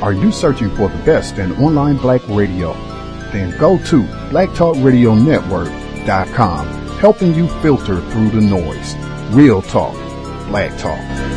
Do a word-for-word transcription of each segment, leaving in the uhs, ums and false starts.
Are you searching for the best in online black radio? Then go to black talk radio network dot com, helping you filter through the noise. Real talk, black talk.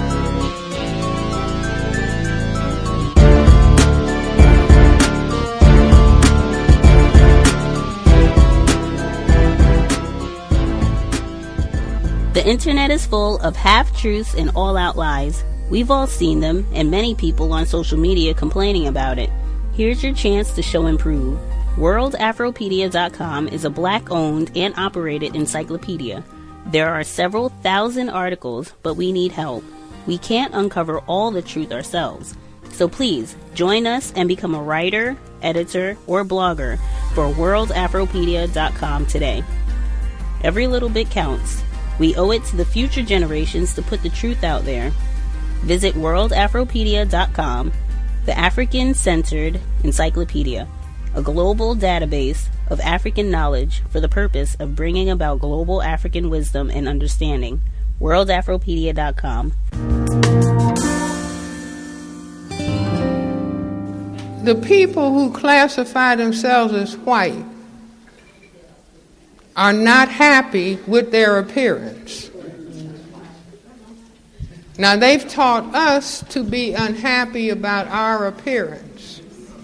The internet is full of half-truths and all-out lies. We've all seen them, and many people on social media complaining about it. Here's your chance to show and prove. world afropedia dot com is a black-owned and operated encyclopedia. There are several thousand articles, but we need help. We can't uncover all the truth ourselves. So please, join us and become a writer, editor, or blogger for world afropedia dot com today. Every little bit counts. We owe it to the future generations to put the truth out there. Visit world afropedia dot com, the African-centered encyclopedia, a global database of African knowledge for the purpose of bringing about global African wisdom and understanding. world afropedia dot com. The people who classify themselves as white are not happy with their appearance. Now, they've taught us to be unhappy about our appearance.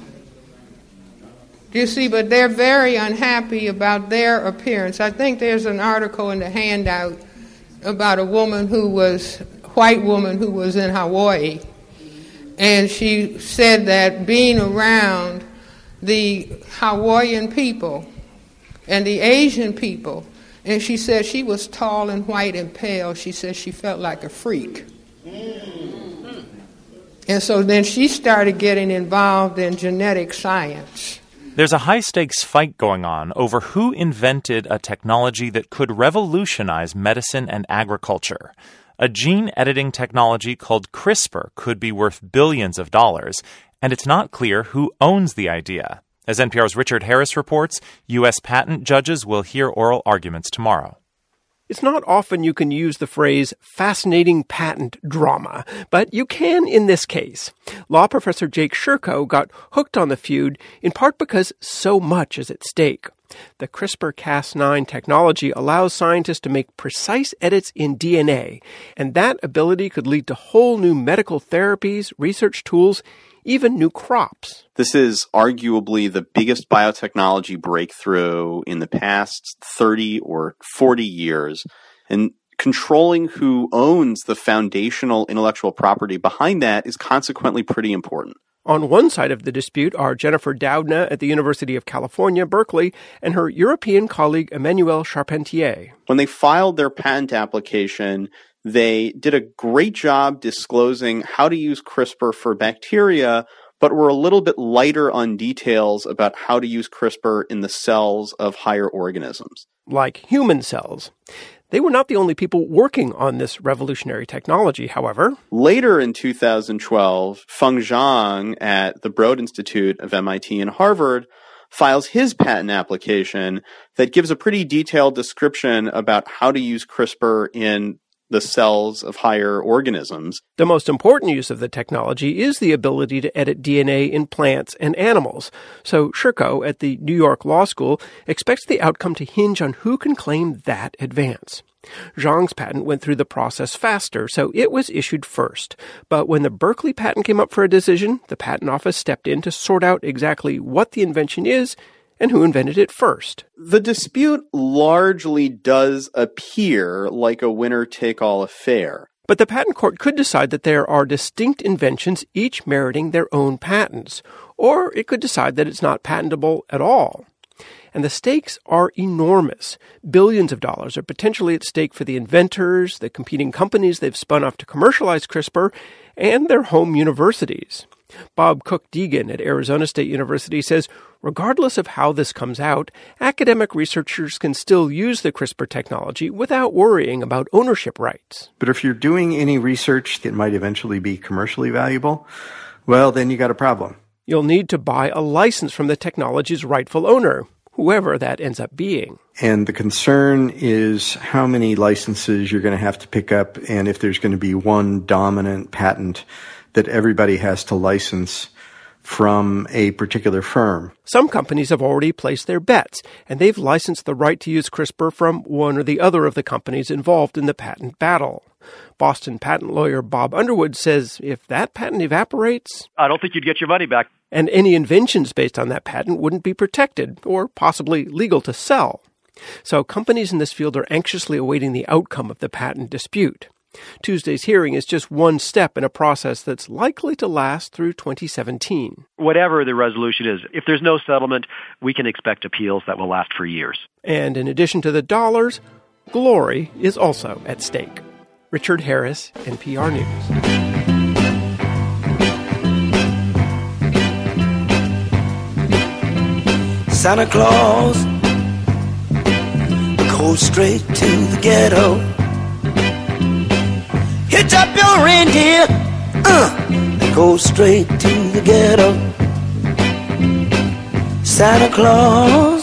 You see, but they're very unhappy about their appearance. I think there's an article in the handout about a woman who was, white woman who was in Hawaii, and she said that being around the Hawaiian people and the Asian people, and she said she was tall and white and pale. She said she felt like a freak. Mm-hmm. And so then she started getting involved in genetic science. There's a high-stakes fight going on over who invented a technology that could revolutionize medicine and agriculture. A gene-editing technology called CRISPR could be worth billions of dollars, and it's not clear who owns the idea. As N P R's Richard Harris reports, U S patent judges will hear oral arguments tomorrow. It's not often you can use the phrase fascinating patent drama, but you can in this case. Law professor Jake Sherko got hooked on the feud in part because so much is at stake. The CRISPR Cas nine technology allows scientists to make precise edits in D N A, and that ability could lead to whole new medical therapies, research tools, even new crops. This is arguably the biggest biotechnology breakthrough in the past thirty or forty years. And controlling who owns the foundational intellectual property behind that is consequently pretty important. On one side of the dispute are Jennifer Doudna at the University of California, Berkeley, and her European colleague Emmanuel Charpentier. When they filed their patent application, they did a great job disclosing how to use CRISPR for bacteria, but were a little bit lighter on details about how to use CRISPR in the cells of higher organisms. Like human cells. They were not the only people working on this revolutionary technology, however. Later in two thousand twelve, Feng Zhang at the Broad Institute of M I T and Harvard files his patent application that gives a pretty detailed description about how to use CRISPR in the cells of higher organisms. The most important use of the technology is the ability to edit D N A in plants and animals. So Sherko at the New York Law School expects the outcome to hinge on who can claim that advance. Zhang's patent went through the process faster, so it was issued first. But when the Berkeley patent came up for a decision, the patent office stepped in to sort out exactly what the invention is and who invented it first. The dispute largely does appear like a winner-take-all affair. But the patent court could decide that there are distinct inventions, each meriting their own patents. Or it could decide that it's not patentable at all. And the stakes are enormous. Billions of dollars are potentially at stake for the inventors, the competing companies they've spun off to commercialize CRISPR, and their home universities. Bob Cook-Deegan at Arizona State University says, regardless of how this comes out, academic researchers can still use the CRISPR technology without worrying about ownership rights. But if you're doing any research that might eventually be commercially valuable, well, then you got a problem. You'll need to buy a license from the technology's rightful owner, whoever that ends up being. And the concern is how many licenses you're going to have to pick up, and if there's going to be one dominant patent that everybody has to license, from a particular firm. Some companies have already placed their bets, and they've licensed the right to use CRISPR from one or the other of the companies involved in the patent battle. Boston patent lawyer Bob Underwood says if that patent evaporates, I don't think you'd get your money back. And any inventions based on that patent wouldn't be protected or possibly legal to sell. So companies in this field are anxiously awaiting the outcome of the patent dispute. Tuesday's hearing is just one step in a process that's likely to last through twenty seventeen. Whatever the resolution is, if there's no settlement, we can expect appeals that will last for years. And in addition to the dollars, glory is also at stake. Richard Harris, N P R News. Santa Claus goes straight to the ghetto. Hitch up your reindeer, uh, and go straight to the ghetto. Santa Claus,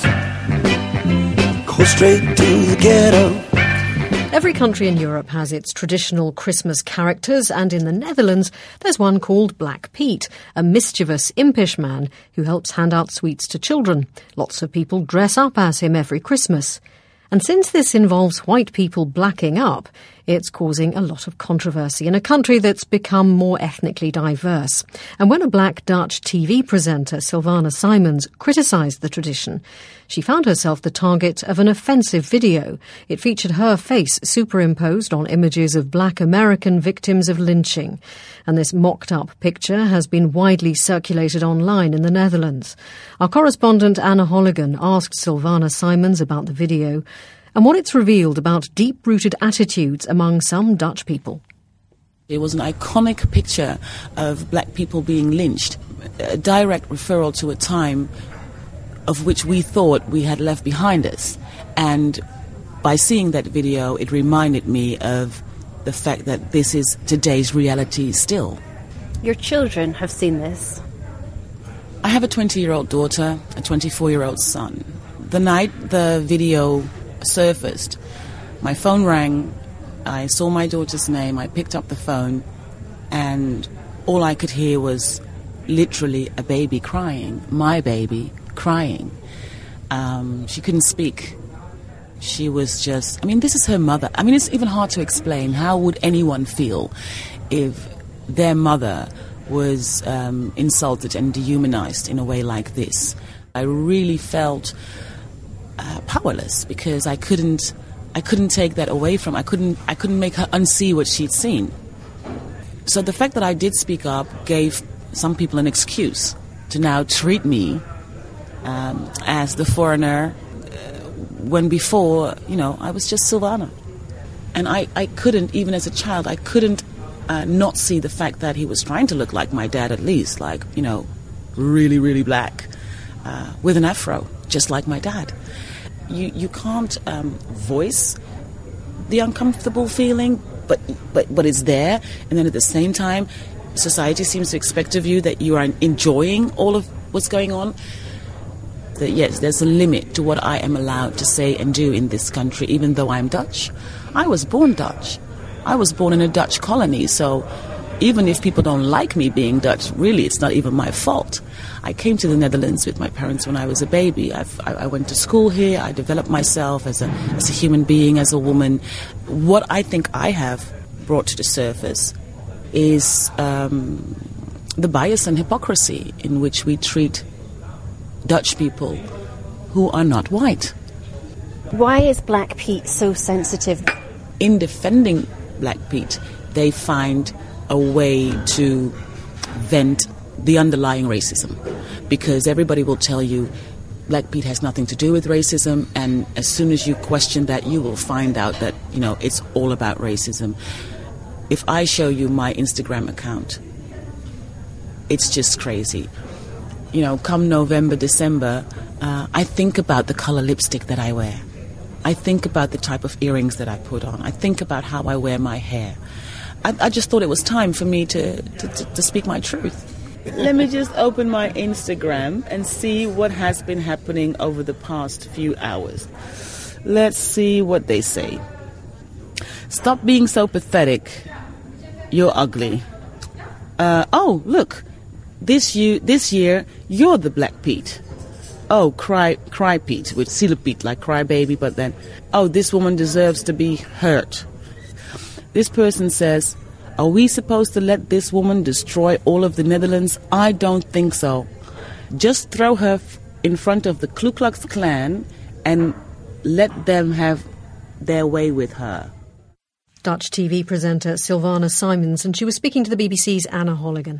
go straight to the ghetto. Every country in Europe has its traditional Christmas characters, and in the Netherlands there's one called Black Pete, a mischievous, impish man who helps hand out sweets to children. Lots of people dress up as him every Christmas. And since this involves white people blacking up, it's causing a lot of controversy in a country that's become more ethnically diverse. And when a black Dutch T V presenter, Sylvana Simons, criticised the tradition, she found herself the target of an offensive video. It featured her face superimposed on images of black American victims of lynching. And this mocked-up picture has been widely circulated online in the Netherlands. Our correspondent Anna Holligan asked Sylvana Simons about the video and what it's revealed about deep-rooted attitudes among some Dutch people. It was an iconic picture of black people being lynched, a direct referral to a time of which we thought we had left behind us. And by seeing that video, it reminded me of the fact that this is today's reality still. Your children have seen this. I have a twenty-year-old daughter, a twenty-four-year-old son. The night the video surfaced, my phone rang, I saw my daughter's name, I picked up the phone, and all I could hear was literally a baby crying, my baby crying. Um, she couldn't speak. She was just, I mean, this is her mother. I mean, it's even hard to explain. How would anyone feel if their mother was um, insulted and dehumanized in a way like this? I really felt uh, powerless because I couldn't, I couldn't take that away from. I couldn't, I couldn't make her unsee what she'd seen. So the fact that I did speak up gave some people an excuse to now treat me um, as the foreigner, when before, you know, I was just Sylvana. And I, I couldn't, even as a child, I couldn't uh, not see the fact that he was trying to look like my dad at least, like, you know, really, really black, uh, with an afro, just like my dad. You you can't um, voice the uncomfortable feeling, but, but, but it's there. And then at the same time, society seems to expect of you that you are enjoying all of what's going on. That yes, there's a limit to what I am allowed to say and do in this country, even though I'm Dutch. I was born Dutch. I was born in a Dutch colony, so even if people don't like me being Dutch, really, it's not even my fault. I came to the Netherlands with my parents when I was a baby. I've, I, I went to school here. I developed myself as a, as a human being, as a woman. What I think I have brought to the surface is um, the bias and hypocrisy in which we treat Dutch people who are not white. Why is Black Pete so sensitive? In defending Black Pete, they find a way to vent the underlying racism, because everybody will tell you Black Pete has nothing to do with racism, and as soon as you question that, you will find out that, you know, it's all about racism. If I show you my Instagram account, it's just crazy. You know, come November, December, uh, I think about the color lipstick that I wear. I think about the type of earrings that I put on. I think about how I wear my hair. I, I just thought it was time for me to, to, to, to speak my truth. Let me just open my Instagram and see what has been happening over the past few hours. Let's see what they say. Stop being so pathetic. You're ugly. Uh, oh, look. this year, this year you're the Black Pete. Oh, cry, cry Pete, with Sila Pete, like cry baby, but then, oh, this woman deserves to be hurt. This person says, are we supposed to let this woman destroy all of the Netherlands? I don't think so. Just throw her f- in front of the Ku Klux Klan and let them have their way with her. Dutch T V presenter Sylvana Simons, and she was speaking to the B B C's Anna Holligan.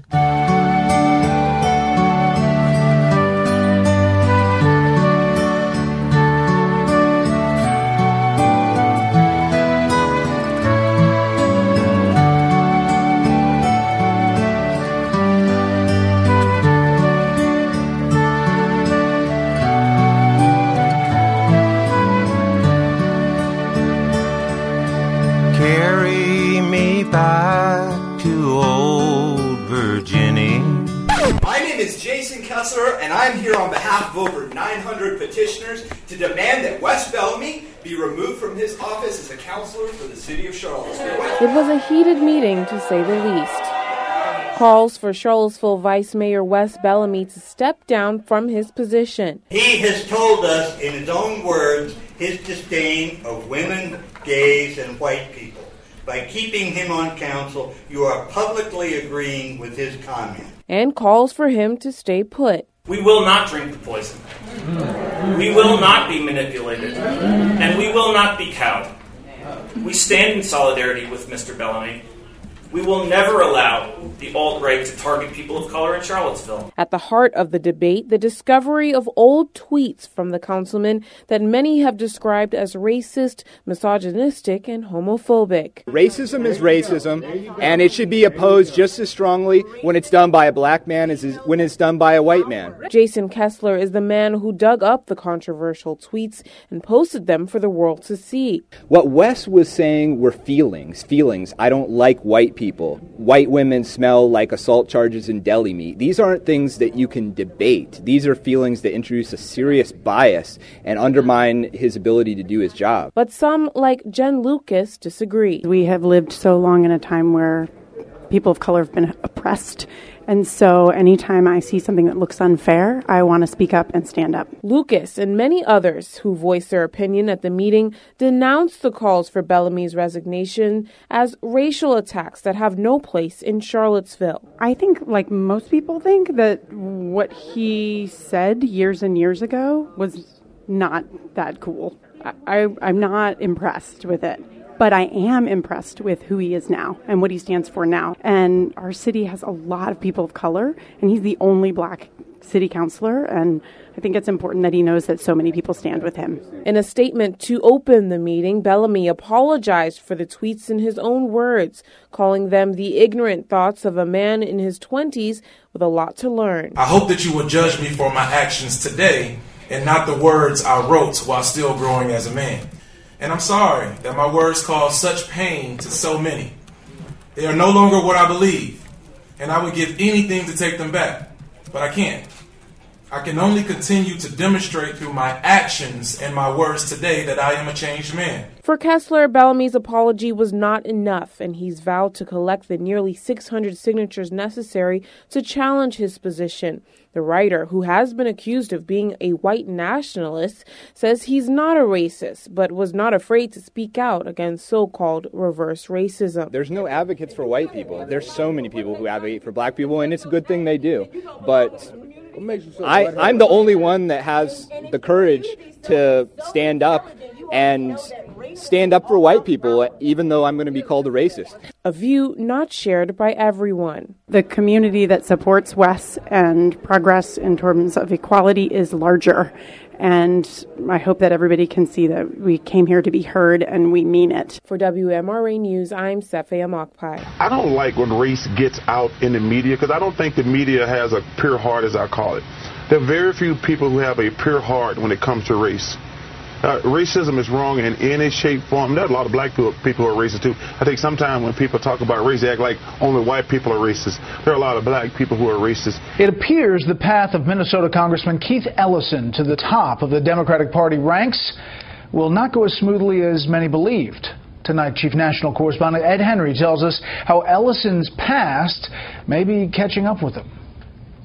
Back to old Virginia. My name is Jason Kessler, and I'm here on behalf of over nine hundred petitioners to demand that Wes Bellamy be removed from his office as a counselor for the city of Charlottesville. It was a heated meeting, to say the least. Calls for Charlottesville Vice Mayor Wes Bellamy to step down from his position. He has told us, in his own words, his disdain of women, gays, and white people. By keeping him on council, you are publicly agreeing with his comment. And calls for him to stay put. We will not drink the poison. We will not be manipulated. And we will not be cowed. We stand in solidarity with Mister Bellamy. We will never allow the alt-right to target people of color in Charlottesville. At the heart of the debate, the discovery of old tweets from the councilman that many have described as racist, misogynistic, and homophobic. Racism is racism, and it should be opposed just as strongly when it's done by a black man as when it's done by a white man. Jason Kessler is the man who dug up the controversial tweets and posted them for the world to see. What Wes was saying were feelings. Feelings. I don't like white people. White women smell like assault charges in deli meat. These aren't things that you can debate. These are feelings that introduce a serious bias and undermine his ability to do his job. But some, like Jen Lucas, disagree. We have lived so long in a time where people of color have been oppressed. And so anytime I see something that looks unfair, I want to speak up and stand up. Lucas and many others who voiced their opinion at the meeting denounced the calls for Bellamy's resignation as racial attacks that have no place in Charlottesville. I think, like most people think, that what he said years and years ago was not that cool. I, I, I'm not impressed with it. But I am impressed with who he is now and what he stands for now. And our city has a lot of people of color, and he's the only black city councilor. And I think it's important that he knows that so many people stand with him. In a statement to open the meeting, Bellamy apologized for the tweets in his own words, calling them the ignorant thoughts of a man in his twenties with a lot to learn. I hope that you will judge me for my actions today and not the words I wrote while still growing as a man. And I'm sorry that my words caused such pain to so many. They are no longer what I believe, and I would give anything to take them back, but I can't. I can only continue to demonstrate through my actions and my words today that I am a changed man. For Kessler, Bellamy's apology was not enough, and he's vowed to collect the nearly six hundred signatures necessary to challenge his position. The writer, who has been accused of being a white nationalist, says he's not a racist, but was not afraid to speak out against so-called reverse racism. There's no advocates for white people. There's so many people who advocate for black people, and it's a good thing they do. But I, I'm the only one that has the courage to stand up and stand up for white people, even though I'm going to be called a racist. A view not shared by everyone. The community that supports Wes and progress in terms of equality is larger. And I hope that everybody can see that we came here to be heard and we mean it. For W M R A News, I'm Sefea Mokpai. I don't like when race gets out in the media because I don't think the media has a pure heart, as I call it. There are very few people who have a pure heart when it comes to race. Uh, racism is wrong in any shape, form. There are a lot of black people, people who are racist, too. I think sometimes when people talk about race, they act like only white people are racist. There are a lot of black people who are racist. It appears the path of Minnesota Congressman Keith Ellison to the top of the Democratic Party ranks will not go as smoothly as many believed. Tonight, Chief National Correspondent Ed Henry tells us how Ellison's past may be catching up with him.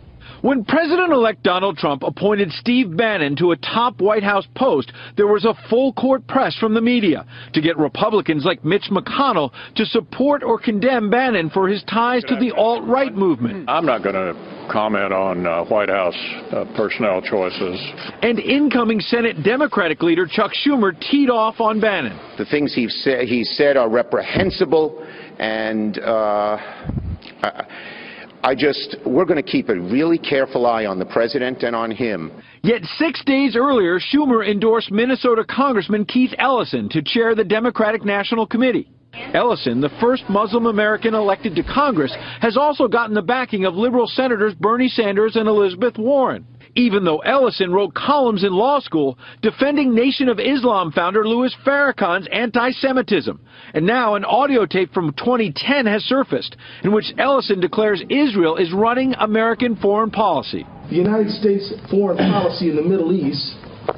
When President-elect Donald Trump appointed Steve Bannon to a top White House post, there was a full-court press from the media to get Republicans like Mitch McConnell to support or condemn Bannon for his ties to the alt-right movement. I'm not going to comment on uh, White House uh, personnel choices. And incoming Senate Democratic leader Chuck Schumer teed off on Bannon. The things he said, he said are reprehensible, and uh, I, I just, we're going to keep a really careful eye on the president and on him. Yet six days earlier, Schumer endorsed Minnesota Congressman Keith Ellison to chair the Democratic National Committee. Ellison, the first Muslim American elected to Congress, has also gotten the backing of liberal senators Bernie Sanders and Elizabeth Warren, even though Ellison wrote columns in law school defending Nation of Islam founder Louis Farrakhan's anti-Semitism. And now an audio tape from twenty ten has surfaced in which Ellison declares Israel is running American foreign policy. The United States foreign policy in the Middle East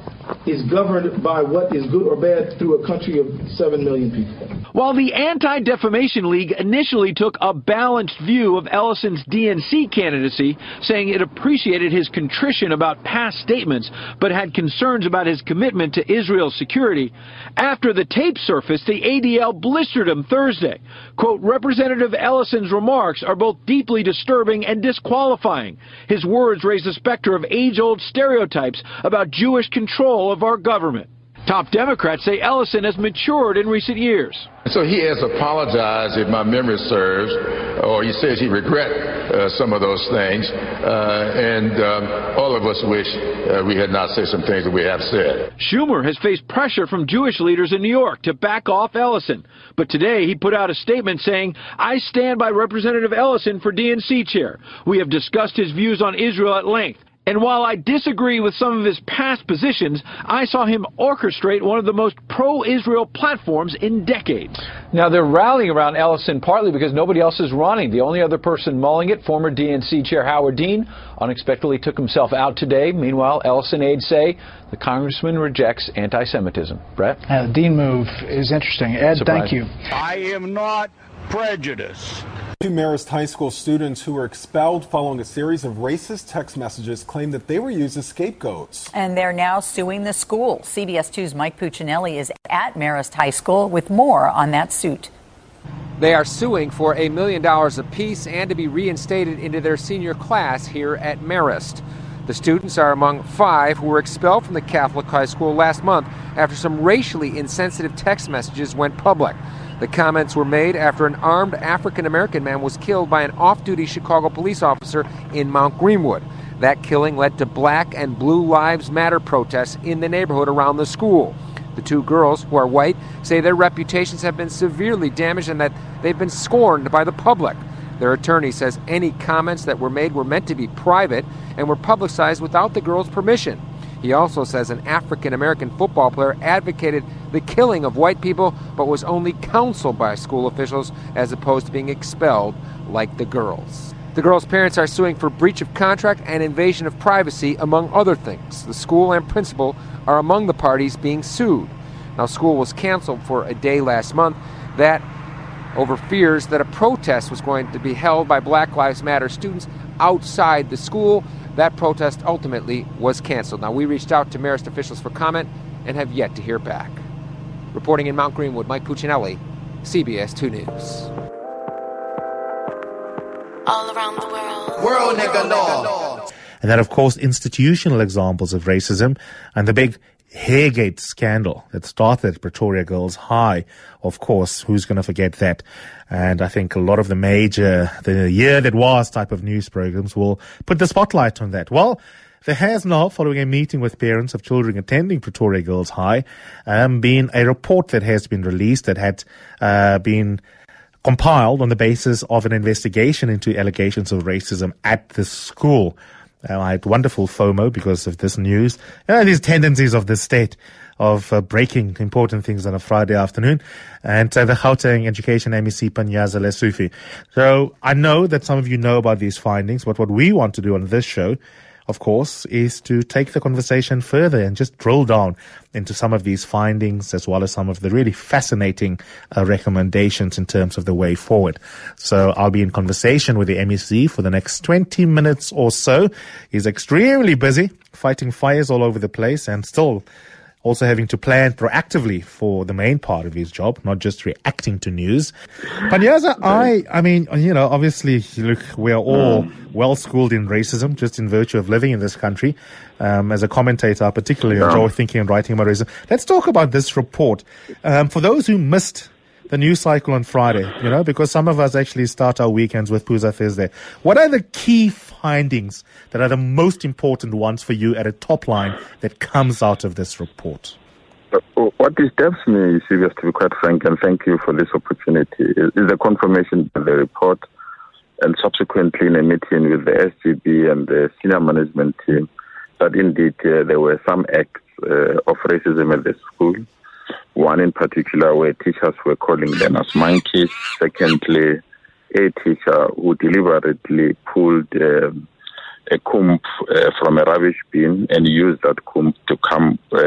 is governed by what is good or bad through a country of seven million people. While the Anti-Defamation League initially took a balanced view of Ellison's D N C candidacy, saying it appreciated his contrition about past statements, but had concerns about his commitment to Israel's security, after the tape surfaced, the A D L blistered him Thursday. Quote, Representative Ellison's remarks are both deeply disturbing and disqualifying. His words raise the specter of age-old stereotypes about Jewish control of our government. Top Democrats say Ellison has matured in recent years. So he has apologized, if my memory serves, or he says he regret uh, some of those things, uh, and um, all of us wish uh, we had not said some things that we have said. Schumer has faced pressure from Jewish leaders in New York to back off Ellison, but today he put out a statement saying, I stand by Representative Ellison for D N C chair. We have discussed his views on Israel at length. And while I disagree with some of his past positions, I saw him orchestrate one of the most pro-Israel platforms in decades. Now, they're rallying around Ellison partly because nobody else is running. The only other person mulling it, former D N C chair Howard Dean, unexpectedly took himself out today. Meanwhile, Ellison aides say the congressman rejects anti-Semitism. Brett? Uh, the Dean move is interesting. Ed, Surprising. thank you. I am not prejudiced. Two Marist High School students who were expelled following a series of racist text messages claim that they were used as scapegoats. And they're now suing the school. C B S two's Mike Puccinelli is at Marist High School with more on that suit. They are suing for a million dollars apiece and to be reinstated into their senior class here at Marist. The students are among five who were expelled from the Catholic high school last month after some racially insensitive text messages went public. The comments were made after an armed African-American man was killed by an off-duty Chicago police officer in Mount Greenwood. That killing led to Black and Blue Lives Matter protests in the neighborhood around the school. The two girls, who are white, say their reputations have been severely damaged and that they've been scorned by the public. Their attorney says any comments that were made were meant to be private and were publicized without the girls' permission. He also says an African-American football player advocated the killing of white people but was only counseled by school officials as opposed to being expelled like the girls. The girls' parents are suing for breach of contract and invasion of privacy, among other things. The school and principal are among the parties being sued. Now, school was canceled for a day last month. That over fears that a protest was going to be held by Black Lives Matter students outside the school. That protest ultimately was canceled. Now, we reached out to Marist officials for comment and have yet to hear back. Reporting in Mount Greenwood, Mike Puccinelli, C B S two News. All around the world. World nigga law. And then, of course, institutional examples of racism and the big Hairgate scandal that started at Pretoria Girls High. Of course, who's going to forget that? And I think a lot of the major, the year that was type of news programs will put the spotlight on that. Well, there has now, following a meeting with parents of children attending Pretoria Girls High, um, been a report that has been released that had uh, been compiled on the basis of an investigation into allegations of racism at the school. Uh, I had wonderful FOMO because of this news. Uh, these tendencies of the state of uh, breaking important things on a Friday afternoon. And uh, the Gauteng Education M E C Panyaza Lesufi. So I know that some of you know about these findings, but what we want to do on this show, of course, is to take the conversation further and just drill down into some of these findings as well as some of the really fascinating uh, recommendations in terms of the way forward. So I'll be in conversation with the M E C for the next twenty minutes or so. He's extremely busy, fighting fires all over the place and still also having to plan proactively for the main part of his job, not just reacting to news. Panyaza, I, I mean, you know, obviously, look, we are all mm. well-schooled in racism, just in virtue of living in this country. Um, as a commentator, I particularly yeah. enjoy thinking and writing about racism. Let's talk about this report. Um, for those who missed the news cycle on Friday, you know, because some of us actually start our weekends with Puza Thursday. What are the key findings that are the most important ones for you at a top line that comes out of this report? What disturbs me, Sylvia, to be quite frank, and thank you for this opportunity, is the confirmation of the report and subsequently in a meeting with the S G B and the senior management team that indeed uh, there were some acts uh, of racism at the school. One in particular where teachers were calling them as monkeys. Secondly, a teacher who deliberately pulled um, a comb uh, from a rubbish bin and used that comb to comb uh,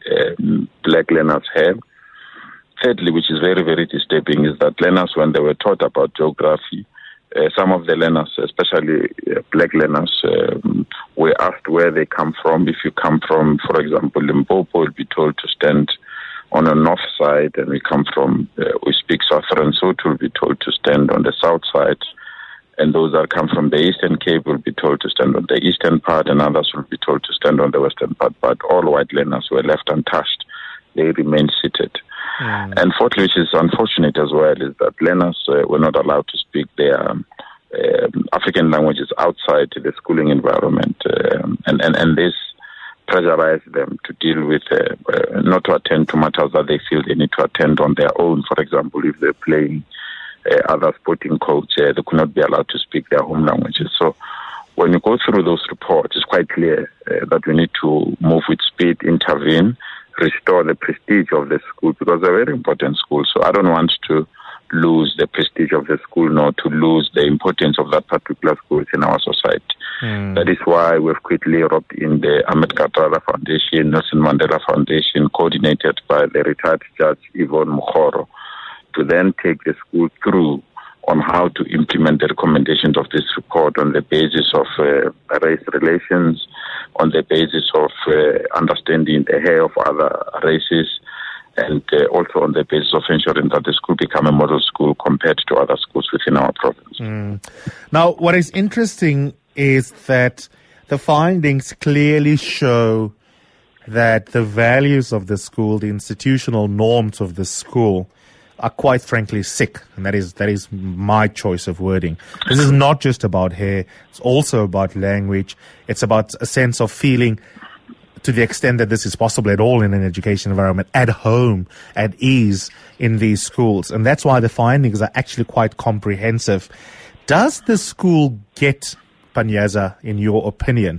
um, black learners' hair. Thirdly, which is very, very disturbing, is that learners, when they were taught about geography, uh, some of the learners, especially uh, black learners, um, were asked where they come from. If you come from, for example, Limpopo, you'll be told to stand on the north side, and we come from, uh, we speak Southern, so will be told to stand on the south side. And those that come from the Eastern Cape will be told to stand on the eastern part, and others will be told to stand on the western part. But all white learners were left untouched. They remained seated. Mm. And fourthly, which is unfortunate as well, is that learners uh, were not allowed to speak their um, um, African languages outside the schooling environment. Um, and, and, and this pressurized them to deal with, uh, uh, not to attend to matters that they feel they need to attend on their own. For example, if they're playing uh, other sporting coach, uh, they could not be allowed to speak their home languages. So when you go through those reports, it's quite clear uh, that we need to move with speed, intervene, restore the prestige of the school, because they're very important schools. So I don't want to lose the prestige of the school, nor to lose the importance of that particular school in our society. Mm. That is why we've quickly roped in the Ahmed Kathrada Foundation, Nelson Mandela Foundation, coordinated by the retired judge Yvonne Mukhoro, to then take the school through on how to implement the recommendations of this report on the basis of uh, race relations, on the basis of uh, understanding the hair of other races, and uh, also on the basis of ensuring that the school become a model school compared to other schools within our province. Mm. Now, what is interesting is that the findings clearly show that the values of the school, the institutional norms of the school, are quite frankly sick, and that is that is my choice of wording. This is not just about hair, it's also about language, it's about a sense of feeling, to the extent that this is possible at all in an education environment, at home, at ease in these schools. And that's why the findings are actually quite comprehensive. Does the school get, Panyaza, in your opinion,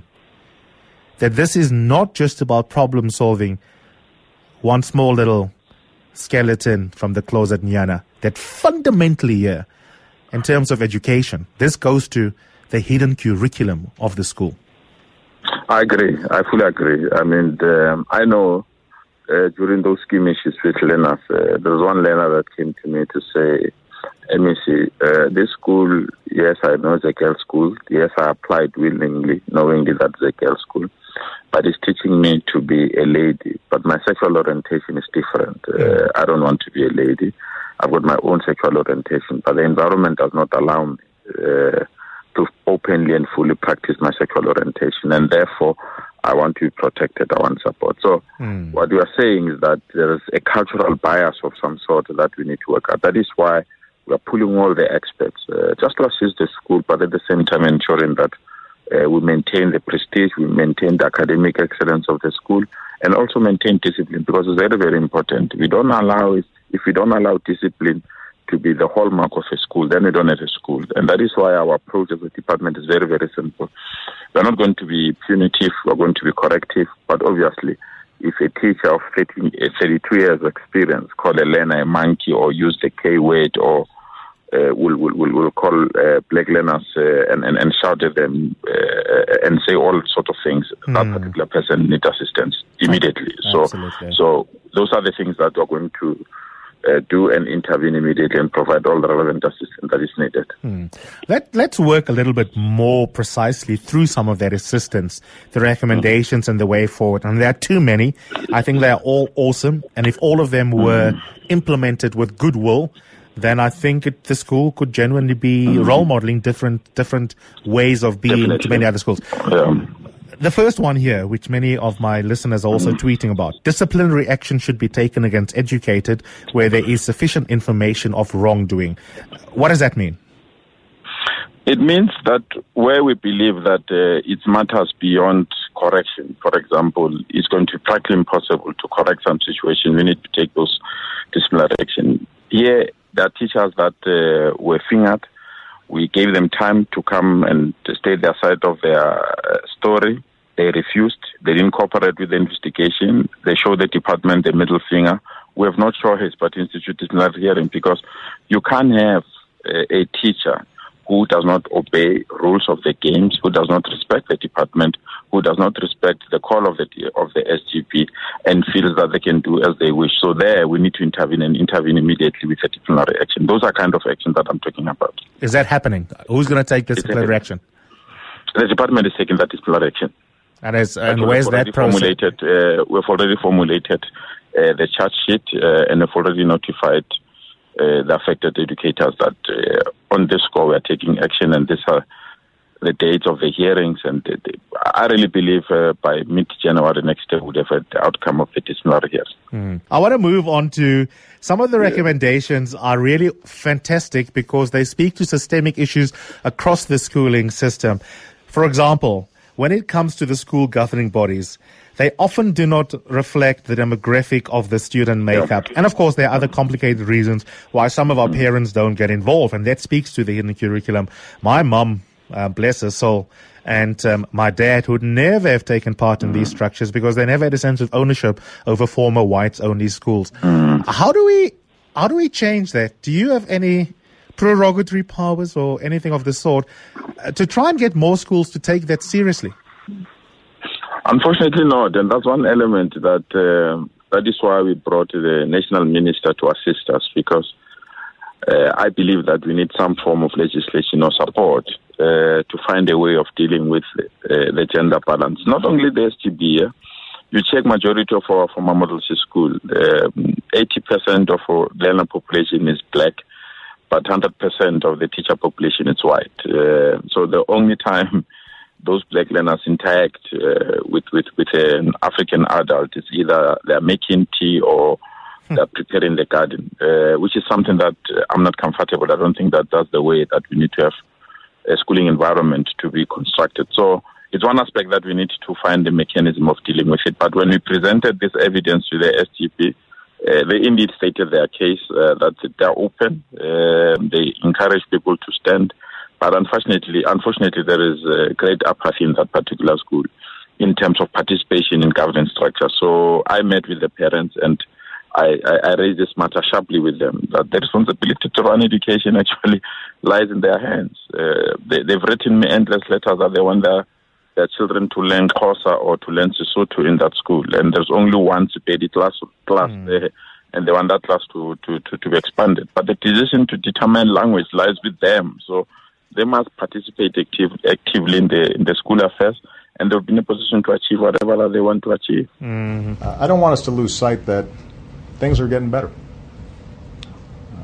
that this is not just about problem solving, one small little skeleton from the closet Nyana, that fundamentally here, in terms of education, this goes to the hidden curriculum of the school? I agree. I fully agree. I mean, the, I know uh, during those skirmishes with learners, uh, there was one learner that came to me to say, M E C, uh, this school, yes, I know it's a girls' school. Yes, I applied willingly, knowing that it's a girls' school. But it's teaching me to be a lady. But my sexual orientation is different. Uh, I don't want to be a lady. I've got my own sexual orientation. But the environment does not allow me uh, to openly and fully practice my sexual orientation. And therefore, I want to be protected. I want support. So mm. what you are saying is that there is a cultural bias of some sort that we need to work out. That is why we are pulling all the experts, uh, just to assist the school, but at the same time ensuring that Uh, we maintain the prestige, we maintain the academic excellence of the school, and also maintain discipline, because it's very, very important. We don't allow it, if we don't allow discipline to be the hallmark of a school, then we don't have a school. And that is why our approach as a department is very, very simple. We're not going to be punitive, we're going to be corrective, but obviously, if a teacher of thirty, thirty-two years experience call a learner a monkey or use the K word or uh, will, will will will call uh, black learners uh, and, and and shout at them uh, and say all sort of things. Mm. That particular person needs assistance immediately. Absolutely. So so those are the things that we're going to Uh, do and intervene immediately and provide all the relevant assistance that is needed. Hmm. Let, let's work a little bit more precisely through some of that assistance, the recommendations mm. and the way forward. And there are too many. I think they are all awesome. And if all of them were mm. implemented with goodwill, then I think it, the school could genuinely be mm. role modeling different different ways of being Definitely. to many other schools. Yeah. The first one here, which many of my listeners are also mm. tweeting about, disciplinary action should be taken against educated where there is sufficient information of wrongdoing. What does that mean? It means that where we believe that uh, it matters beyond correction, for example, it's going to be practically impossible to correct some situation, we need to take those disciplinary action. Here, there are teachers that uh, were fingered. We gave them time to come and to state their side of their uh, story. They refused. They didn't cooperate with the investigation. They showed the department the middle finger. We have not choice but to institute disciplinary hearing because you can't have uh, a teacher who does not obey rules of the games, who does not respect the department, who does not respect the call of the of the S G P, and feels that they can do as they wish. So there, we need to intervene and intervene immediately with a disciplinary action. Those are kind of actions that I'm talking about. Is that happening? Who's going to take disciplinary action? The department is taking that disciplinary action. And, as, and where's that process? Formulated, uh, we've already formulated uh, the charge sheet uh, and have already notified Uh, the affected educators that uh, on this score we are taking action, and these are the dates of the hearings. And the, the, I really believe uh, by mid-January next year we'll have the outcome of the disciplinary hearings. Mm. I want to move on to some of the recommendations are really fantastic because they speak to systemic issues across the schooling system. For example, when it comes to the school governing bodies, they often do not reflect the demographic of the student makeup. And of course, there are other complicated reasons why some of our parents don't get involved. And that speaks to the hidden curriculum. My mum, uh, bless her soul, and um, my dad would never have taken part in these structures because they never had a sense of ownership over former whites-only schools. How do we, how do we change that? Do you have any prerogatory powers or anything of the sort uh, to try and get more schools to take that seriously? Unfortunately not, and that's one element that uh, that is why we brought the national minister to assist us, because uh, I believe that we need some form of legislation or support uh, to find a way of dealing with uh, the gender balance. Not only the S G B, uh, you check majority of our former model school, uh, eighty percent of our learner population is black, but one hundred percent of the teacher population is white. Uh, so the only time those black learners interact uh, with, with, with an African adult is either they're making tea or they're preparing the garden, uh, which is something that uh, I'm not comfortable. I don't think that that's the way that we need to have a schooling environment to be constructed. So it's one aspect that we need to find the mechanism of dealing with it. But when we presented this evidence to the S G P, uh, they indeed stated their case, uh, that they're open. Uh, they encourage people to stand. But unfortunately, unfortunately, there is a great apathy in that particular school in terms of participation in governance structure. So I met with the parents and I, I, I raised this matter sharply with them, that the responsibility to run education actually lies in their hands. Uh, they, they've written me endless letters that they want their, their children to learn Xhosa or to learn Sesotho in that school. And there's only one Sepedi class, class mm. there, and they want that class to, to, to, to be expanded. But the decision to determine language lies with them. So they must participate active, actively in the in the school affairs, and they'll be in a position to achieve whatever they want to achieve. Mm-hmm. Uh, I don't want us to lose sight that things are getting better. Uh,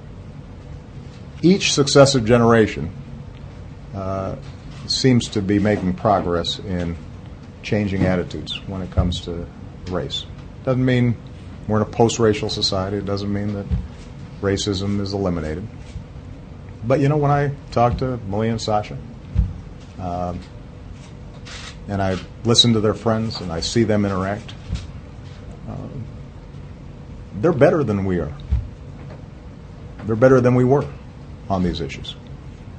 each successive generation uh, seems to be making progress in changing attitudes when it comes to race. Doesn't mean we're in a post-racial society. It doesn't mean that racism is eliminated. But, you know, when I talk to Malia and Sasha, um, and I listen to their friends and I see them interact, uh, they're better than we are. They're better than we were on these issues.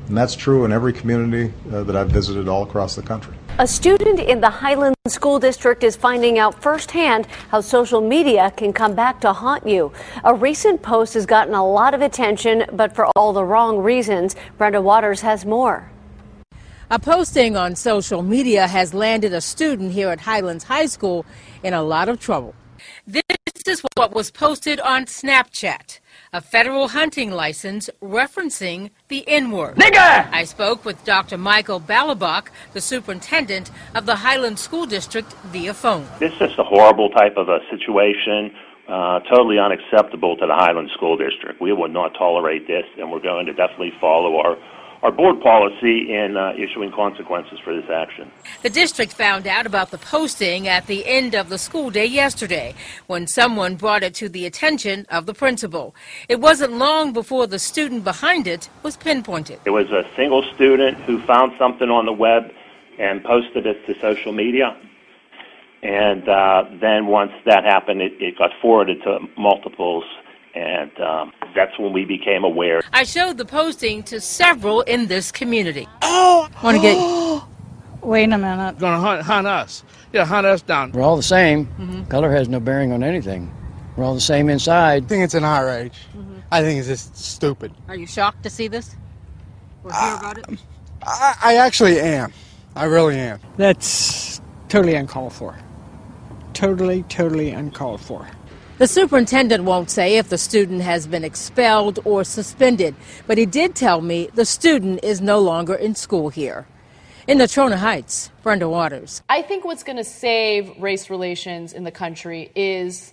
And that's true in every community uh, that I've visited all across the country. A student in the Highland School District is finding out firsthand how social media can come back to haunt you. A recent post has gotten a lot of attention, but for all the wrong reasons. Brenda Waters has more. A posting on social media has landed a student here at Highlands High School in a lot of trouble. This is what was posted on Snapchat, a federal hunting license referencing the N-word. Nigger! I spoke with Doctor Michael Balabach, the superintendent of the Highlands School District, via phone. This is just a horrible type of a situation, uh, totally unacceptable to the Highlands School District. We would not tolerate this, and we're going to definitely follow our our board policy in uh, issuing consequences for this action. The district found out about the posting at the end of the school day yesterday when someone brought it to the attention of the principal. It wasn't long before the student behind it was pinpointed. It was a single student who found something on the web and posted it to social media. And uh, then once that happened, it, it got forwarded to multiples. And um, that's when we became aware. I showed the posting to several in this community. Oh! Want to get... Wait a minute. Going to hunt, hunt us. Yeah, hunt us down. We're all the same. Mm-hmm. Color has no bearing on anything. We're all the same inside. I think it's an outrage. Mm-hmm. I think it's just stupid. Are you shocked to see this? Or hear uh, about it? I, I actually am. I really am. That's totally uncalled for. Totally, totally uncalled for. The superintendent won't say if the student has been expelled or suspended, but he did tell me the student is no longer in school here. In Natrona Heights, Brenda Waters. I think what's going to save race relations in the country is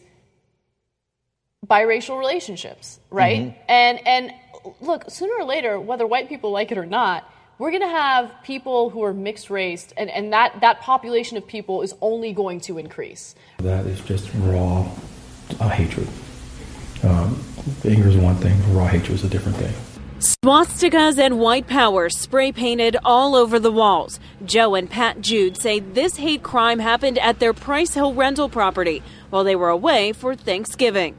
biracial relationships, right? Mm-hmm. And and look, sooner or later, whether white people like it or not, we're going to have people who are mixed race, and, and that, that population of people is only going to increase. That is just raw Uh, hatred. Um, anger is one thing, raw hatred is a different thing. Swastikas and white power spray painted all over the walls. Joe and Pat Jude say this hate crime happened at their Price Hill rental property while they were away for Thanksgiving.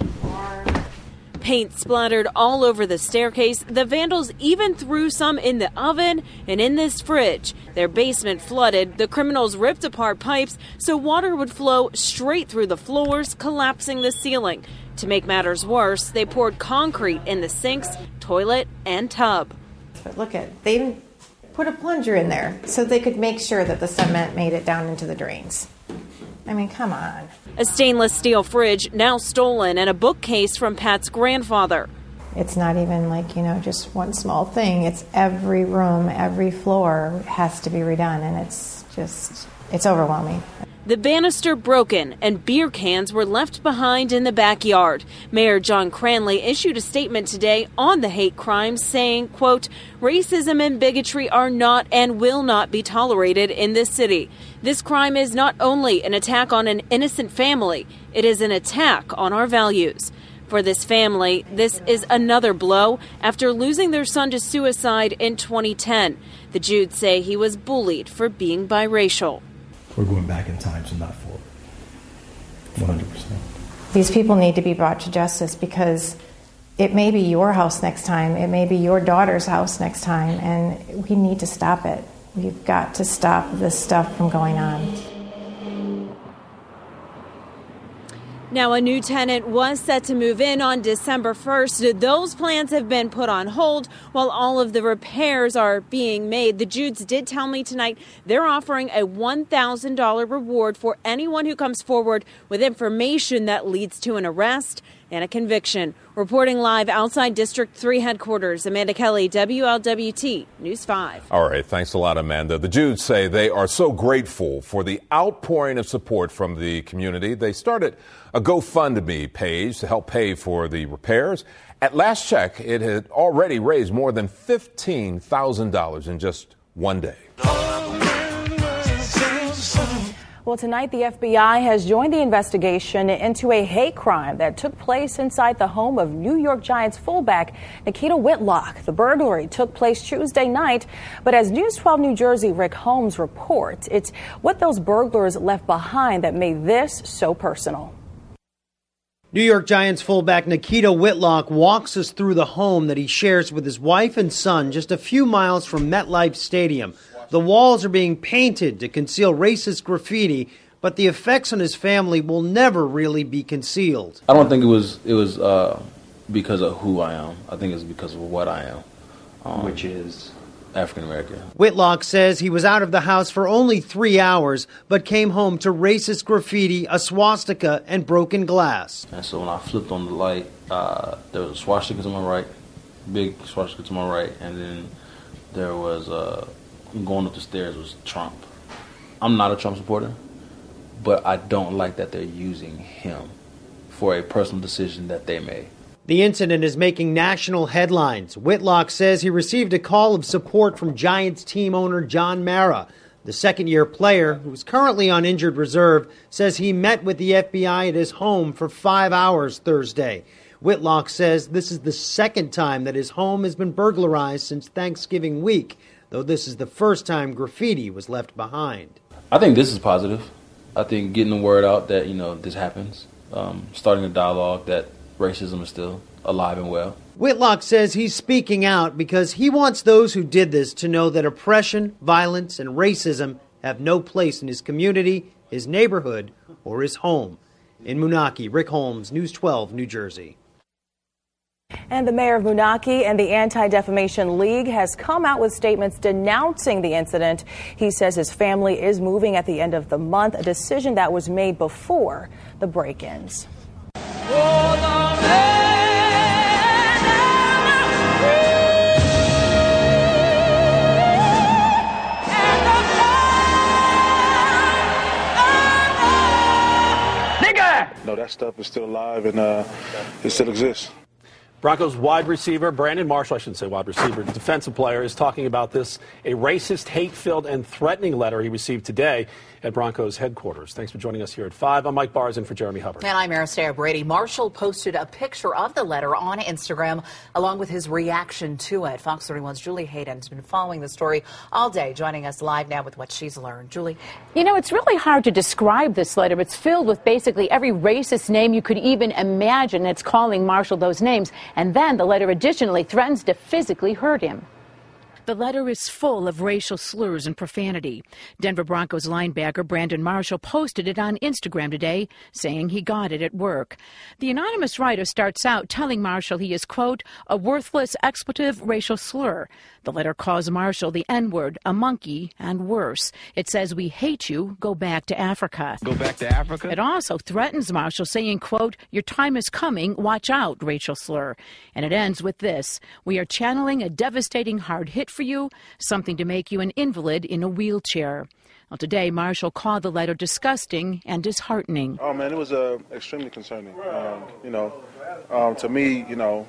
Paint splattered all over the staircase. The vandals even threw some in the oven and in this fridge. Their basement flooded. The criminals ripped apart pipes so water would flow straight through the floors, collapsing the ceiling. To make matters worse, they poured concrete in the sinks, toilet, and tub. But look at, they didn't put a plunger in there so they could make sure that the cement made it down into the drains. I mean, come on. A stainless steel fridge now stolen and a bookcase from Pat's grandfather. It's not even like, you know, just one small thing. It's every room, every floor has to be redone, and it's just, it's overwhelming. The banister broken and beer cans were left behind in the backyard. Mayor John Cranley issued a statement today on the hate crimes saying, quote, racism and bigotry are not and will not be tolerated in this city. This crime is not only an attack on an innocent family, it is an attack on our values. For this family, this is another blow after losing their son to suicide in twenty ten. The Judes say he was bullied for being biracial. We're going back in time, so not forward. one hundred percent. These people need to be brought to justice because it may be your house next time. It may be your daughter's house next time, and we need to stop it. We've got to stop this stuff from going on. Now, a new tenant was set to move in on December first. Those plans have been put on hold while all of the repairs are being made. The Judes did tell me tonight they're offering a one thousand dollars reward for anyone who comes forward with information that leads to an arrest and a conviction. Reporting live outside District three headquarters, Amanda Kelly, W L W T News five. All right, thanks a lot, Amanda. The Judes say they are so grateful for the outpouring of support from the community. They started a GoFundMe page to help pay for the repairs. At last check, it had already raised more than fifteen thousand dollars in just one day. Well, tonight the F B I has joined the investigation into a hate crime that took place inside the home of New York Giants fullback Nikita Whitlock. The burglary took place Tuesday night, but as News twelve New Jersey Rick Holmes reports, it's what those burglars left behind that made this so personal. New York Giants fullback Nikita Whitlock walks us through the home that he shares with his wife and son just a few miles from MetLife Stadium. The walls are being painted to conceal racist graffiti, but the effects on his family will never really be concealed. I don't think it was it was uh, because of who I am. I think it's because of what I am, um, which is African American. Whitlock says he was out of the house for only three hours, but came home to racist graffiti, a swastika, and broken glass. And so when I flipped on the light, uh, there was a swastika to my right, big swastika to my right, and then there was, uh, going up the stairs was Trump. I'm not a Trump supporter, but I don't like that they're using him for a personal decision that they made. The incident is making national headlines. Whitlock says he received a call of support from Giants team owner John Mara. The second-year player, who's currently on injured reserve, says he met with the F B I at his home for five hours Thursday. Whitlock says this is the second time that his home has been burglarized since Thanksgiving week, though this is the first time graffiti was left behind. I think this is positive. I think getting the word out that, you know, this happens, um, starting a dialogue that racism is still alive and well. Whitlock says he's speaking out because he wants those who did this to know that oppression, violence, and racism have no place in his community, his neighborhood, or his home. In Moonachie, Rick Holmes, News twelve, New Jersey. And the mayor of Moonachie and the Anti-Defamation League has come out with statements denouncing the incident. He says his family is moving at the end of the month, a decision that was made before the break-ins. No, that stuff is still alive and uh, it still exists. Broncos wide receiver Brandon Marshall, I shouldn't say wide receiver, defensive player, is talking about this, a racist, hate-filled, and threatening letter he received today at Broncos headquarters. Thanks for joining us here at five. I'm Mike Barrs in for Jeremy Hubbard. And I'm Aristeo Brady. Marshall posted a picture of the letter on Instagram along with his reaction to it. Fox thirty-one's Julie Hayden has been following the story all day, joining us live now with what she's learned. Julie? You know, it's really hard to describe this letter. It's filled with basically every racist name you could even imagine. It's calling Marshall those names. And then the letter additionally threatens to physically hurt him. The letter is full of racial slurs and profanity. Denver Broncos linebacker Brandon Marshall posted it on Instagram today, saying he got it at work. The anonymous writer starts out telling Marshall he is, quote, a worthless expletive racial slur. The letter calls Marshall the N-word, a monkey, and worse. It says, we hate you, go back to Africa. Go back to Africa? It also threatens Marshall, saying, quote, your time is coming, watch out, racial slur. And it ends with this, we are channeling a devastating hard hit for you, something to make you an invalid in a wheelchair. Well, today, Marshall called the letter disgusting and disheartening. Oh, man, it was uh, extremely concerning. Um, you know, um, to me, you know,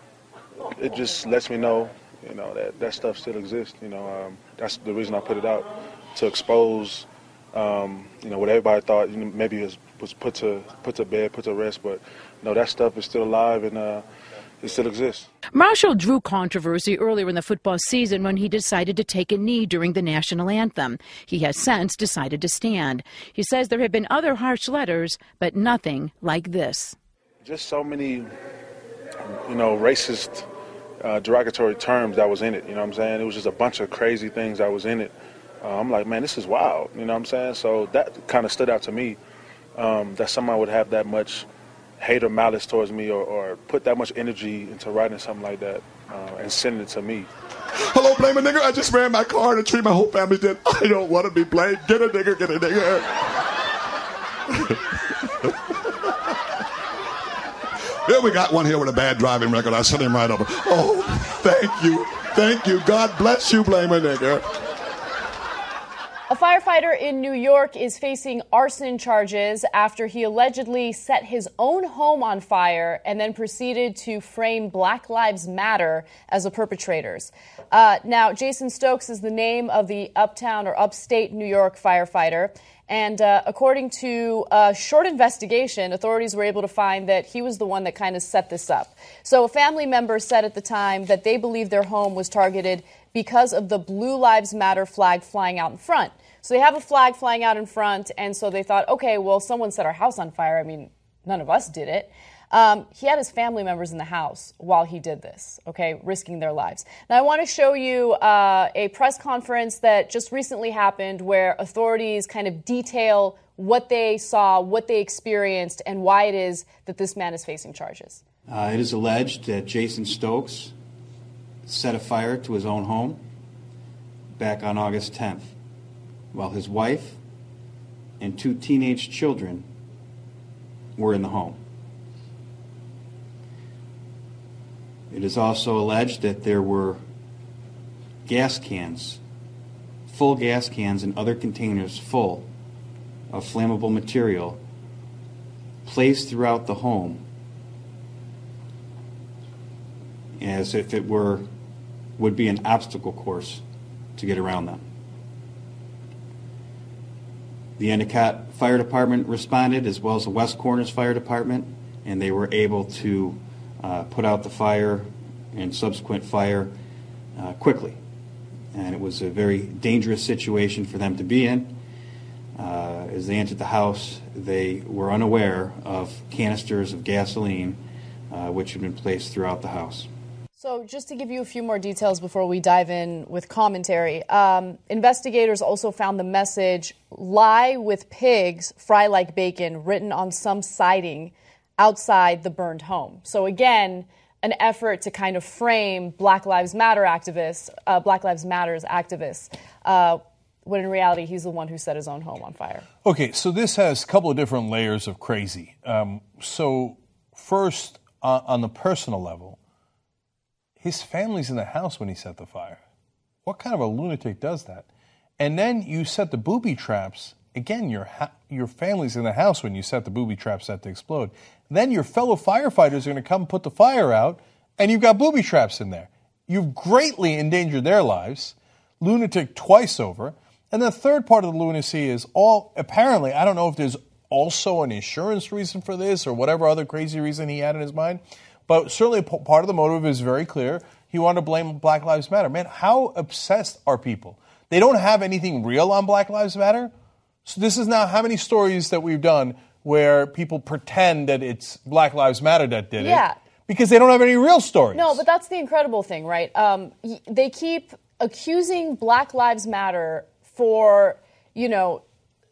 it just lets me know, you know, that that stuff still exists. You know, um, that's the reason I put it out, to expose, um, you know, what everybody thought, you know, maybe was, was put to put to bed, put to rest. But, no, that stuff is still alive and uh, it still exists. Marshall drew controversy earlier in the football season when he decided to take a knee during the national anthem. He has since decided to stand. He says there have been other harsh letters, but nothing like this. Just so many, you know, racist, uh, derogatory terms that was in it. You know what I'm saying? It was just a bunch of crazy things that was in it. Uh, I'm like, man, this is wild. You know what I'm saying? So that kind of stood out to me, um, that someone would have that much hate or malice towards me, or, or put that much energy into writing something like that uh, and sending it to me. Hello, blame a nigger. I just ran my car and treated my whole family dead. I don't want to be blamed. Get a nigger, get a nigger. Yeah, we got one here with a bad driving record. I sent him right over. Oh, thank you. Thank you. God bless you, blame a nigger. A firefighter in New York is facing arson charges after he allegedly set his own home on fire and then proceeded to frame Black Lives Matter as the perpetrators. Uh, now, Jason Stokes is the name of the uptown or upstate New York firefighter. And uh, according to a short investigation, authorities were able to find that he was the one that kind of set this up. So a family member said at the time that they believed their home was targeted because of the Blue Lives Matter flag flying out in front. So they have a flag flying out in front, and so they thought, okay, well, someone set our house on fire. I mean, none of us did it. Um, he had his family members in the house while he did this, okay, risking their lives. Now, I want to show you uh, a press conference that just recently happened where authorities kind of detail what they saw, what they experienced, and why it is that this man is facing charges. Uh, it is alleged that Jason Stokes set a fire to his own home back on August tenth while his wife and two teenage children were in the home. It is also alleged that there were gas cans, full gas cans and other containers full of flammable material placed throughout the home as if it were would be an obstacle course to get around them. The Endicott Fire Department responded, as well as the West Corners Fire Department, and they were able to uh, put out the fire and subsequent fire uh, quickly. And it was a very dangerous situation for them to be in. Uh, as they entered the house, they were unaware of canisters of gasoline uh, which had been placed throughout the house. So just to give you a few more details before we dive in with commentary, um, investigators also found the message, "Lie with pigs, fry like bacon," written on some siding outside the burned home. So again, an effort to kind of frame Black Lives Matter activists, uh, Black Lives Matters activists, uh, when in reality he's the one who set his own home on fire. Okay, so this has a couple of different layers of crazy. Um, so first, uh, on the personal level, his family's in the house when he set the fire. What kind of a lunatic does that? And then you set the booby traps. Again, your ha- your family's in the house when you set the booby traps set to explode. Then your fellow firefighters are going to come put the fire out, and you've got booby traps in there. You've greatly endangered their lives. Lunatic twice over. And the third part of the lunacy is all, apparently, I don't know if there's also an insurance reason for this or whatever other crazy reason he had in his mind, but certainly part of the motive is very clear. He wanted to blame Black Lives Matter. Man, how obsessed are people? They don't have anything real on Black Lives Matter. So this is now how many stories that we've done where people pretend that it's Black Lives Matter that did Yeah. it because they don't have any real stories. No, but that's the incredible thing, right? Um, y- they keep accusing Black Lives Matter for, you know,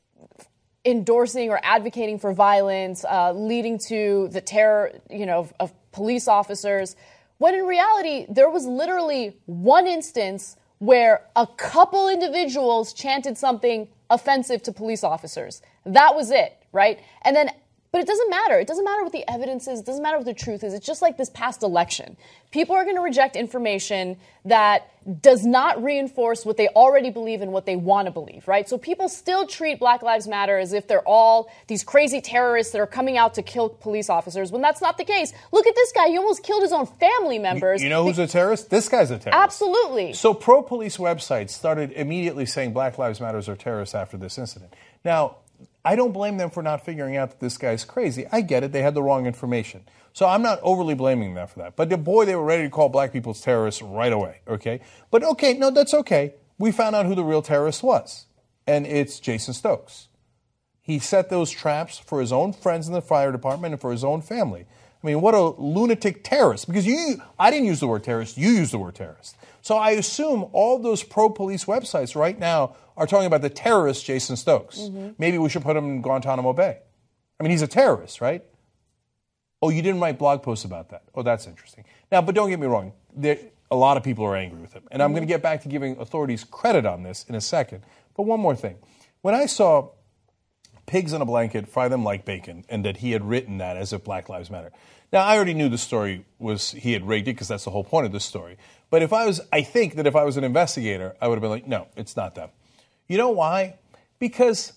endorsing or advocating for violence, uh, leading to the terror, you know, of, of police officers, when in reality, there was literally one instance where a couple individuals chanted something offensive to police officers. That was it, right? And then, but it doesn't matter. It doesn't matter what the evidence is. It doesn't matter what the truth is. It's just like this past election. People are going to reject information that does not reinforce what they already believe and what they want to believe, right? So people still treat Black Lives Matter as if they're all these crazy terrorists that are coming out to kill police officers, when that's not the case. Look at this guy. He almost killed his own family members. You know who's a terrorist? This guy's a terrorist. Absolutely. So pro-police websites started immediately saying Black Lives Matter are terrorists after this incident. Now, I don't blame them for not figuring out that this guy's crazy. I get it. They had the wrong information. So I'm not overly blaming them for that. But the boy, they were ready to call black people terrorists right away, okay? But okay, no, that's okay. We found out who the real terrorist was, and it's Jason Stokes. He set those traps for his own friends in the fire department and for his own family. I mean, what a lunatic terrorist. Because you, I didn't use the word terrorist, you used the word terrorist. So I assume all those pro-police websites right now are talking about the terrorist Jason Stokes. Mm-hmm. Maybe we should put him in Guantanamo Bay. I mean, he's a terrorist, right? Oh, you didn't write blog posts about that. Oh, that's interesting. Now, but don't get me wrong. There, a lot of people are angry with him. And mm-hmm. I'm going to get back to giving authorities credit on this in a second. But one more thing. When I saw pigs in a blanket, fry them like bacon, and that he had written that as if Black Lives Matter. Now, I already knew the story was he had rigged it because that's the whole point of this story. But if I was, I think that if I was an investigator, I would have been like, no, it's not them. You know why? Because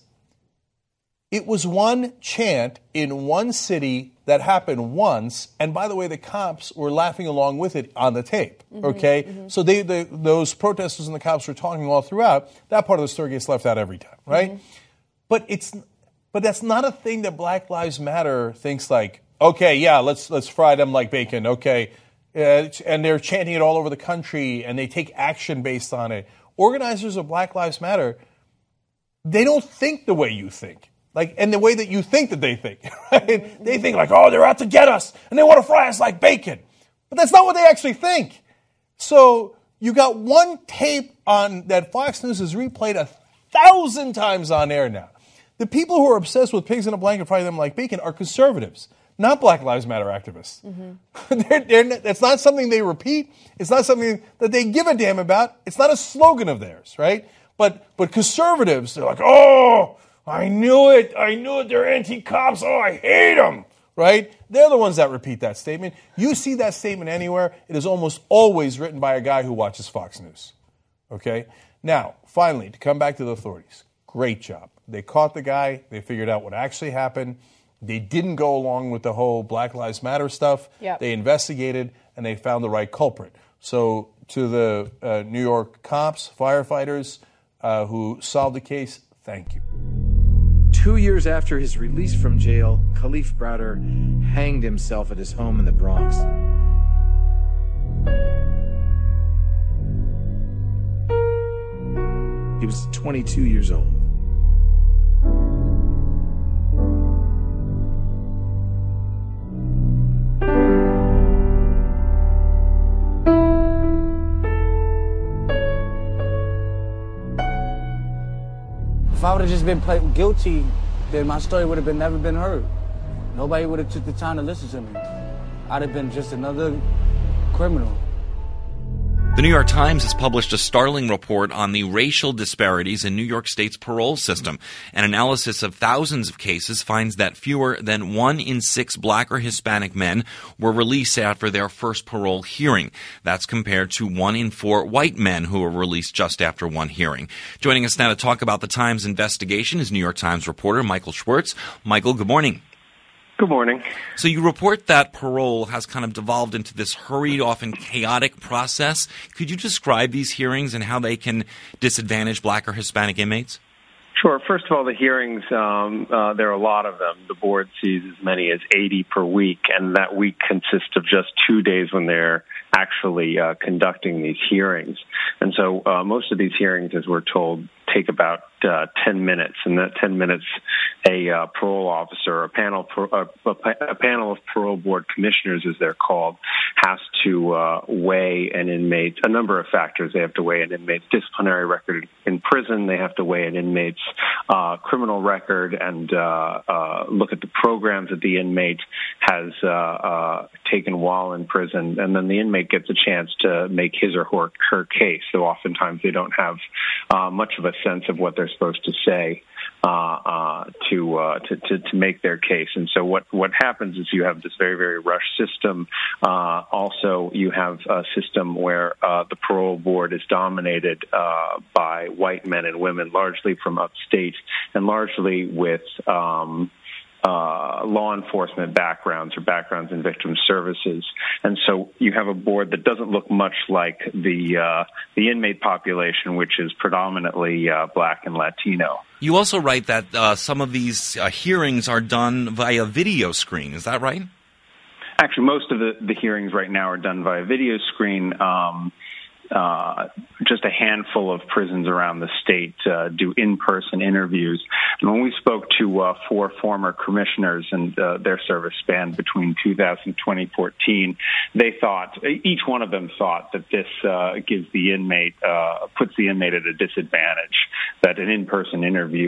it was one chant in one city that happened once, and by the way, the cops were laughing along with it on the tape, mm-hmm, okay? Mm-hmm. So they, they, those protesters and the cops were talking all throughout. That part of the story gets left out every time, right? Mm-hmm. But it's, but that's not a thing that Black Lives Matter thinks like, okay, yeah, let's let's fry them like bacon, okay? Uh, and they're chanting it all over the country, and they take action based on it. Organizers of Black Lives Matter, they don't think the way you think. Like, and the way that you think that they think, right? They think like, oh, they're out to get us, and they want to fry us like bacon. But that's not what they actually think. So you got one tape on that Fox News has replayed a thousand times on air now. The people who are obsessed with pigs in a blanket frying them like bacon are conservatives, not Black Lives Matter activists. Mm-hmm. they're, they're, it's not something they repeat. It's not something that they give a damn about. It's not a slogan of theirs, right? But but conservatives, they're like, oh, I knew it. I knew it. They're anti-cops. Oh, I hate them, right? They're the ones that repeat that statement. You see that statement anywhere, it is almost always written by a guy who watches Fox News, okay? Now, finally, to come back to the authorities, great job. They caught the guy. They figured out what actually happened. They didn't go along with the whole Black Lives Matter stuff. Yep. They investigated, and they found the right culprit. So to the uh, New York cops, firefighters uh, who solved the case, thank you. Two years after his release from jail, Khalif Browder hanged himself at his home in the Bronx. He was twenty-two years old. If I would have just been pled guilty, then my story would have been never been heard. Nobody would have took the time to listen to me. I'd have been just another criminal. The New York Times has published a startling report on the racial disparities in New York State's parole system. An analysis of thousands of cases finds that fewer than one in six black or Hispanic men were released after their first parole hearing. That's compared to one in four white men who were released just after one hearing. Joining us now to talk about the Times investigation is New York Times reporter Michael Schwartz. Michael, good morning. Good morning. So you report that parole has kind of devolved into this hurried, often chaotic process. Could you describe these hearings and how they can disadvantage black or Hispanic inmates? Sure. First of all, the hearings, um, uh, there are a lot of them. The board sees as many as eighty per week, and that week consists of just two days when they're actually uh, conducting these hearings. And so uh, most of these hearings, as we're told, take about uh, ten minutes, and that ten minutes, a uh, parole officer, a panel, uh, a panel of parole board commissioners, as they're called, has to uh, weigh an inmate, a number of factors. They have to weigh an inmate's disciplinary record in prison. They have to weigh an inmate's uh, criminal record and uh, uh, look at the programs that the inmate has uh, uh, taken while in prison. And then the inmate gets a chance to make his or her, her case. So oftentimes they don't have uh, much of a sense of what they're supposed to say uh, uh, to, uh, to to to make their case. And so what what happens is you have this very very rushed system. Uh, also, you have a system where uh, the parole board is dominated uh, by white men and women, largely from upstate, and largely with Um, Uh, law enforcement backgrounds or backgrounds in victim services. And so you have a board that doesn't look much like the uh, the inmate population, which is predominantly uh, black and Latino. You also write that uh, some of these uh, hearings are done via video screen. Is that right? Actually, most of the, the hearings right now are done via video screen. Um, Uh, just a handful of prisons around the state uh, do in-person interviews. And when we spoke to uh, four former commissioners, and uh, their service spanned between two thousand and twenty fourteen, they thought, each one of them thought that this uh, gives the inmate, uh, puts the inmate at a disadvantage, that an in-person interview,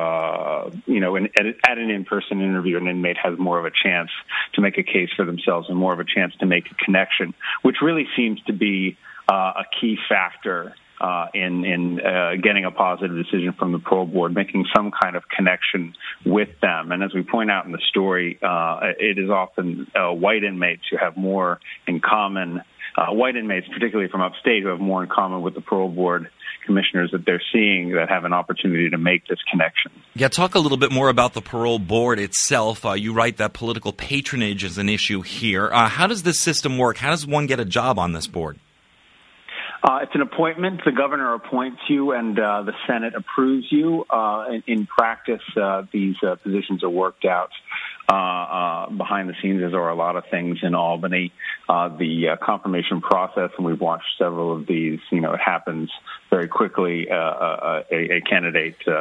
uh, you know, an, at, at an in-person interview, an inmate has more of a chance to make a case for themselves and more of a chance to make a connection, which really seems to be Uh, a key factor uh, in in uh, getting a positive decision from the parole board, making some kind of connection with them. And as we point out in the story, uh, it is often uh, white inmates who have more in common, uh, white inmates, particularly from upstate, who have more in common with the parole board commissioners that they're seeing that have an opportunity to make this connection. Yeah, talk a little bit more about the parole board itself. Uh, you write that political patronage is an issue here. Uh, how does this system work? How does one get a job on this board? Uh, it's an appointment. The governor appoints you, and uh, the Senate approves you. Uh, in, in practice, uh, these uh, positions are worked out uh, uh, behind the scenes, as are a lot of things in Albany. Uh, the uh, confirmation process, and we've watched several of these, you know, it happens very quickly. Uh, a, a candidate uh,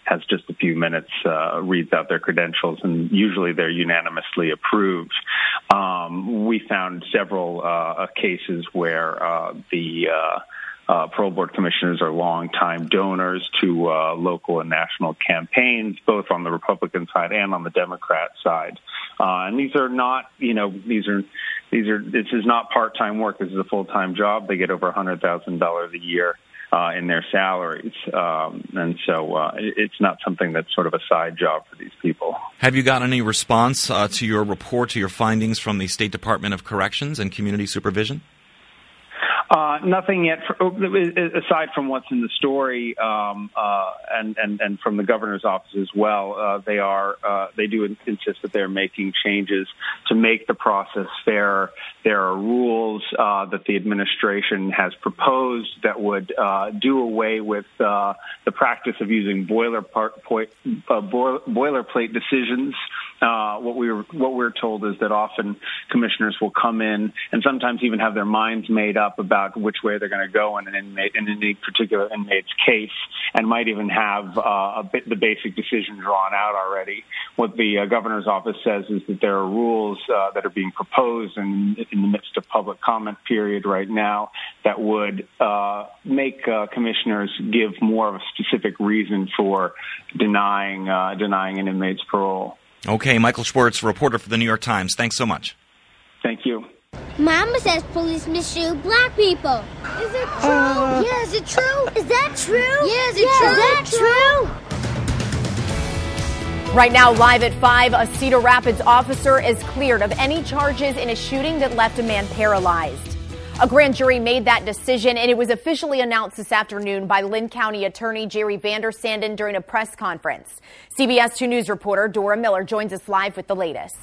has just a few minutes, uh, reads out their credentials, and usually they're unanimously approved. Um, we found several uh, cases where uh, the uh, Uh, parole board commissioners are longtime donors to uh, local and national campaigns, both on the Republican side and on the Democrat side. Uh, and these are not, you know, these are, these are, this is not part-time work. This is a full-time job. They get over one hundred thousand dollars a year uh, in their salaries. Um, and so uh, it's not something that's sort of a side job for these people. Have you got any response uh, to your report, to your findings from the State Department of Corrections and Community Supervision? Uh, nothing yet, for, aside from what's in the story, um, uh, and, and, and from the governor's office as well. Uh, they are, uh, they do insist that they're making changes to make the process fairer. There are rules uh, that the administration has proposed that would uh, do away with uh, the practice of using boilerplate, uh, boilerplate decisions. Uh, what we were, what we're told is that often commissioners will come in and sometimes even have their minds made up about which way they're going to go in an inmate, in any particular inmate's case, and might even have uh, a bit, the basic decision drawn out already. What the uh, governor's office says is that there are rules uh, that are being proposed in, in the midst of public comment period right now that would uh, make uh, commissioners give more of a specific reason for denying uh, denying an inmate's parole. Okay, Michael Schwartz, reporter for the New York Times. Thanks so much. Thank you. Mama says police mistreat black people. Is it true? Uh, yeah, is it true? Is that true? Yeah, is it yeah, true? Is that true? Right now, live at five, a Cedar Rapids officer is cleared of any charges in a shooting that left a man paralyzed. A grand jury made that decision, and it was officially announced this afternoon by Lynn County Attorney Jerry Vander Sanden during a press conference. C B S two News reporter Dora Miller joins us live with the latest.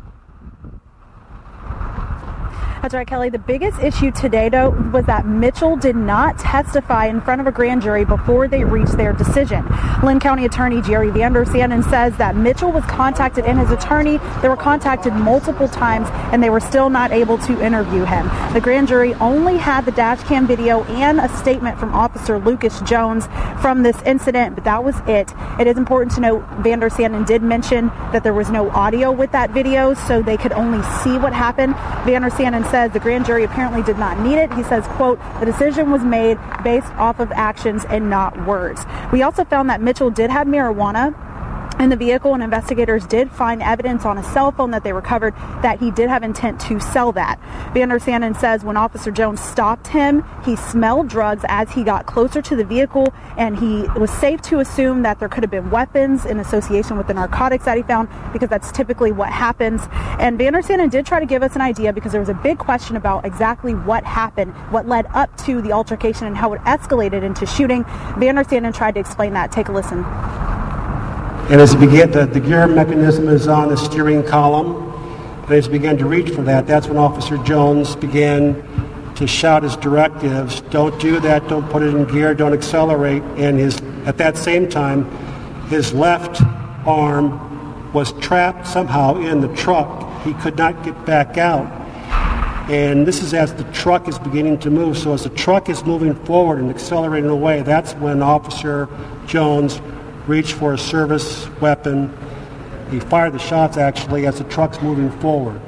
That's right, Kelly. The biggest issue today, though, was that Mitchell did not testify in front of a grand jury before they reached their decision. Lynn County Attorney Jerry Vander Sanden says that Mitchell was contacted and his attorney, they were contacted multiple times, and they were still not able to interview him. The grand jury only had the dash cam video and a statement from Officer Lucas Jones from this incident, but that was it. It is important to note Vander Sanden did mention that there was no audio with that video, so they could only see what happened. Vander Sanden says the grand jury apparently did not need it. He says, quote, the decision was made based off of actions and not words. We also found that Mitchell did have marijuana in the vehicle, and investigators did find evidence on a cell phone that they recovered that he did have intent to sell that. Vander Sanden says when Officer Jones stopped him, he smelled drugs as he got closer to the vehicle, and he was safe to assume that there could have been weapons in association with the narcotics that he found, because that's typically what happens. And Vander Sanden did try to give us an idea, because there was a big question about exactly what happened, what led up to the altercation, and how it escalated into shooting. Vander Sanden tried to explain that. Take a listen. And as he began, the, the gear mechanism is on the steering column. And as he began to reach for that, that's when Officer Jones began to shout his directives. Don't do that, don't put it in gear, don't accelerate. And his, at that same time, his left arm was trapped somehow in the truck. He could not get back out. And this is as the truck is beginning to move. So as the truck is moving forward and accelerating away, that's when Officer Jones reached for a service weapon. He fired the shots, actually, as the truck's moving forward.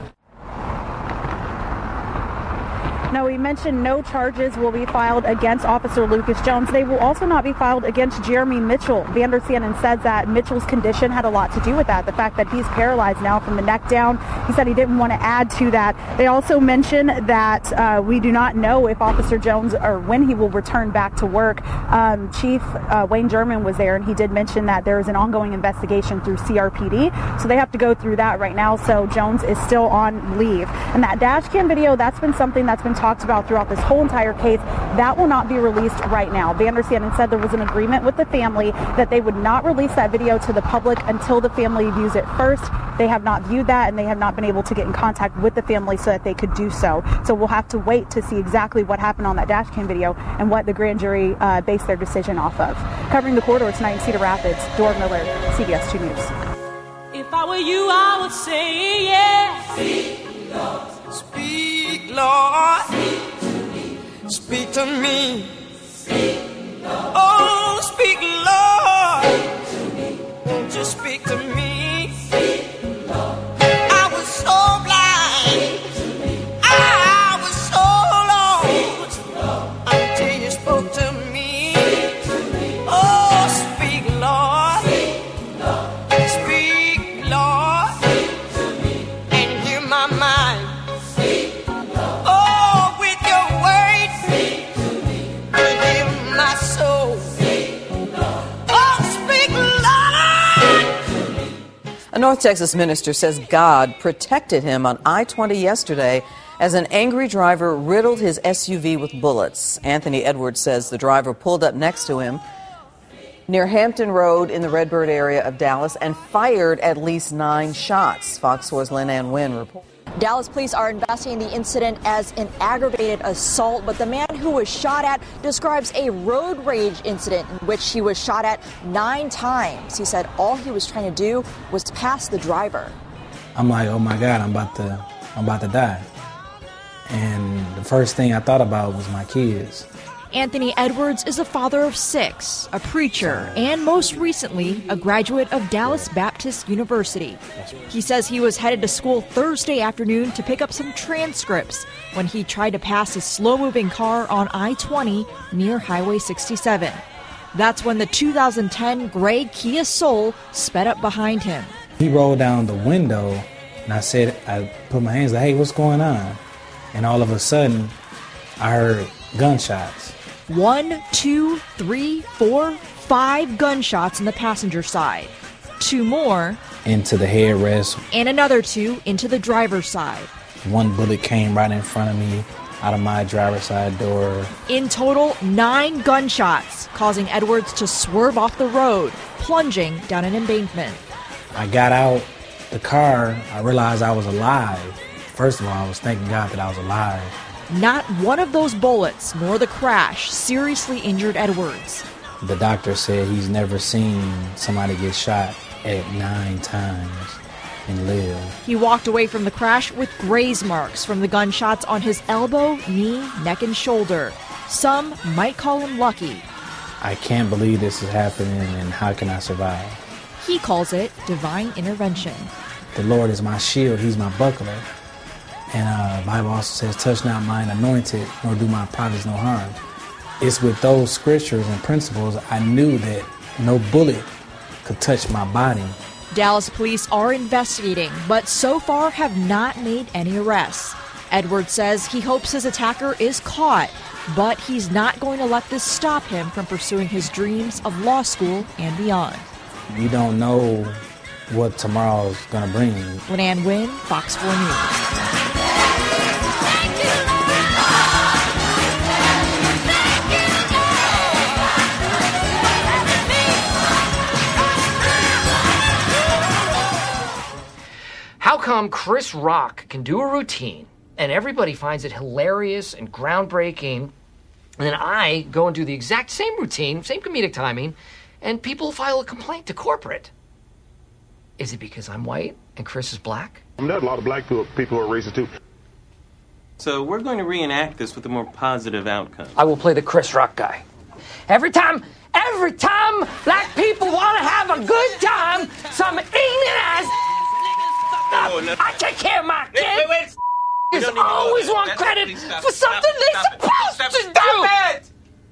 Now, we mentioned no charges will be filed against Officer Lucas Jones. They will also not be filed against Jeremy Mitchell. Vander Sanden says that Mitchell's condition had a lot to do with that, the fact that he's paralyzed now from the neck down. He said he didn't want to add to that. They also mentioned that uh, we do not know if Officer Jones or when he will return back to work. Um, Chief uh, Wayne German was there, and he did mention that there is an ongoing investigation through C R P D, so they have to go through that right now. So Jones is still on leave. And that dash cam video, that's been something that's been talked about throughout this whole entire case. That will not be released right now. Vander Sanden said there was an agreement with the family that they would not release that video to the public until the family views it first. They have not viewed that, and they have not been able to get in contact with the family so that they could do so. So we'll have to wait to see exactly what happened on that dash cam video and what the grand jury uh, based their decision off of. Covering the corridor tonight in Cedar Rapids, Dora Miller, C B S two News. If I were you, I would say yes. Speak, Lord. Speak, Lord. Speak to me. Speak to me. Speak, Lord. Oh, speak, Lord. speak to me. I was so blind. I was so lost until you spoke to me. Oh, speak, Lord. Speak, Lord. And hear my mind. Oh, with your word. Hear my soul. A North Texas minister says God protected him on I twenty yesterday as an angry driver riddled his S U V with bullets. Anthony Edwards says the driver pulled up next to him near Hampton Road in the Redbird area of Dallas and fired at least nine shots. Fox four's Lynn Ann Wynn reports. Dallas police are investigating the incident as an aggravated assault, but the man who was shot at describes a road rage incident in which he was shot at nine times. He said all he was trying to do was pass the driver. I'm like, oh my God, I'm about to, I'm about to die. And the first thing I thought about was my kids. Anthony Edwards is a father of six, a preacher, and most recently, a graduate of Dallas Baptist University. He says he was headed to school Thursday afternoon to pick up some transcripts when he tried to pass a slow-moving car on I twenty near Highway sixty-seven. That's when the two thousand ten gray Kia Soul sped up behind him. He rolled down the window, and I said, I put my hands like, hey, what's going on? And all of a sudden, I heard gunshots. One, two, three, four, five gunshots on the passenger side. Two more. Into the headrest. And another two into the driver's side. One bullet came right in front of me out of my driver's side door. In total, nine gunshots, causing Edwards to swerve off the road, plunging down an embankment. I got out the car. I realized I was alive. First of all, I was thanking God that I was alive. Not one of those bullets, nor the crash, seriously injured Edwards. The doctor said he's never seen somebody get shot at nine times and live. He walked away from the crash with graze marks from the gunshots on his elbow, knee, neck, and shoulder. Some might call him lucky. I can't believe this is happening, and how can I survive? He calls it divine intervention. The Lord is my shield. He's my buckler. And uh, the Bible also says, touch not mine anointed, nor do my prophets no harm. It's with those scriptures and principles I knew that no bullet could touch my body. Dallas police are investigating, but so far have not made any arrests. Edwards says he hopes his attacker is caught, but he's not going to let this stop him from pursuing his dreams of law school and beyond. We don't know what tomorrow's going to bring. Lynn Ann Wynn, Fox four News. How come Chris Rock can do a routine and everybody finds it hilarious and groundbreaking, and then I go and do the exact same routine, same comedic timing, and people file a complaint to corporate? Is it because I'm white and Chris is black? I mean, there's a lot of black people who are racist too. So we're going to reenact this with a more positive outcome. I will play the Chris Rock guy. Every time, every time black people want to have a good time, some ignorant ass No, no. I take care of my kids. Wait, wait, wait. Just always want That's credit it. Stop for it. Stop something it. they're Stop it. supposed Stop to it. do. Stop it.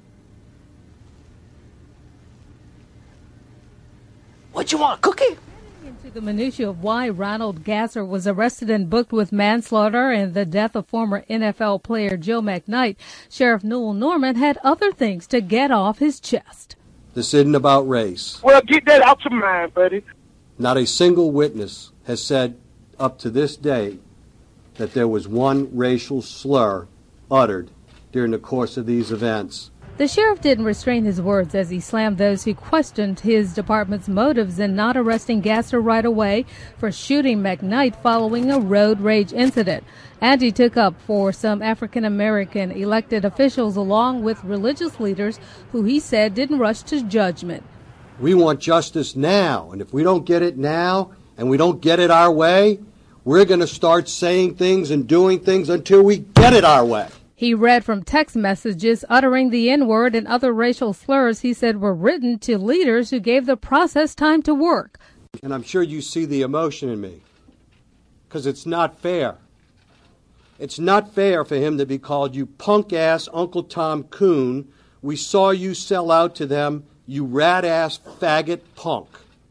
What you want, a cookie? Into the minutiae of why Ronald Gasser was arrested and booked with manslaughter and the death of former N F L player Joe McKnight, Sheriff Newell Normand had other things to get off his chest. This isn't about race. Well, get that out your mind, buddy. Not a single witness has said up to this day that there was one racial slur uttered during the course of these events. The sheriff didn't restrain his words as he slammed those who questioned his department's motives in not arresting Gasser right away for shooting McKnight following a road rage incident. And he took up for some African-American elected officials along with religious leaders who he said didn't rush to judgment. We want justice now, and if we don't get it now and we don't get it our way, we're going to start saying things and doing things until we get it our way. He read from text messages uttering the N-word and other racial slurs he said were written to leaders who gave the process time to work. And I'm sure you see the emotion in me, because it's not fair. It's not fair for him to be called, you punk-ass Uncle Tom Coon. We saw you sell out to them, you rat-ass faggot punk.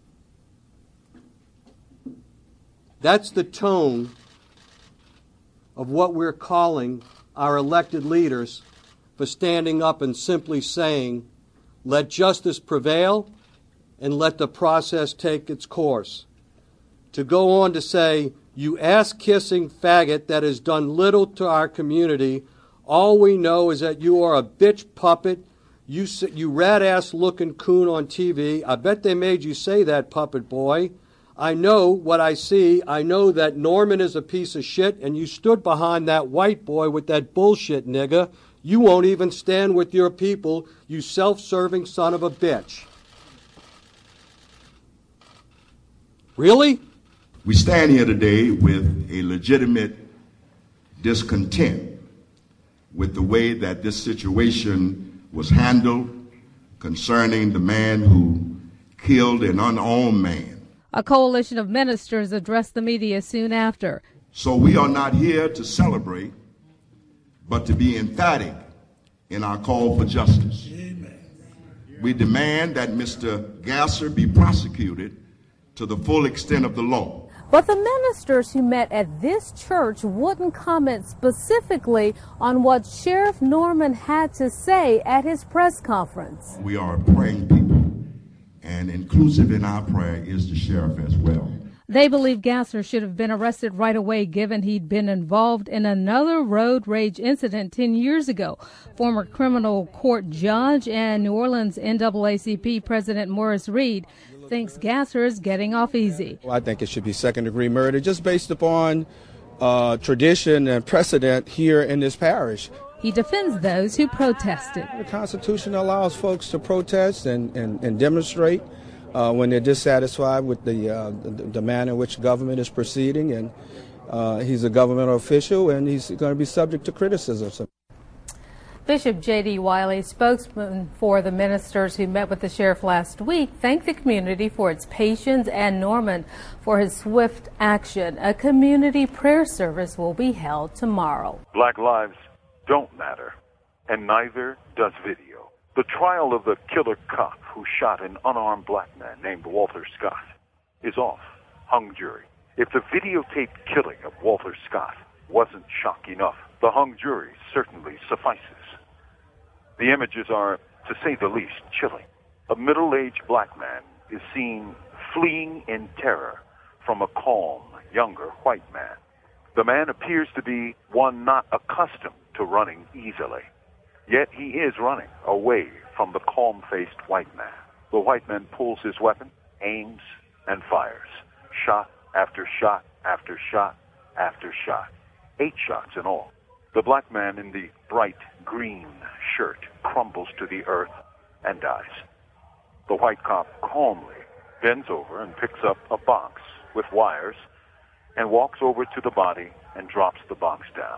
That's the tone of what we're calling our elected leaders for standing up and simply saying, let justice prevail and let the process take its course. To go on to say, you ass-kissing faggot that has done little to our community, all we know is that you are a bitch puppet, you, you rat-ass looking coon on T V. I bet they made you say that, puppet boy. I know what I see. I know that Norman is a piece of shit, and you stood behind that white boy with that bullshit, nigga. You won't even stand with your people, you self-serving son of a bitch. Really? We stand here today with a legitimate discontent with the way that this situation was handled concerning the man who killed an unarmed man. A coalition of ministers addressed the media soon after. So we are not here to celebrate, but to be emphatic in our call for justice. Amen. We demand that Mister Gasser be prosecuted to the full extent of the law. But the ministers who met at this church wouldn't comment specifically on what Sheriff Normand had to say at his press conference. We are praying people, and inclusive in our prayer is the sheriff as well. They believe Gasser should have been arrested right away, given he'd been involved in another road rage incident ten years ago. Former criminal court judge and New Orleans N double A C P President Morris Reed thinks Gasser is getting off easy. Well, I think it should be second-degree murder, just based upon uh, tradition and precedent here in this parish. He defends those who protested. The Constitution allows folks to protest and, and, and demonstrate uh, when they're dissatisfied with the, uh, the, the manner in which government is proceeding, and uh, he's a governmental official, and he's going to be subject to criticism. Bishop J D Wiley, spokesman for the ministers who met with the sheriff last week, thanked the community for its patience and Normand for his swift action. A community prayer service will be held tomorrow. Black lives don't matter, and neither does video. The trial of the killer cop who shot an unarmed black man named Walter Scott is off, hung jury. If the videotaped killing of Walter Scott wasn't shock enough, the hung jury certainly suffices. The images are, to say the least, chilling. A middle-aged black man is seen fleeing in terror from a calm, younger white man. The man appears to be one not accustomed to running easily. Yet he is running away from the calm-faced white man. The white man pulls his weapon, aims, and fires. Shot after shot after shot after shot. Eight shots in all. The black man in the bright green shirt crumbles to the earth and dies. The white cop calmly bends over and picks up a box with wires and walks over to the body and drops the box down.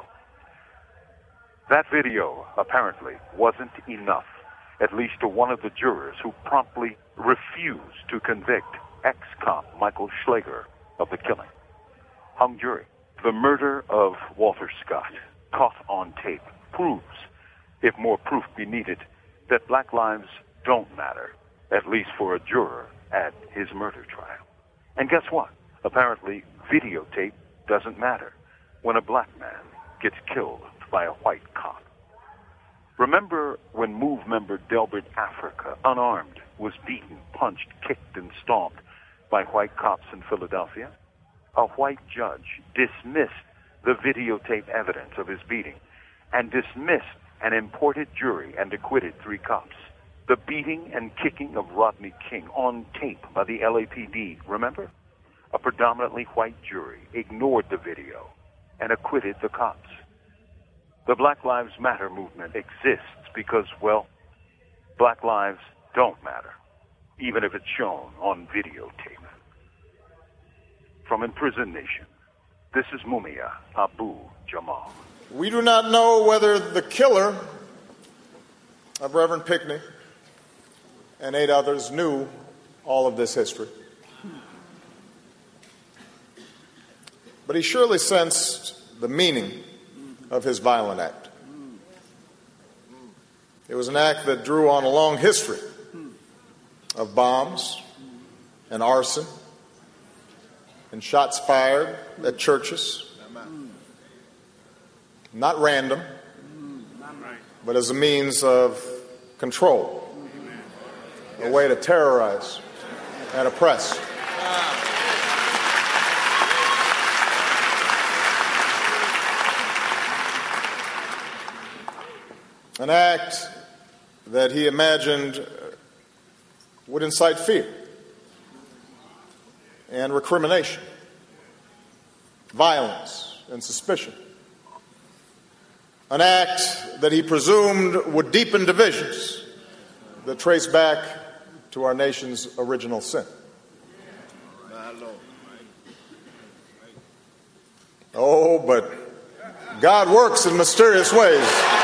That video apparently wasn't enough, at least to one of the jurors who promptly refused to convict ex-cop Michael Slager of the killing. Hung jury. The murder of Walter Scott, caught on tape, proves, if more proof be needed, that black lives don't matter, at least for a juror at his murder trial. And guess what? Apparently, videotape doesn't matter when a black man gets killed by a white cop. Remember when MOVE member Delbert Africa, unarmed, was beaten, punched, kicked, and stomped by white cops in Philadelphia? A white judge dismissed the videotape evidence of his beating and dismissed an imported jury and acquitted three cops. The beating and kicking of Rodney King on tape by the L A P D, remember? A predominantly white jury ignored the video and acquitted the cops. The Black Lives Matter movement exists because, well, black lives don't matter, even if it's shown on videotape. From Imprisoned Nation, this is Mumia Abu Jamal. We do not know whether the killer of Reverend Pinckney and eight others knew all of this history. but he surely sensed the meaning of his violent act. It was an act that drew on a long history of bombs and arson and shots fired at churches, not random, but as a means of control, a way to terrorize and oppress. An act that he imagined would incite fear and recrimination, violence and suspicion. An act that he presumed would deepen divisions that trace back to our nation's original sin. Oh, but God works in mysterious ways.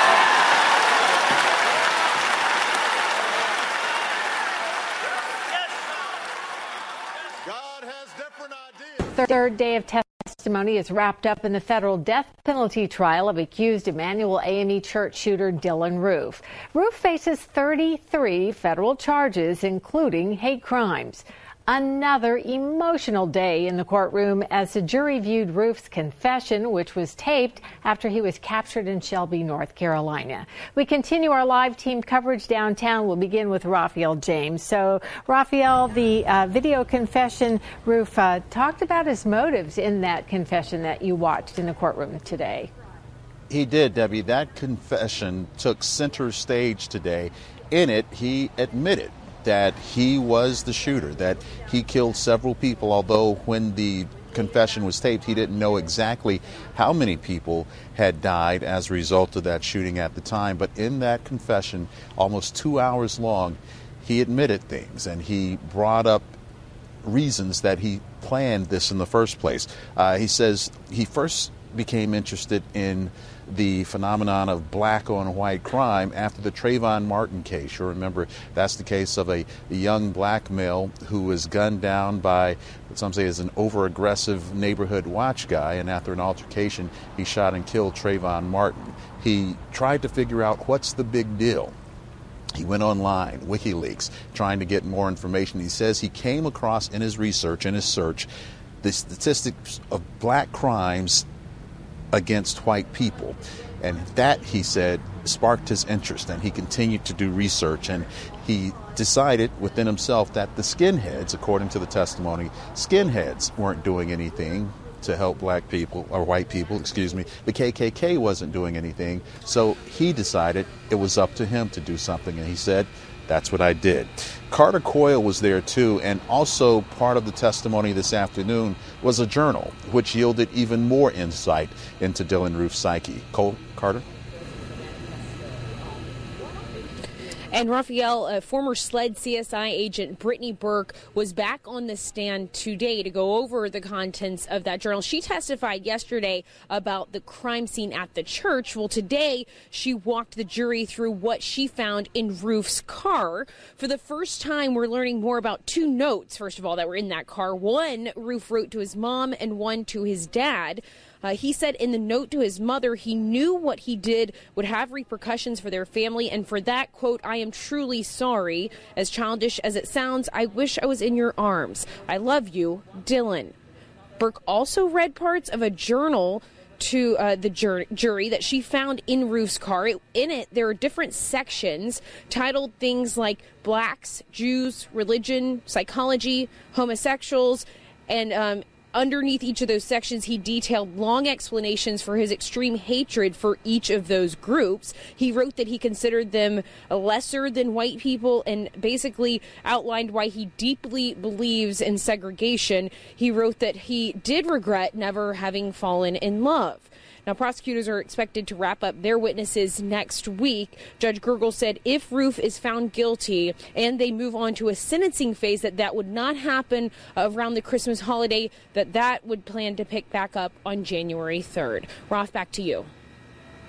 Third day of testimony is wrapped up in the federal death penalty trial of accused Emanuel A M E Church shooter Dylann Roof. Roof faces thirty-three federal charges, including hate crimes. Another emotional day in the courtroom as the jury viewed Roof's confession, which was taped after he was captured in Shelby, North Carolina. We continue our live team coverage downtown. We'll begin with Raphael James. So, Raphael, the uh, video confession, Roof uh, talked about his motives in that confession that you watched in the courtroom today. He did, Debbie. That confession took center stage today. In it, he admitted that he was the shooter, that he killed several people, although when the confession was taped, he didn't know exactly how many people had died as a result of that shooting at the time. But in that confession, almost two hours long, he admitted things, and he brought up reasons that he planned this in the first place. Uh, he says he first became interested in the phenomenon of black on white crime after the Trayvon Martin case. You'll remember that's the case of a, a young black male who was gunned down by what some say is an over-aggressive neighborhood watch guy, and after an altercation, he shot and killed Trayvon Martin. He tried to figure out what's the big deal. He went online, WikiLeaks, trying to get more information. He says he came across in his research, in his search, the statistics of black crimes against white people. And that, he said, sparked his interest, and he continued to do research, and he decided within himself that the skinheads, according to the testimony, skinheads weren't doing anything to help black people, or white people, excuse me. The K K K wasn't doing anything, so he decided it was up to him to do something, and he said, that's what I did. Carter Coyle was there too, and also part of the testimony this afternoon was a journal, which yielded even more insight into Dylann Roof's psyche. Cole, Carter? And Raphael, uh, former SLED C S I agent Brittany Burke was back on the stand today to go over the contents of that journal. She testified yesterday about the crime scene at the church. Well, today she walked the jury through what she found in Roof's car. For the first time, we're learning more about two notes, first of all, that were in that car. One Roof wrote to his mom and one to his dad. Uh, he said in the note to his mother he knew what he did would have repercussions for their family, and for that, quote, I am truly sorry. As childish as it sounds, I wish I was in your arms. I love you, Dylann. Burke also read parts of a journal to uh, the jur- jury that she found in Roof's car. It, in it, there are different sections titled things like blacks, Jews, religion, psychology, homosexuals, and um, underneath each of those sections, he detailed long explanations for his extreme hatred for each of those groups. He wrote that he considered them lesser than white people and basically outlined why he deeply believes in segregation. He wrote that he did regret never having fallen in love. Now, prosecutors are expected to wrap up their witnesses next week. Judge Gergel said if Roof is found guilty and they move on to a sentencing phase, that that would not happen around the Christmas holiday, that that would plan to pick back up on January third. Roth, back to you.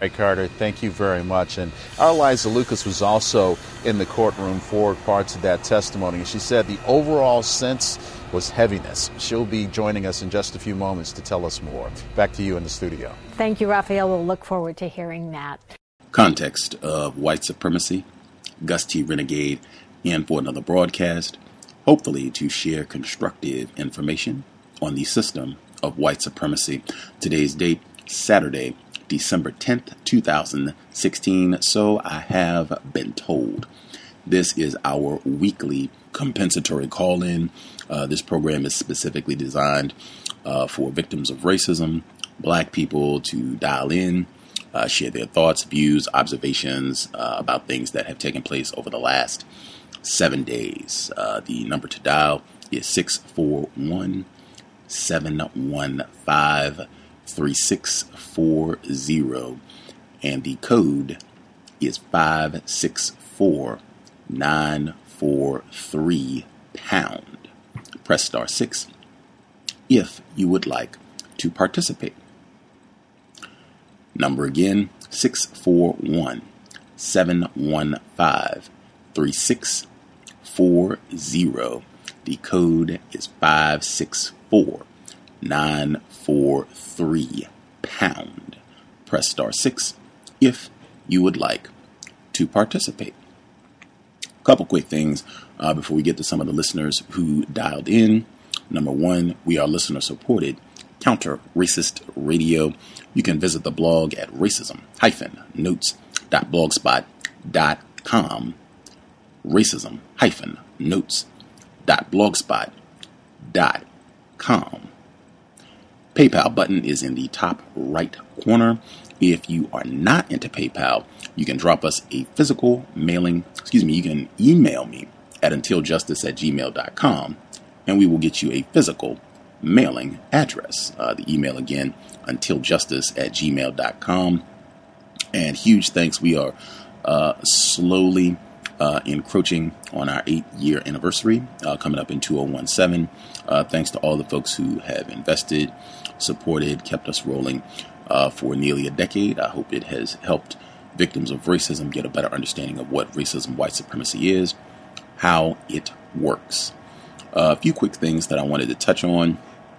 Hey, Carter, thank you very much. And our Liza Lucas was also in the courtroom for parts of that testimony. And she said the overall sense was heaviness. She'll be joining us in just a few moments to tell us more. Back to you in the studio. Thank you, Raphael. We'll look forward to hearing that. Context of White Supremacy. Gus T Renegade in for another broadcast, hopefully to share constructive information on the system of white supremacy. Today's date, Saturday, December tenth, two thousand sixteen, so I have been told. This is our weekly compensatory call-in. Uh, this program is specifically designed uh, for victims of racism, black people to dial in, uh, share their thoughts, views, observations uh, about things that have taken place over the last seven days. Uh, the number to dial is six four one, seven one five, three six four zero, and the code is five six four nine four three pound. Press star six if you would like to participate. Number again, six four one, seven one five, three six four zero. The code is five six four nine four three pound. Press star six if you would like to participate. A couple quick things uh, before we get to some of the listeners who dialed in. Number one, we are listener supported counter racist radio. You can visit the blog at racism dash notes dot blogspot dot com. racism dash notes dot blogspot dot com. PayPal button is in the top right corner. If you are not into PayPal, you can drop us a physical mailing, excuse me, you can email me at until justice at gmail dot com, and we will get you a physical mailing address. Uh, the email again, until justice at gmail dot com. And huge thanks. We are uh, slowly uh, encroaching on our eight-year anniversary uh, coming up in two thousand seventeen. Uh, thanks to all the folks who have invested, supported, kept us rolling uh, for nearly a decade. I hope it has helped victims of racism get a better understanding of what racism, white supremacy is, how it works. Uh, a few quick things that I wanted to touch on.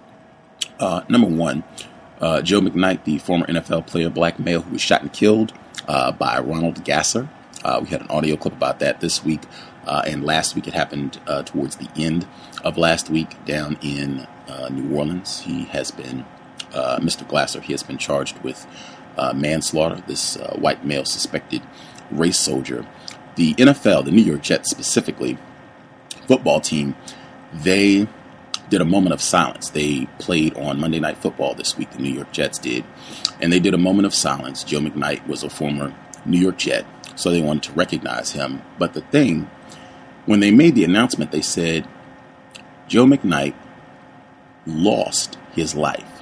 Uh, number one, uh, Joe McKnight, the former N F L player, black male who was shot and killed uh, by Ronald Gasser. Uh, we had an audio clip about that this week. Uh, and last week it happened uh, towards the end of last week down in uh, New Orleans. He has been, uh, Mister Gasser, he has been charged with uh, manslaughter, this uh, white male suspected race soldier. The N F L, the New York Jets specifically, football team, they did a moment of silence. They played on Monday Night Football this week, the New York Jets did, and they did a moment of silence. Joe McKnight was a former New York Jet, so they wanted to recognize him. But the thing, when they made the announcement, they said, Joe McKnight lost his life.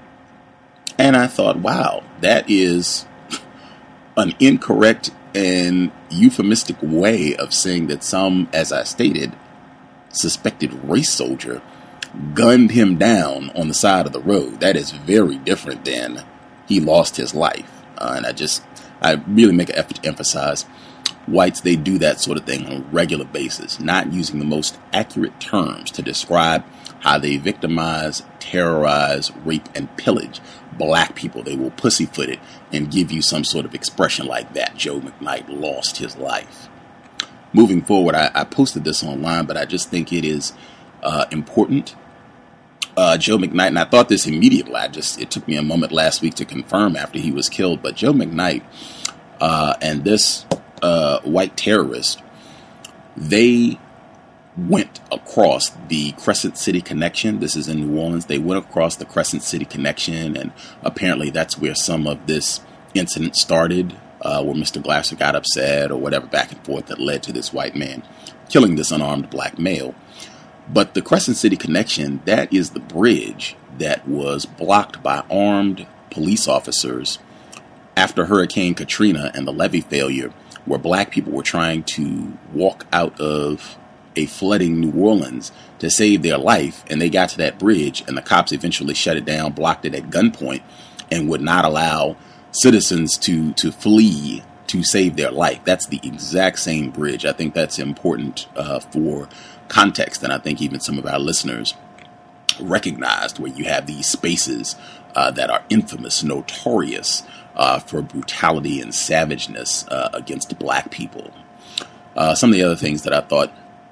And I thought, wow, that is an incorrect and euphemistic way of saying that some, as I stated, suspected race soldier gunned him down on the side of the road. That is very different than he lost his life. Uh, and I just, I really make an effort to emphasize whites, they do that sort of thing on a regular basis, not using the most accurate terms to describe how they victimize, terrorize, rape, and pillage black people. They will pussyfoot it and give you some sort of expression like that. Joe McKnight lost his life. Moving forward, I, I posted this online, but I just think it is uh, important. Uh, Joe McKnight, and I thought this immediately. I just, it took me a moment last week to confirm after he was killed, but Joe McKnight uh, and this uh, white terrorist, they went across the Crescent City connection. This is in New Orleans. They went across the Crescent City connection, and apparently that's where some of this incident started, uh, where Mister Gasser got upset or whatever back and forth that led to this white man killing this unarmed black male. But the Crescent City connection, that is the bridge that was blocked by armed police officers after Hurricane Katrina and the levee failure, where black people were trying to walk out of a flooding New Orleans to save their life. And they got to that bridge and the cops eventually shut it down, blocked it at gunpoint, and would not allow citizens to, to flee to save their life. That's the exact same bridge. I think that's important uh, for context. And I think even some of our listeners recognized where you have these spaces uh, that are infamous, notorious uh, for brutality and savageness uh, against black people. Uh, some of the other things that I thought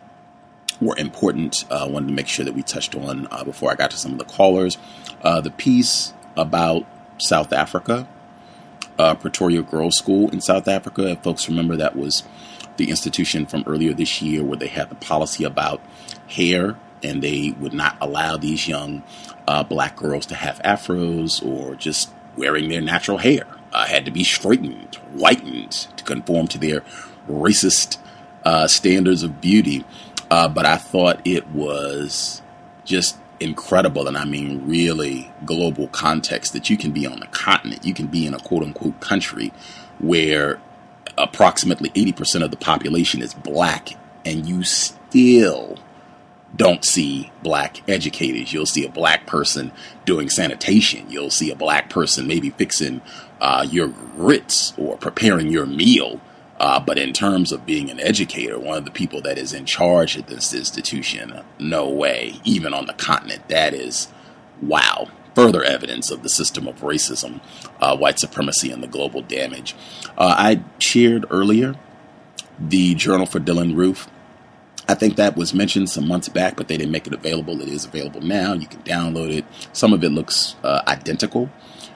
were important, I uh, wanted to make sure that we touched on uh, before I got to some of the callers. Uh, the piece about South Africa, uh, Pretoria Girls' School in South Africa. If folks remember, that was the institution from earlier this year where they had the policy about hair, and they would not allow these young uh, black girls to have afros or just wearing their natural hair. Uh, had to be straightened, whitened to conform to their racist uh, standards of beauty. Uh, but I thought it was just incredible, and I mean really global context, that you can be on a continent, you can be in a quote-unquote country where approximately eighty percent of the population is black, and you still don't see black educators. You'll see a black person doing sanitation. You'll see a black person maybe fixing uh, your grits or preparing your meal. Uh, but in terms of being an educator, one of the people that is in charge at this institution, no way, even on the continent. That is, wow, further evidence of the system of racism, uh, white supremacy, and the global damage. Uh, I shared earlier the Journal for Dylann Roof. I think that was mentioned some months back, but they didn't make it available. It is available now. You can download it. Some of it looks uh, identical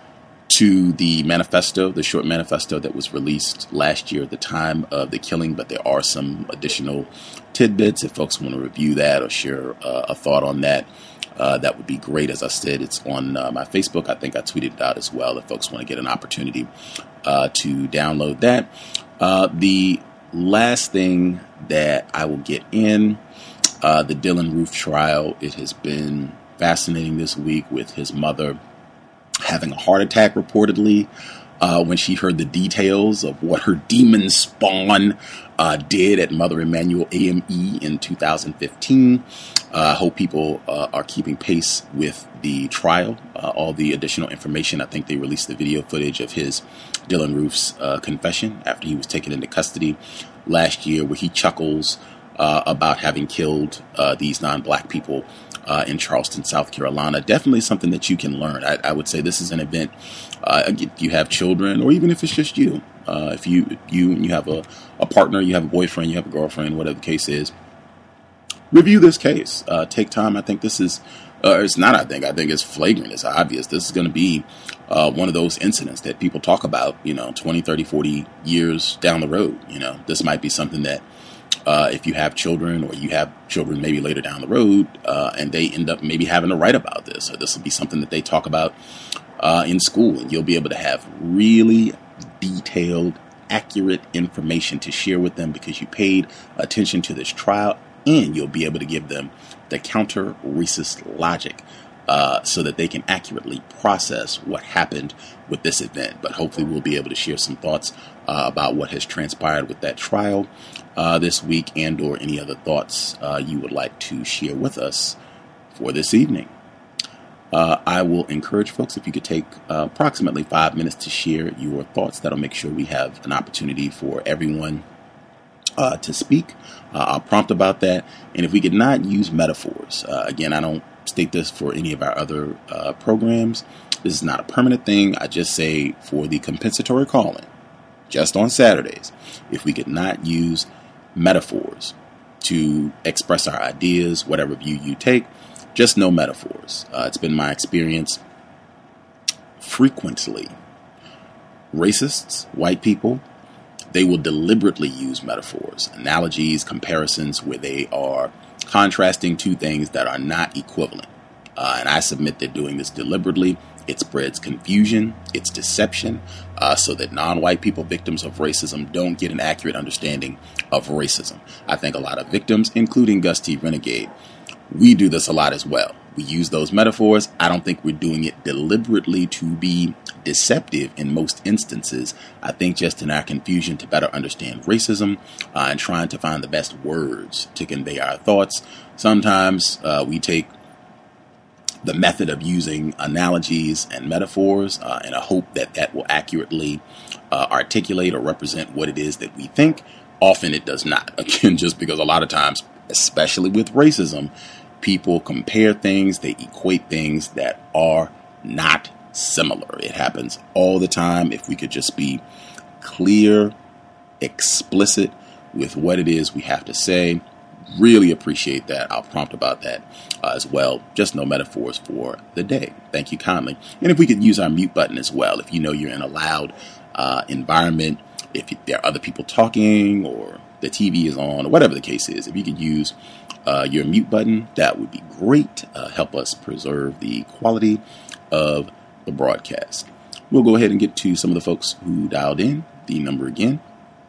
to the manifesto, the short manifesto that was released last year at the time of the killing, but there are some additional tidbits. If folks want to review that or share uh, a thought on that, uh, that would be great. As I said, it's on uh, my Facebook. I think I tweeted it out as well if folks want to get an opportunity uh, to download that. Uh, the last thing that I will get in, uh, the Dylann Roof trial. It has been fascinating this week with his mother having a heart attack reportedly uh, when she heard the details of what her demon spawn uh, did at Mother Emanuel A M E in two thousand fifteen. I uh, hope people uh, are keeping pace with the trial. Uh, all the additional information, I think they released the video footage of his Dylann Roof's uh, confession after he was taken into custody last year, where he chuckles uh, about having killed uh, these non-black people Uh, in Charleston, South Carolina. Definitely something that you can learn. I, I would say this is an event, uh, you have children, or even if it's just you, uh, if you you you have a, a partner, you have a boyfriend, you have a girlfriend, whatever the case is, review this case. Uh, take time. I think this is, uh, it's not I think, I think it's flagrant, it's obvious. This is going to be uh, one of those incidents that people talk about, you know, twenty, thirty, forty years down the road. You know, this might be something that Uh, if you have children, or you have children maybe later down the road, uh, and they end up maybe having to write about this, or this will be something that they talk about uh, in school, and you'll be able to have really detailed, accurate information to share with them because you paid attention to this trial, and you'll be able to give them the counter-racist logic uh, so that they can accurately process what happened with this event. But hopefully we'll be able to share some thoughts uh, about what has transpired with that trial Uh, this week, and or any other thoughts uh, you would like to share with us for this evening. Uh, I will encourage folks, if you could take uh, approximately five minutes to share your thoughts. That'll make sure we have an opportunity for everyone uh, to speak. Uh, I'll prompt about that. And if we could not use metaphors, uh, again, I don't state this for any of our other uh, programs. This is not a permanent thing. I just say for the compensatory call-in, just on Saturdays, if we could not use metaphors to express our ideas, whatever view you take, just no metaphors. Uh, it's been my experience frequently. Racists, white people, they will deliberately use metaphors, analogies, comparisons where they are contrasting two things that are not equivalent. Uh, and I submit they're doing this deliberately. It spreads confusion, it's deception, uh, so that non-white people, victims of racism, don't get an accurate understanding of racism. I think a lot of victims, including Gus T Renegade, we do this a lot as well. We use those metaphors. I don't think we're doing it deliberately to be deceptive in most instances. I think just in our confusion to better understand racism uh, and trying to find the best words to convey our thoughts. Sometimes uh, we take the method of using analogies and metaphors uh, in a hope that that will accurately uh, articulate or represent what it is that we think. Often it does not. Again, just because a lot of times, especially with racism, people compare things, they equate things that are not similar. It happens all the time. If we could just be clear, explicit with what it is we have to say, really appreciate that. I'll prompt about that uh, as well. Just no metaphors for the day. Thank you kindly. And if we could use our mute button as well, if you know you're in a loud uh, environment, if there are other people talking or the T V is on or whatever the case is, if you could use uh, your mute button, that would be great. Uh, help us preserve the quality of the broadcast. We'll go ahead and get to some of the folks who dialed in. The number again,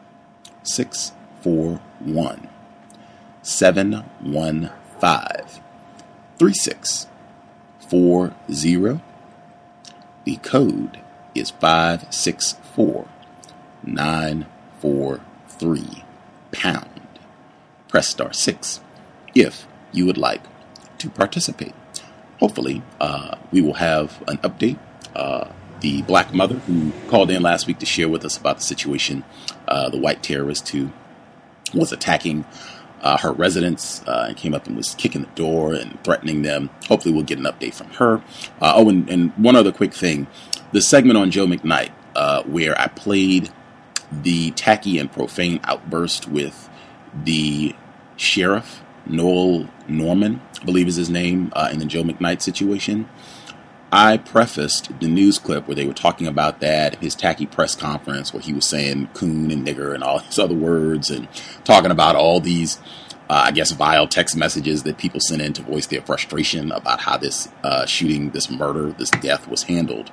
six four one, seven one five, three six four zero. The code is five six four nine four three pound. Press star six if you would like to participate. Hopefully, uh, we will have an update. Uh, the black mother who called in last week to share with us about the situation, uh, the white terrorist who was attacking uh, her residents uh, and came up and was kicking the door and threatening them. Hopefully, we'll get an update from her. Uh, oh, and, and one other quick thing. The segment on Joe McKnight, uh, where I played the tacky and profane outburst with the sheriff, Newell Normand, I believe is his name, uh, in the Joe McKnight situation. I prefaced the news clip where they were talking about that, his tacky press conference where he was saying coon and nigger and all these other words and talking about all these, uh, I guess, vile text messages that people sent in to voice their frustration about how this uh, shooting, this murder, this death was handled.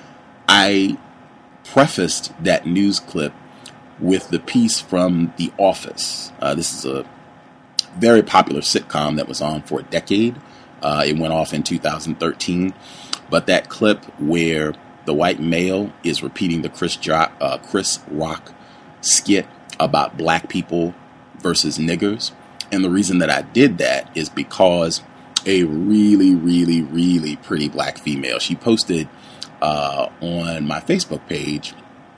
I prefaced that news clip with the piece from The Office. Uh, this is a very popular sitcom that was on for a decade. Uh, it went off in two thousand thirteen. But that clip where the white male is repeating the Chris, jo- uh, Chris Rock skit about black people versus niggers. And the reason that I did that is because a really, really, really pretty black female, she posted uh, on my Facebook page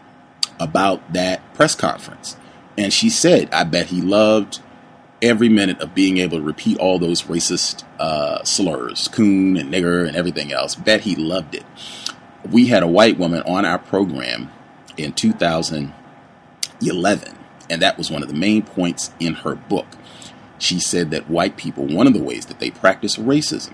about that press conference. And she said, I bet he loved every minute of being able to repeat all those racist uh, slurs, coon and nigger and everything else. Bet he loved it. We had a white woman on our program in two thousand eleven, and that was one of the main points in her book. She said that white people, one of the ways that they practice racism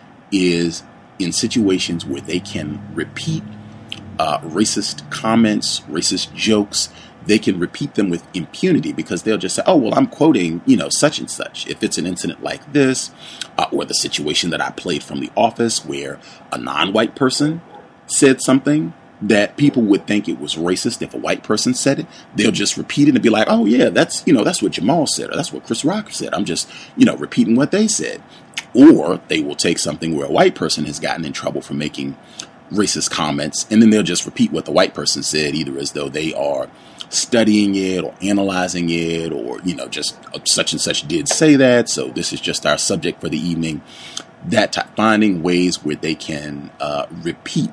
is in situations where they can repeat uh, racist comments, racist jokes. They can repeat them with impunity because they'll just say, oh, well, I'm quoting, you know, such and such. If it's an incident like this, uh, or the situation that I played from The Office where a non-white person said something that people would think it was racist if a white person said it, they'll just repeat it and be like, oh, yeah, that's, you know, that's what Jamal said, or that's what Chris Rock said. I'm just, you know, repeating what they said. Or they will take something where a white person has gotten in trouble for making racist comments, and then they'll just repeat what the white person said, either as though they are studying it or analyzing it, or, you know, just uh, such and such did say that, so this is just our subject for the evening. That t- finding ways where they can uh, repeat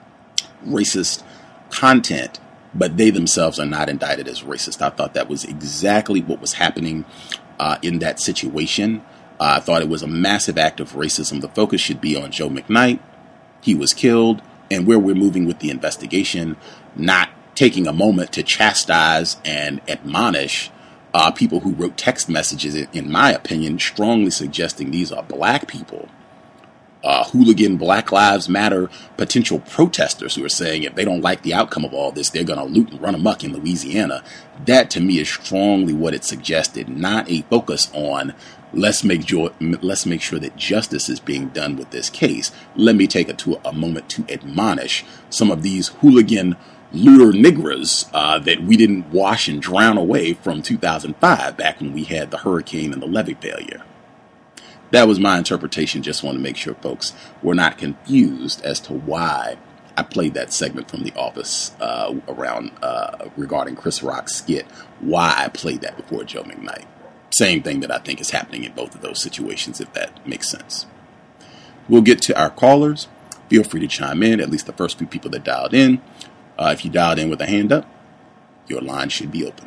racist content, but they themselves are not indicted as racist. I thought that was exactly what was happening uh, in that situation. Uh, I thought it was a massive act of racism. The focus should be on Joe McKnight. He was killed, and where we're moving with the investigation, not taking a moment to chastise and admonish uh, people who wrote text messages, in my opinion, strongly suggesting these are black people, uh, hooligan Black Lives Matter potential protesters who are saying if they don't like the outcome of all this, they're going to loot and run amok in Louisiana. That, to me, is strongly what it suggested, not a focus on let's make sure, let's make sure that justice is being done with this case. Let me take a, to a moment to admonish some of these hooligan looter niggers uh, that we didn't wash and drown away from two thousand five, back when we had the hurricane and the levee failure. That was my interpretation. Just want to make sure folks were not confused as to why I played that segment from The Office uh, around uh, regarding Chris Rock's skit, why I played that before Joe McKnight. Same thing that I think is happening in both of those situations, if that makes sense. We'll get to our callers. Feel free to chime in, at least the first few people that dialed in. Uh, if you dialed in with a hand up, your line should be open.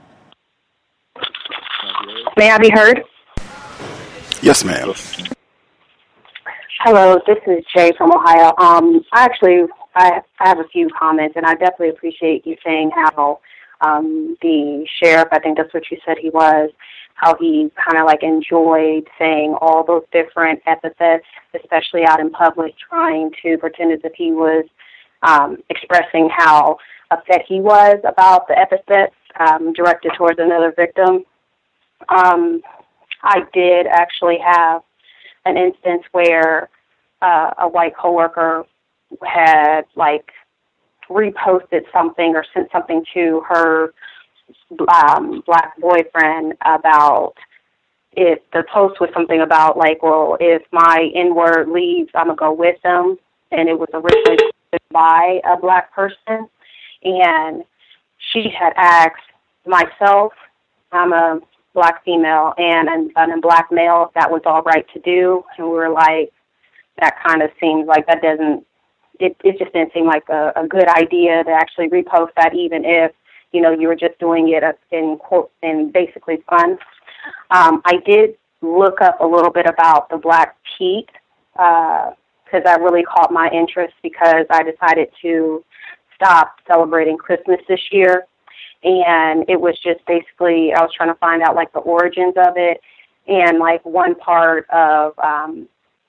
May I be heard? Yes, ma'am. Hello, this is Jay from Ohio. Um, I actually, I, I have a few comments, and I definitely appreciate you saying how um, the sheriff, I think that's what you said he was, how he kind of like enjoyed saying all those different epithets, especially out in public, trying to pretend as if he was um, expressing how upset he was about the epithets um, directed towards another victim. Um, I did actually have an instance where uh, a white coworker had like reposted something or sent something to her um, black boyfriend about if the post was something about like, well, if my N-word leaves, I'm gonna go with them, and it was originally by a black person, and she had asked myself, I'm a black female, and, and, and a black male, if that was all right to do. And we were like, that kind of seems like that doesn't, it, it just didn't seem like a, a good idea to actually repost that, even if, you know, you were just doing it in quote, in basically fun. Um, I did look up a little bit about the Black Pete, because uh, that really caught my interest because I decided to stop celebrating Christmas this year. And it was just basically, I was trying to find out, like, the origins of it. And, like, one part of, um,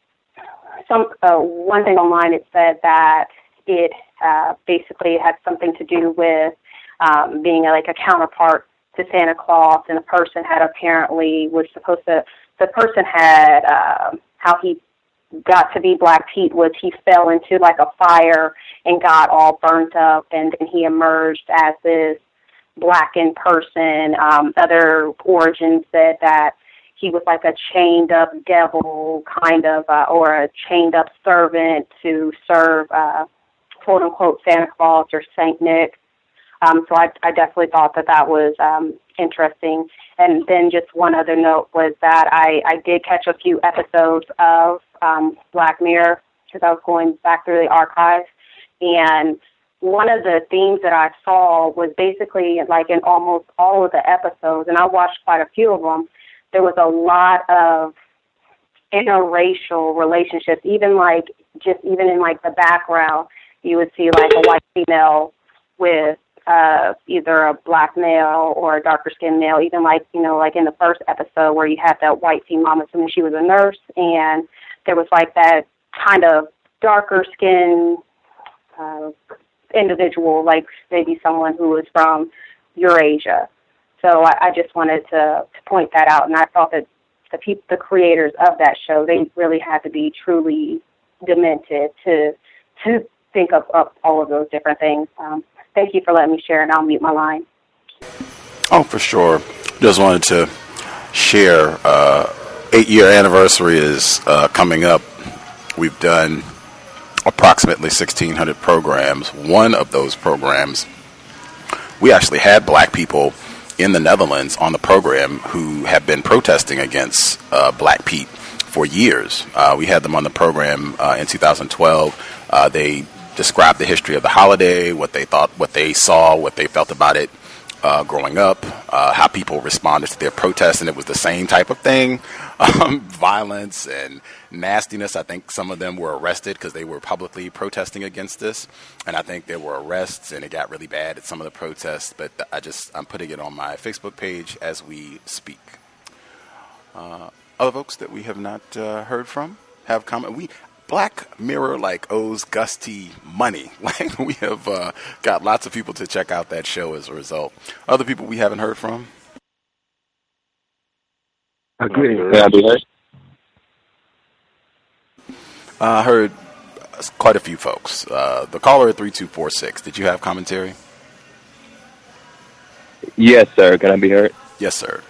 some uh, one thing online, it said that it uh, basically had something to do with um, being, a, like, a counterpart to Santa Claus. And the person had apparently, was supposed to, the person had, uh, how he got to be Black Pete was he fell into, like, a fire and got all burnt up. And, and he emerged as this blackened person. Um, other origins said that he was like a chained up devil kind of, uh, or a chained up servant to serve, uh, quote unquote, Santa Claus or Saint Nick. Um, so I, I definitely thought that that was um, interesting. And then just one other note was that I, I did catch a few episodes of um, Black Mirror because I was going back through the archives, and one of the themes that I saw was basically like in almost all of the episodes, and I watched quite a few of them, there was a lot of interracial relationships, even like just even in like the background, you would see like a white female with uh, either a black male or a darker skinned male, even like, you know, like in the first episode where you had that white female, assuming she was a nurse, and there was like that kind of darker skin uh, individual, like maybe someone who was from Eurasia. So I, I just wanted to, to point that out, and I thought that the people, the creators of that show, they really had to be truly demented to to think of, of all of those different things. Um, thank you for letting me share, and I'll mute my line. Oh, for sure. Just wanted to share. Uh, eight-year anniversary is uh, coming up. We've done approximately sixteen hundred programs. One of those programs, we actually had black people in the Netherlands on the program who have been protesting against uh, Black Pete for years. Uh, we had them on the program uh, in two thousand twelve. Uh, they described the history of the holiday, what they thought, what they saw, what they felt about it uh, growing up, uh, how people responded to their protests, and it was the same type of thing, um, violence and nastiness. I think some of them were arrested because they were publicly protesting against this, and I think there were arrests, and it got really bad at some of the protests, but I just, I'm putting it on my Facebook page as we speak. Uh, other folks that we have not uh, heard from have comment. We Black Mirror like owes Gus T money. Like we have uh, got lots of people to check out that show as a result. Other people we haven't heard from. Agree. Yeah, I heard quite a few folks. Uh, the caller at three two four six. Did you have commentary? Yes, sir. Can I be heard? Yes, sir.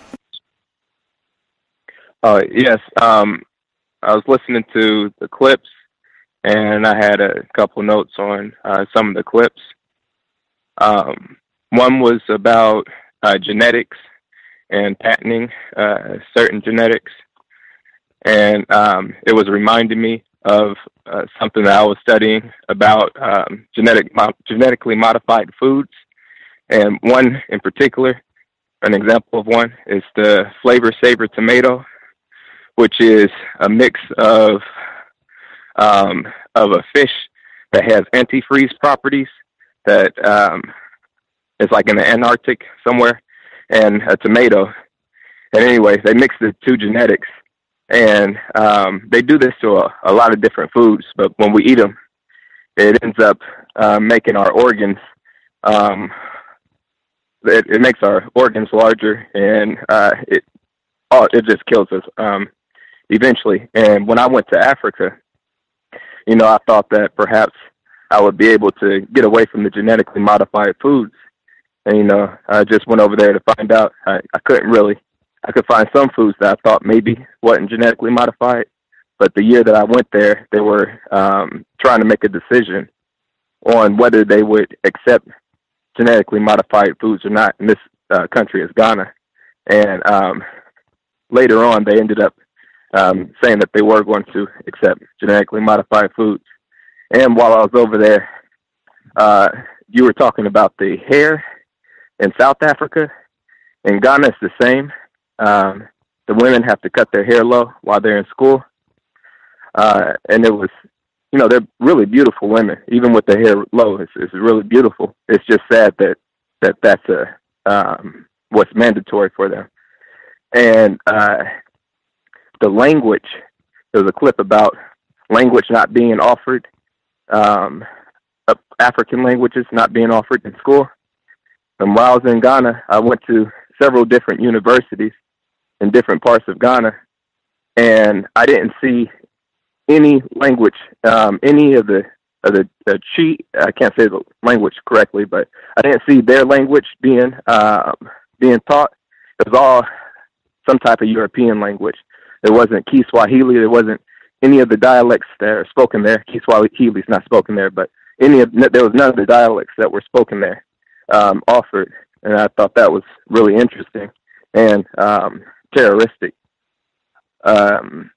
Uh, yes. Um, I was listening to the clips, and I had a couple notes on uh, some of the clips. Um, one was about uh, genetics and patenting uh, certain genetics. and um, it was reminding me of uh, something that I was studying about um, genetic mo- genetically modified foods, and one in particular, an example of one, is the flavor saver tomato, which is a mix of um, of a fish that has antifreeze properties that um, is like in the Antarctic somewhere, and a tomato. And anyway, they mix the two genetics, and um, they do this to a, a lot of different foods, but when we eat them, it ends up uh, making our organs, um, it, it makes our organs larger, and uh, it oh, it just kills us um, eventually. And when I went to Africa, you know, I thought that perhaps I would be able to get away from the genetically modified foods. And, you know, I just went over there to find out. I, I couldn't really. I could find some foods that I thought maybe wasn't genetically modified. But the year that I went there, they were um, trying to make a decision on whether they would accept genetically modified foods or not. And this uh, country is Ghana. And um, later on, they ended up um, saying that they were going to accept genetically modified foods. And while I was over there, uh, you were talking about the hair in South Africa. In Ghana, it's the same. Um, the women have to cut their hair low while they're in school. Uh, and it was, you know, they're really beautiful women, even with their hair low. It's, it's really beautiful. It's just sad that, that that's a, um, what's mandatory for them. And uh, the language, there's a clip about language not being offered, um, African languages not being offered in school. And while I was in Ghana, I went to several different universities in different parts of Ghana, and I didn't see any language, um, any of the of the, the Chi, I can't say the language correctly, but I didn't see their language being uh, being taught. It was all some type of European language. There wasn't Kiswahili. There wasn't any of the dialects that are spoken there. Kiswahili is not spoken there, but any of there was none of the dialects that were spoken there um, offered, and I thought that was really interesting and um, terroristic. Um,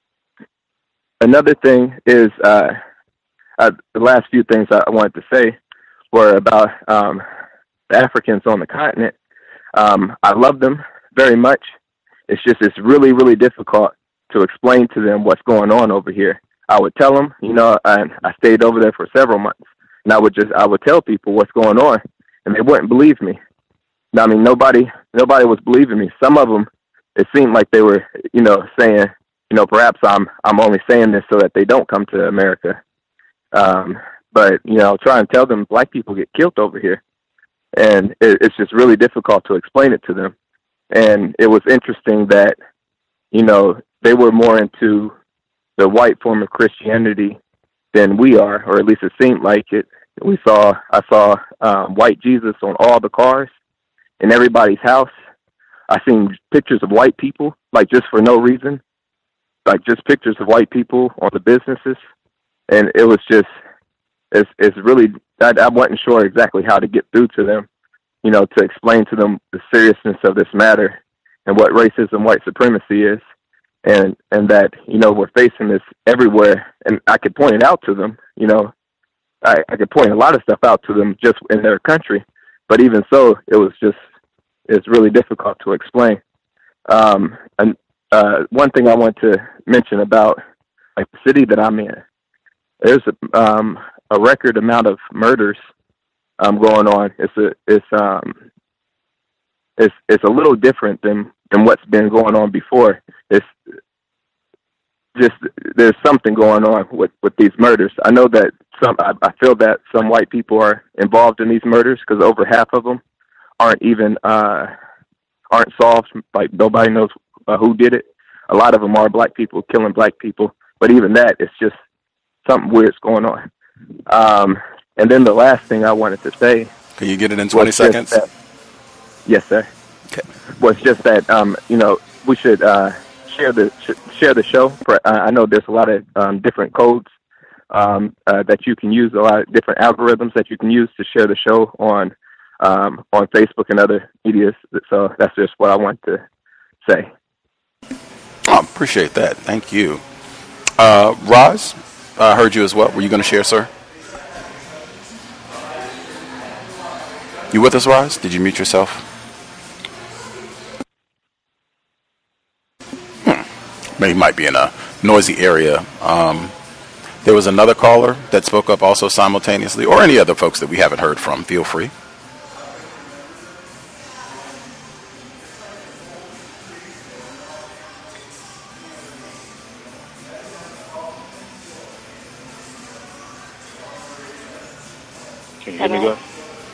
another thing is uh, uh, the last few things I wanted to say were about um, the Africans on the continent. Um, I love them very much. It's just it's really, really difficult to explain to them what's going on over here. I would tell them, you know, I, I stayed over there for several months, and I would just I would tell people what's going on, and they wouldn't believe me. I mean, nobody nobody was believing me. Some of them, it seemed like they were, you know, saying, you know, perhaps I'm I'm only saying this so that they don't come to America. Um, but, you know, I'll try and tell them black people get killed over here. And it, it's just really difficult to explain it to them. And it was interesting that, you know, they were more into the white form of Christianity than we are, or at least it seemed like it. We saw, I saw um, white Jesus on all the cars in everybody's house. I seen pictures of white people, like just for no reason, like just pictures of white people on the businesses. And it was just, it's, it's really, I, I wasn't sure exactly how to get through to them, you know, to explain to them the seriousness of this matter and what racism, white supremacy is. And, and that, you know, we're facing this everywhere. And I could point it out to them, you know, I, I could point a lot of stuff out to them just in their country. But even so, it was just, it's really difficult to explain. Um, and uh, one thing I want to mention about like the city that I'm in, there's a, um, a record amount of murders um, going on. It's a, it's, um, it's, it's a little different than, than what's been going on before. It's just, there's something going on with, with these murders. I know that some, I, I feel that some white people are involved in these murders because over half of them aren't even, uh, aren't solved. Like nobody knows uh, who did it. A lot of them are black people killing black people, but even that, it's just something weird's going on. Um, and then the last thing I wanted to say. Can you get it in twenty seconds? That, yes, sir. Okay. Was just that, um, you know, we should uh, share the sh- share the show. I know there's a lot of um, different codes um, uh, that you can use, a lot of different algorithms that you can use to share the show on um, on Facebook and other medias. So that's just what I want to say. Oh, appreciate that. Thank you. Uh, Roz, I uh, heard you as well. Were you going to share, sir? You with us, Roz? Did you mute yourself? Hmm. He might be in a noisy area. Um, there was another caller that spoke up also simultaneously, or any other folks that we haven't heard from. Feel free. Can you hear me, Gus?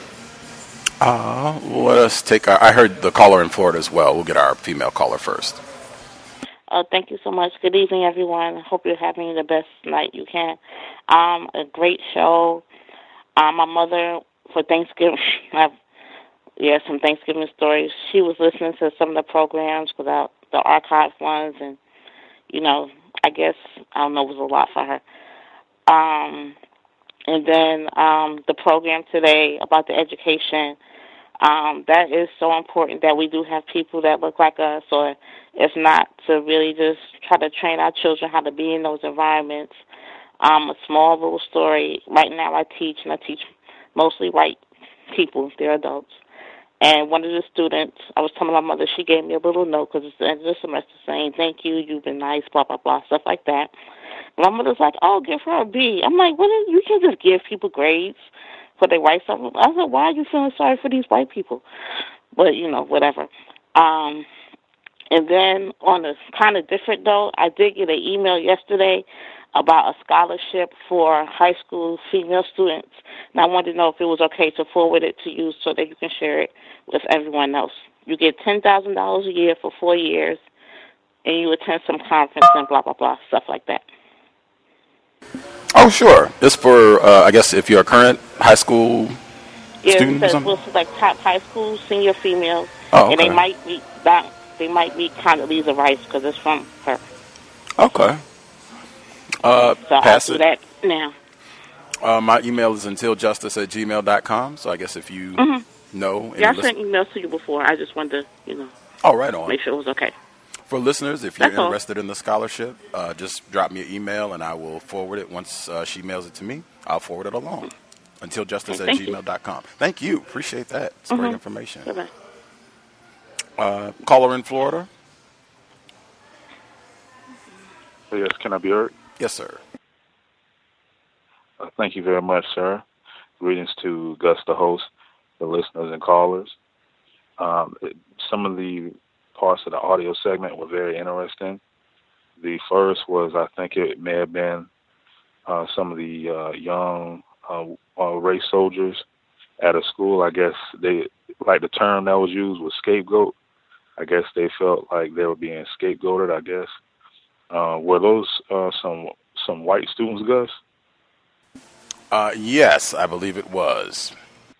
Uh, let us take our, I heard the caller in Florida as well. We'll get our female caller first. Uh, thank you so much. Good evening, everyone. I hope you're having the best night you can. Um, a great show. Um, my mother, for Thanksgiving, I have, yeah, some Thanksgiving stories. She was listening to some of the programs without the archived ones, and, you know, I guess, I don't know, it was a lot for her. Um, and then um, the program today about the education, um, that is so important that we do have people that look like us, or if not, to really just try to train our children how to be in those environments. Um, a small little story. Right now I teach, and I teach mostly white people. They're adults. And one of the students, I was telling my mother, she gave me a little note because it's the end of the semester saying, thank you, you've been nice, blah, blah, blah, stuff like that. My mother's like, oh, give her a B. I'm like, what is, you can just give people grades for they write something. I said, why are you feeling sorry for these white people? But, you know, whatever. Um, and then on a kind of different note, I did get an email yesterday about a scholarship for high school female students. And I wanted to know if it was okay to forward it to you so that you can share it with everyone else. You get ten thousand dollars a year for four years, and you attend some conference and blah, blah, blah, stuff like that. Oh, sure. It's for, uh, I guess, if you're a current high school yeah, student it or says, something? well, it's like top high school senior females. Oh, okay. And they might meet that. They might meet Condoleezza Rice because it's from her. Okay. Uh, so pass I'll do it. that now. Uh, my email is until justice at gmail dot com, so I guess if you Mm-hmm. know. Yeah, I listen- sent emails to you before. I just wanted to, you know, oh, right on. make sure it was okay. For listeners, if you're That's all. interested in the scholarship, uh, just drop me an email and I will forward it. Once uh, she mails it to me, I'll forward it along. Until justice at Thank you. gmail dot com. Thank you. Appreciate that. It's Mm-hmm. great information. Bye-bye. Uh, caller in Florida? Yes, can I be heard? Yes, sir. Uh, thank you very much, sir. Greetings to Gus, the host, the listeners and callers. Um, it, some of the parts of the audio segment were very interesting. The first was, I think it may have been uh, some of the uh, young uh, uh, race soldiers at a school. I guess they, like the term that was used was scapegoat. I guess they felt like they were being scapegoated, I guess. Uh, were those uh, some some white students, Gus? Uh, yes, I believe it was.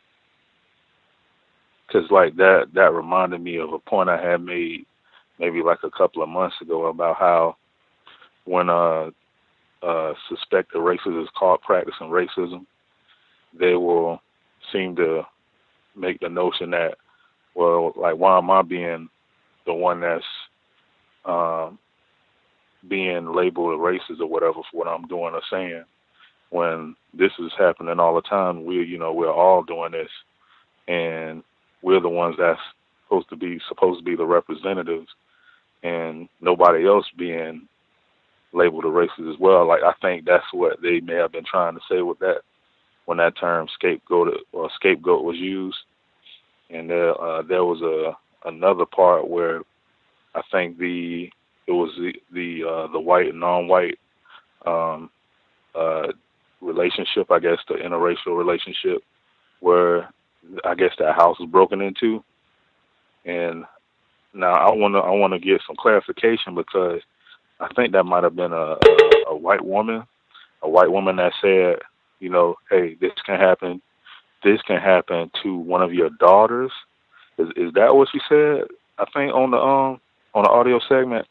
Because like that, that reminded me of a point I had made maybe like a couple of months ago about how when uh, uh, suspected racists is caught practicing racism, they will seem to make the notion that, well, like, why am I being the one that's um, being labeled a racist or whatever for what I'm doing or saying, when this is happening all the time. We, you know, we're all doing this, and we're the ones that's supposed to be supposed to be the representatives, and nobody else being labeled a racist as well. Like, I think that's what they may have been trying to say with that when that term scapegoat or scapegoat was used. And there, uh, there was a another part where I think the it was the the uh, the white and non-white um, uh, relationship, I guess, the interracial relationship, where I guess that house was broken into. And now I want to I want to get some clarification, because I think that might have been a, a, a white woman, a white woman that said, you know, hey, this can happen, this can happen to one of your daughters. Is is that what she said? I think on the um on the audio segment.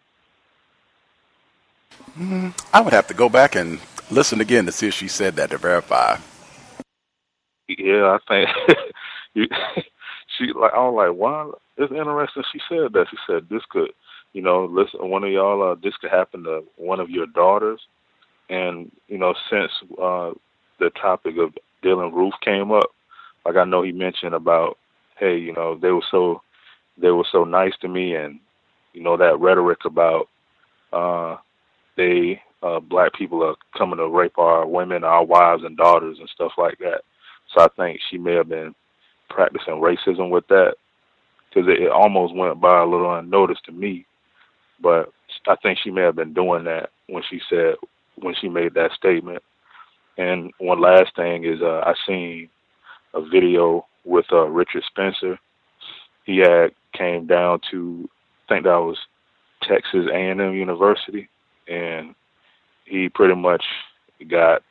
Mm, I would have to go back and listen again to see if she said that to verify. Yeah, I think you, she like I was like, wow, it's interesting. She said that. She said this could you know, listen, one of y'all, uh, this could happen to one of your daughters. And, you know, since uh, the topic of Dylann Roof came up, like I know he mentioned about, hey, you know, they were so they were so nice to me, and, you know, that rhetoric about uh, they, uh, black people are coming to rape our women, our wives and daughters and stuff like that. So I think she may have been practicing racism with that, because it, it almost went by a little unnoticed to me. But I think she may have been doing that when she said, when she made that statement. And one last thing is uh, I seen a video with uh, Richard Spencer. He had came down to, I think that was Texas A and M University, and he pretty much got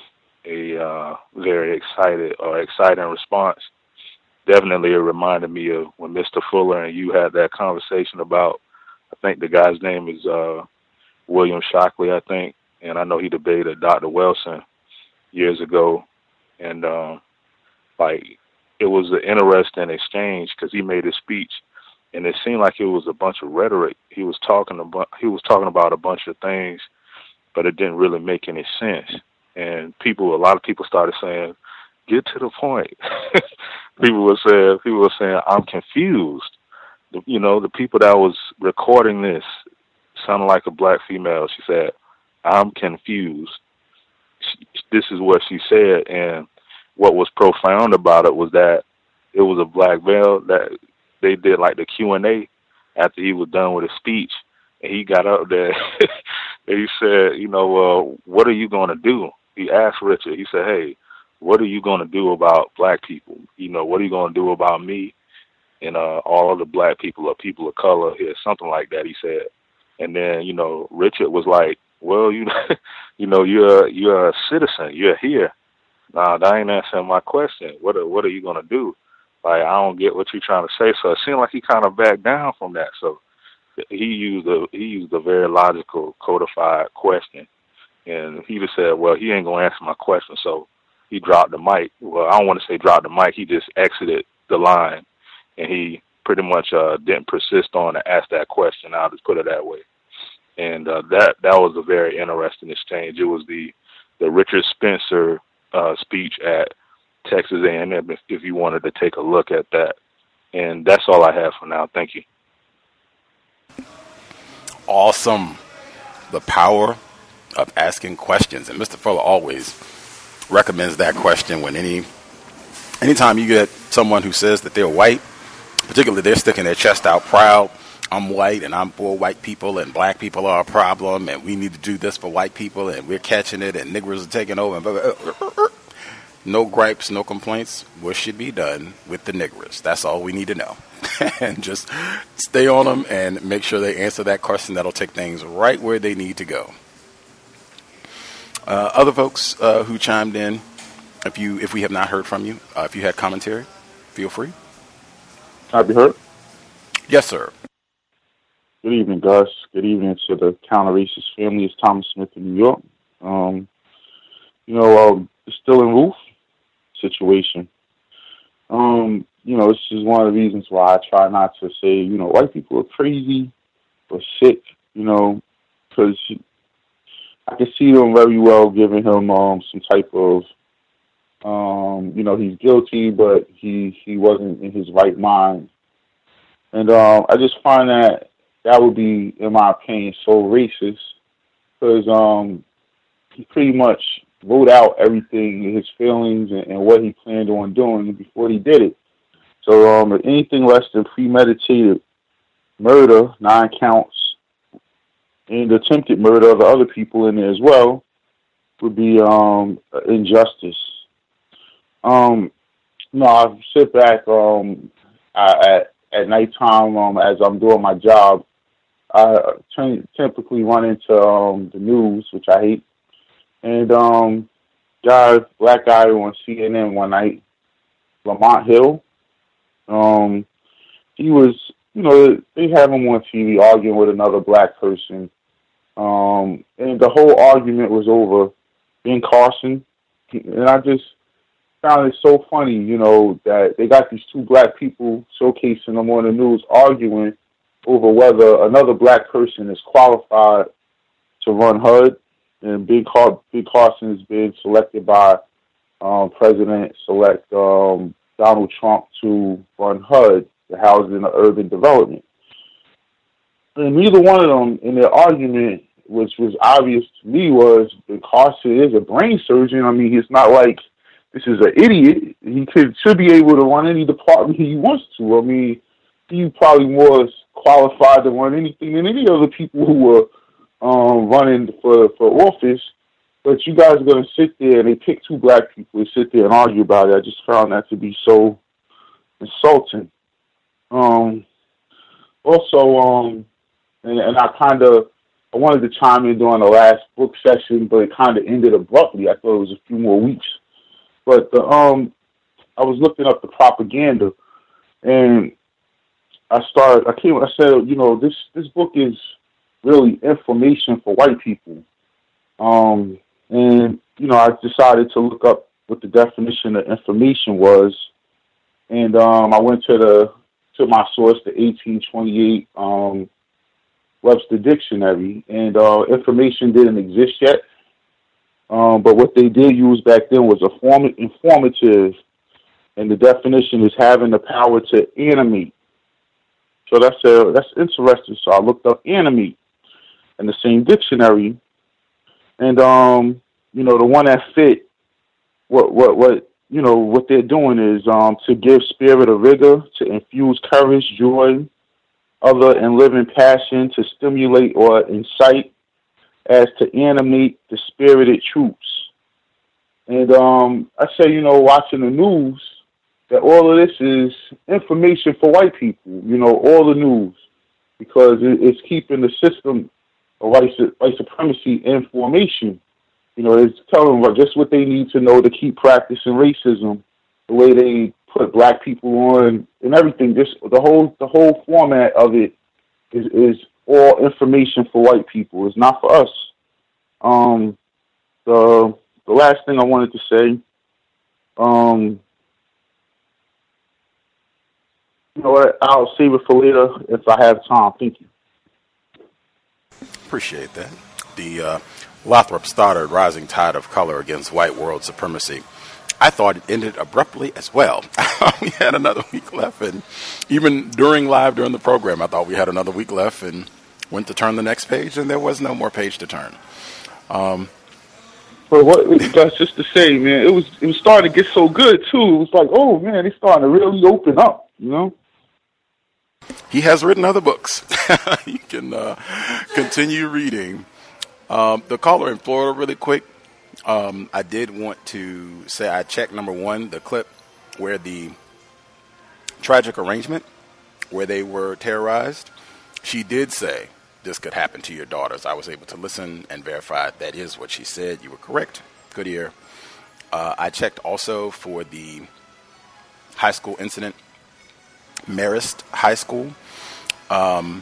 a uh, very excited or exciting response. Definitely it reminded me of when Mister Fuller and you had that conversation about, I think the guy's name is uh, William Shockley, I think, and I know he debated Doctor Wilson years ago, and um, like it was an interesting exchange because he made a speech, and it seemed like it was a bunch of rhetoric. He was talking about he was talking about a bunch of things, but it didn't really make any sense. And people, a lot of people started saying, "Get to the point." people were saying, "People were saying, I'm confused." The, you know, the people that was recording this sounded like a black female. She said, "I'm confused." She, this is what she said, and what was profound about it was that it was a black male that they did like the Q and A after he was done with his speech, and he got up there and he said, "You know, uh, what are you going to do?" He asked Richard. He said, "Hey, what are you going to do about black people? You know, what are you going to do about me and uh, all of the black people or people of color here?" Something like that, he said. And then, you know, Richard was like, "Well, you know, you know, you're you're a citizen. You're here. Nah, that ain't answering my question. What are, what are you gonna do? Like, I don't get what you're trying to say." So it seemed like he kind of backed down from that. So he used a he used a very logical, codified question, and he just said, "Well, he ain't gonna answer my question." So he dropped the mic. Well, I don't want to say dropped the mic. He just exited the line, and he pretty much uh, didn't persist on to ask that question. I'll just put it that way. And uh, that that was a very interesting exchange. It was the the Richard Spencer uh, speech at Texas A and M, if, if you wanted to take a look at that. And that's all I have for now. Thank you. Awesome. The power of asking questions. And Mister Fuller always recommends that question when any anytime you get someone who says that they're white, particularly they're sticking their chest out proud. I'm white and I'm for white people and black people are a problem and we need to do this for white people and we're catching it and niggers are taking over. And blah, blah, blah, blah. No gripes, no complaints. What should be done with the niggers? That's all we need to know. And just stay on them and make sure they answer that question. That'll take things right where they need to go. Uh, other folks uh, who chimed in, if you if we have not heard from you, uh, if you had commentary, feel free. Can I be heard? Yes, sir. Good evening, Gus. Good evening to the counter-racist family. It's Thomas Smith in New York. Um, you know, uh, the Dylann Roof situation. Um, you know, this is one of the reasons why I try not to say, you know, white people are crazy or sick, you know, because I can see them very well giving him um, some type of, um, you know, he's guilty, but he, he wasn't in his right mind. And um, I just find that that would be, in my opinion, so racist because um, he pretty much wrote out everything, his feelings and, and what he planned on doing before he did it. So um, if anything less than premeditated murder, nine counts, and attempted murder of the other people in there as well would be um, injustice. Um, no, I sit back um, I, at at nighttime um, as I'm doing my job. I t- typically run into um, the news, which I hate, and um, guy, black guy on C N N one night, Lamont Hill. Um, he was, you know, they have him on T V arguing with another black person. Um, and the whole argument was over Ben Carson. And I just found it so funny, you know, that they got these two black people showcasing them on the news arguing over whether another black person is qualified to run H U D, and Big, Car- Big Carson has been selected by um, President-elect um, Donald Trump to run H U D, the Housing and Urban Development. And neither one of them, in their argument, which was obvious to me, was Big Carson is a brain surgeon. I mean, it's not like this is an idiot. He could should be able to run any department he wants to. I mean, he's probably more qualified to run anything than any other people who were um, running for, for office. But you guys are going to sit there and they pick two black people and sit there and argue about it. I just found that to be so insulting. Um, also, um, and, and I kind of, I wanted to chime in during the last book session, but it kind of ended abruptly. I thought it was a few more weeks. But the, um, I was looking up the propaganda, and I started, I came, I said, you know, this, this book is really information for white people. Um, and, you know, I decided to look up what the definition of information was. And um, I went to the to my source, the eighteen twenty-eight um, Webster Dictionary, and uh, information didn't exist yet. Um, but what they did use back then was a form- informative, and the definition is having the power to animate. So that's a, that's interesting. So I looked up animate in the same dictionary, and um, you know, the one that fit what what what you know what they're doing is um, to give spirit of rigor, to infuse courage, joy, other and living passion, to stimulate or incite, as to animate the spirited troops. And um, I say, you know, watching the news, that all of this is information for white people, you know, all the news, because it, it's keeping the system of white, white supremacy in formation. You know, it's telling them just what they need to know to keep practicing racism, the way they put black people on and everything. Just the whole the whole format of it is, is all information for white people. It's not for us. Um, the the last thing I wanted to say, um, you know what? I'll save it for later if I have time. Thank you. Appreciate that. The uh, Lothrop Stoddard Rising Tide of Color Against White World Supremacy. I thought it ended abruptly as well. We had another week left, and even during live during the program, I thought we had another week left, and went to turn the next page, and there was no more page to turn. Um, but what that's just to say, man, it was it was starting to get so good too. It was like, oh man, it's starting to really open up, you know. He has written other books. You can uh, continue reading. Um, the caller in Florida, really quick. Um, I did want to say I checked number one, the clip where the tragic arrangement where they were terrorized. She did say this could happen to your daughters. I was able to listen and verify that is what she said. You were correct. Good ear. Uh, I checked also for the high school incident, Marist High School. Um,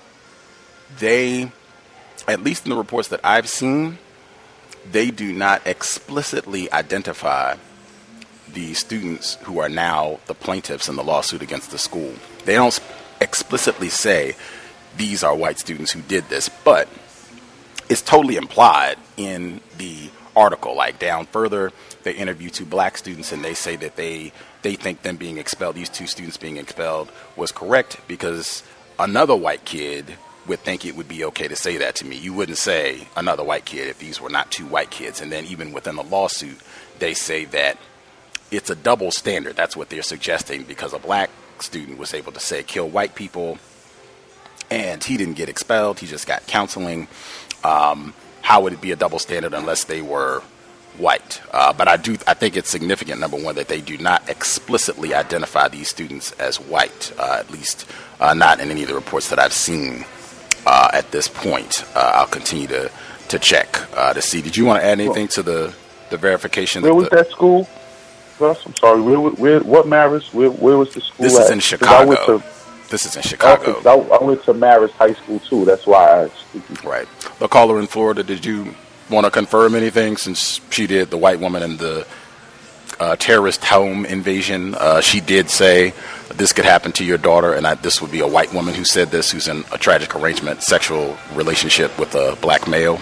they, at least in the reports that I've seen, they do not explicitly identify the students who are now the plaintiffs in the lawsuit against the school. They don't explicitly say these are white students who did this, but it's totally implied in the article. Like down further, they interview two black students and they say that they they think them being expelled, these two students being expelled, was correct because another white kid would think it would be okay to say that to me. You wouldn't say another white kid if these were not two white kids. And then even within the lawsuit, they say that it's a double standard. That's what they're suggesting, because a black student was able to say kill white people and he didn't get expelled. He just got counseling. Um, how would it be a double standard unless they were white? Uh, but I do, I think it's significant, number one, that they do not explicitly identify these students as white, uh, at least uh, not in any of the reports that I've seen uh, at this point. Uh, I'll continue to, to check uh, to see. Did you want to add anything to the, the verification? Where that was the, that school? Gus, I'm sorry. Where, where, what Marist? Where, where was the school? This at? is in Chicago. This is in Chicago. Okay, I, I went to Marist High School too. That's why I asked. Right. The caller in Florida, did you want to confirm anything, since she did, the white woman in the uh, terrorist home invasion. Uh, she did say this could happen to your daughter, and I, this would be a white woman who said this, who's in a tragic arrangement, sexual relationship with a black male.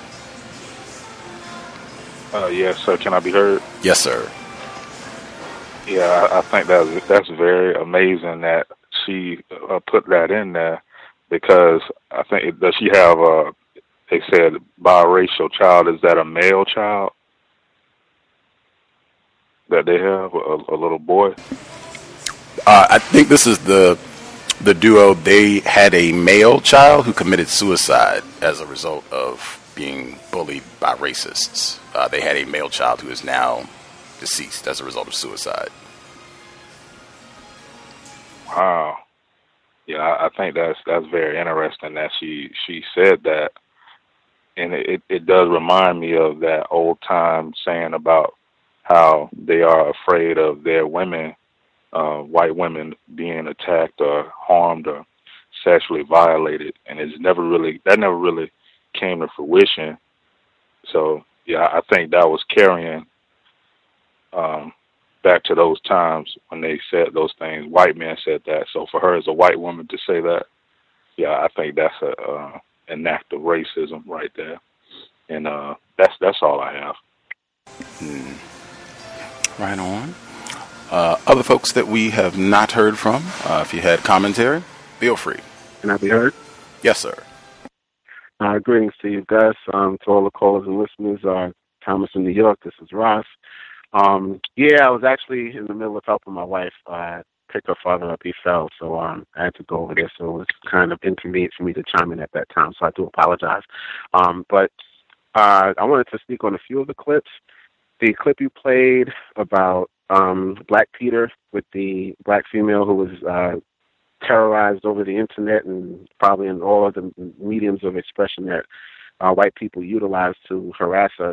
Uh, yes, sir. Can I be heard? Yes, sir. Yeah, I, I think that's that's very amazing that she uh, put that in there, because I think, does she have a, they said, biracial child? Is that a male child that they have, a, a little boy? Uh, I think this is the the duo. They had a male child who committed suicide as a result of being bullied by racists. Uh, they had a male child who is now deceased as a result of suicide. Wow. Yeah, I, I think that's that's very interesting that she she said that, and it, it does remind me of that old time saying about how they are afraid of their women, uh, white women, being attacked or harmed or sexually violated, and it's never really that never really came to fruition. So yeah, I think that was carrying um, back to those times when they said those things. White men said that. So for her as a white woman to say that, yeah, I think that's a uh, an act of racism right there. And uh, that's that's all I have. Hmm. Right on. Uh, other folks that we have not heard from, uh, if you had commentary, feel free. Can I be heard? Yes, sir. Uh, greetings to you, Gus, um, to all the callers and listeners. Uh, Thomas in New York, this is Ross. Um, yeah, I was actually in the middle of helping my wife uh, pick her father up. He fell, so um, I had to go over there. So it was kind of inconvenient for me to chime in at that time, so I do apologize. Um, but uh, I wanted to speak on a few of the clips. The clip you played about um, Black Peter with the black female who was uh, terrorized over the internet and probably in all of the mediums of expression that uh, white people utilize to harass us.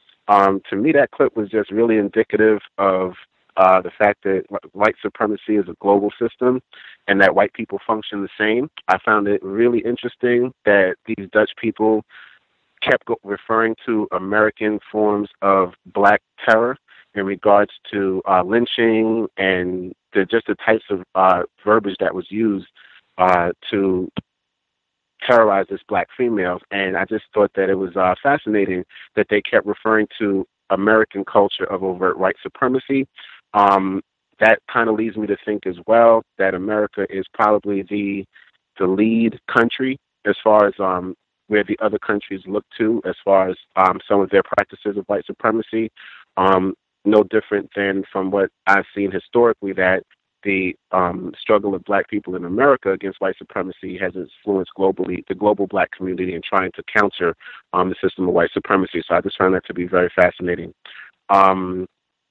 Um, to me, that clip was just really indicative of uh, the fact that white supremacy is a global system and that white people function the same. I found it really interesting that these Dutch people kept referring to American forms of black terror in regards to uh, lynching and the, just the types of uh, verbiage that was used uh, to terrorize this black females. And I just thought that it was uh, fascinating that they kept referring to American culture of overt white supremacy. Um, that kind of leads me to think as well that America is probably the the lead country as far as um, where the other countries look to as far as um, some of their practices of white supremacy. Um, no different than from what I've seen historically, that the um, struggle of black people in America against white supremacy has influenced globally the global black community in trying to counter um, the system of white supremacy. So I just found that to be very fascinating. Um,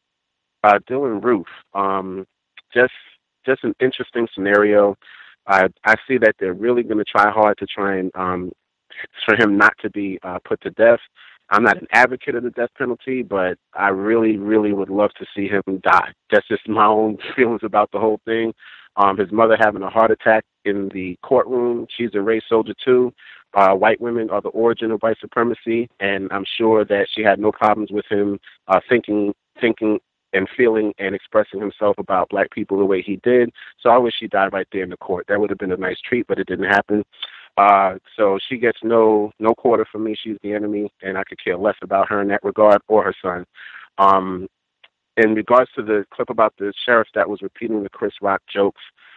uh, Dylann Roof, um, just just an interesting scenario. I, I see that they're really going to try hard to try and um, for him not to be uh, put to death. I'm not an advocate of the death penalty, but I really, really would love to see him die. That's just my own feelings about the whole thing. Um, his mother having a heart attack in the courtroom. She's a race soldier too. Uh, white women are the origin of white supremacy, and I'm sure that she had no problems with him uh, thinking, thinking and feeling and expressing himself about black people the way he did. So I wish she died right there in the court. That would have been a nice treat, but it didn't happen. Uh, so she gets no no quarter from me. She's the enemy, and I could care less about her in that regard, or her son. Um, in regards to the clip about the sheriff that was repeating the Chris Rock jokes,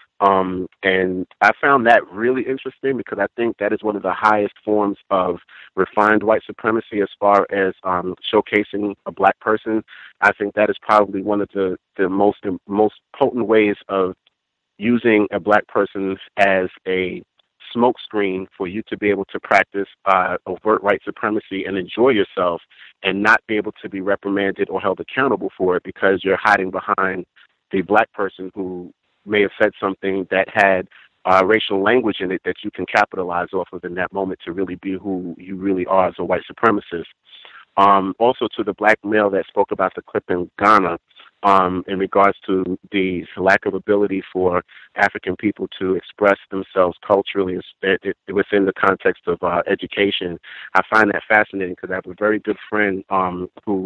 um, and I found that really interesting because I think that is one of the highest forms of refined white supremacy as far as um, showcasing a black person. I think that is probably one of the, the most most potent ways of using a black person as a smokescreen for you to be able to practice uh, overt white supremacy and enjoy yourself and not be able to be reprimanded or held accountable for it because you're hiding behind the black person who may have said something that had uh, racial language in it that you can capitalize off of in that moment to really be who you really are as a white supremacist. Um, also to the black male that spoke about the clip in Ghana, Um, in regards to the lack of ability for African people to express themselves culturally within the context of uh, education. I find that fascinating because I have a very good friend um, who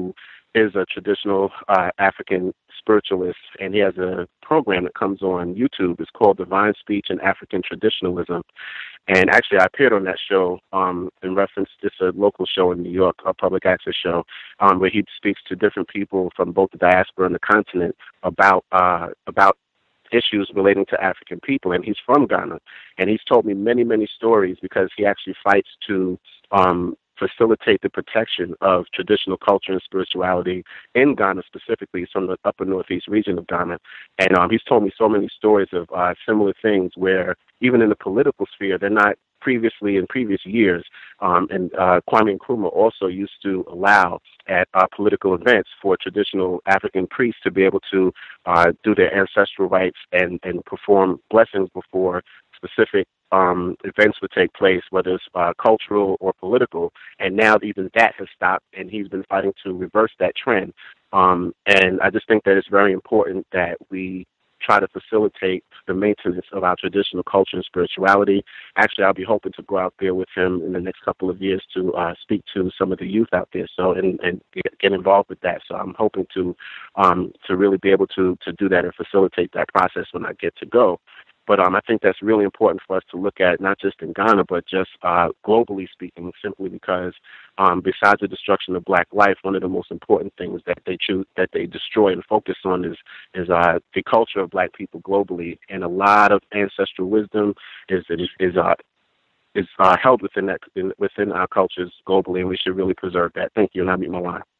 is a traditional uh, African spiritualist, and he has a program that comes on YouTube. It's called Divine Speech and African Traditionalism. And actually, I appeared on that show um, in reference to a local show in New York, a public access show, um, where he speaks to different people from both the diaspora and the continent about uh, about issues relating to African people. And he's from Ghana, and he's told me many, many stories because he actually fights to um, facilitate the protection of traditional culture and spirituality in Ghana specifically. He's from the upper northeast region of Ghana. And um, he's told me so many stories of uh, similar things where even in the political sphere, they're not previously in previous years. Um, and uh, Kwame Nkrumah also used to allow at uh, political events for traditional African priests to be able to uh, do their ancestral rites and, and perform blessings before specific um, events would take place, whether it's uh, cultural or political. And now even that has stopped, and he's been fighting to reverse that trend. Um, and I just think that it's very important that we try to facilitate the maintenance of our traditional culture and spirituality. Actually, I'll be hoping to go out there with him in the next couple of years to uh, speak to some of the youth out there, so and, and get involved with that. So I'm hoping to um, to really be able to to do that and facilitate that process when I get to go. But um, I think that's really important for us to look at, not just in Ghana, but just uh, globally speaking, simply because um, besides the destruction of Black life, one of the most important things that they choose, that they destroy and focus on is is uh, the culture of Black people globally, and a lot of ancestral wisdom is is is, uh, is uh, held within that in, within our cultures globally, and we should really preserve that. Thank you, and I meet my line.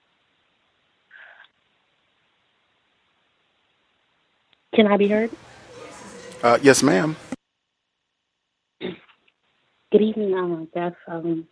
Can I be heard? Uh, yes, ma'am. Good evening, uh, Gus. Um,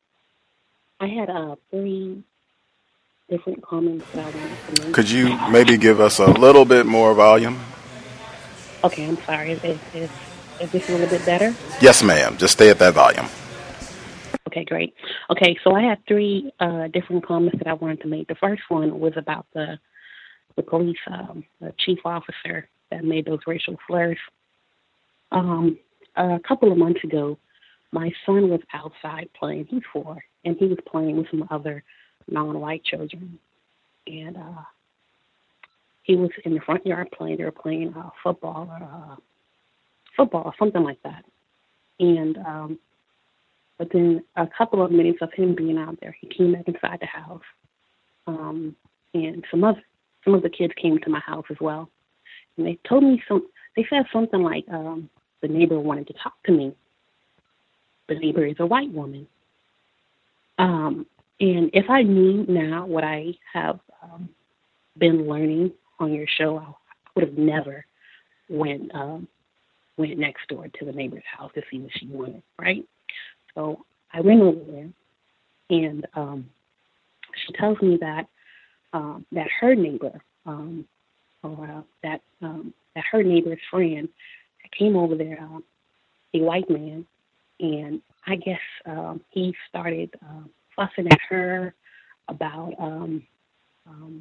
I had uh, three different comments that I wanted to make. Could you maybe give us a little bit more volume? Okay, I'm sorry. Is, is, is, is this a little bit better? Yes, ma'am. Just stay at that volume. Okay, great. Okay, so I had three uh, different comments that I wanted to make. The first one was about the the police, um, the chief officer that made those racial slurs. Um, a couple of months ago, my son was outside playing. He's four, and he was playing with some other non-white children. And uh, he was in the front yard playing. They were playing uh, football or uh, football or something like that. And um, within a couple of minutes of him being out there, he came back inside the house. Um, and some other some of the kids came to my house as well, and they told me some. They said something like, um, the neighbor wanted to talk to me. The neighbor is a white woman. Um, and if I knew now what I have um, been learning on your show, I would have never went um, went next door to the neighbor's house to see what she wanted, right? So I went over there, and um, she tells me that um, that her neighbor, um, or uh, that um, that her neighbor's friend came over there, uh, a white man, and I guess um, he started uh, fussing at her about um, um,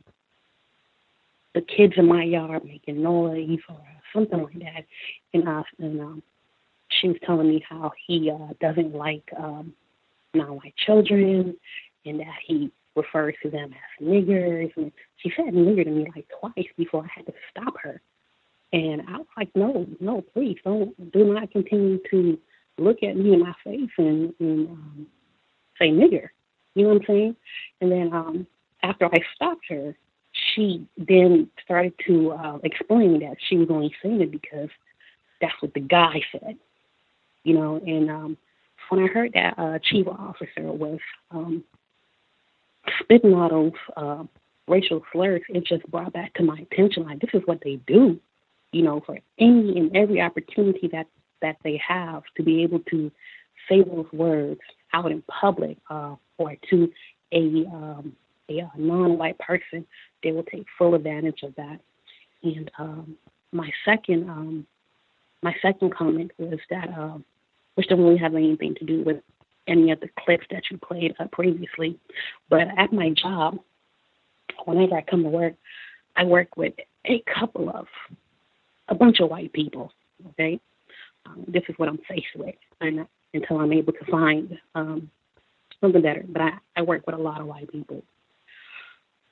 the kids in my yard making noise or something like that. And, uh, and um, she was telling me how he uh, doesn't like um, non-white children, and that he refers to them as niggers. And she said nigger to me like twice before I had to stop her. And I was like, no, no, please don't, do not continue to look at me in my face and, and um, say nigger. You know what I'm saying? And then um, after I stopped her, she then started to uh, explain that she was only saying it because that's what the guy said. You know, and um, when I heard that uh, chief officer was um, spitting all those uh, racial slurs, it just brought back to my attention, like, this is what they do. You know, for any and every opportunity that, that they have to be able to say those words out in public uh, or to a, um, a, a non-white person, they will take full advantage of that. And um, my second um, my second comment was that, uh, which don't really have anything to do with any of the clips that you played uh, previously, but at my job, whenever I come to work, I work with a couple of a bunch of white people, okay? Um, this is what I'm faced with and, until I'm able to find um, something better. But I, I work with a lot of white people.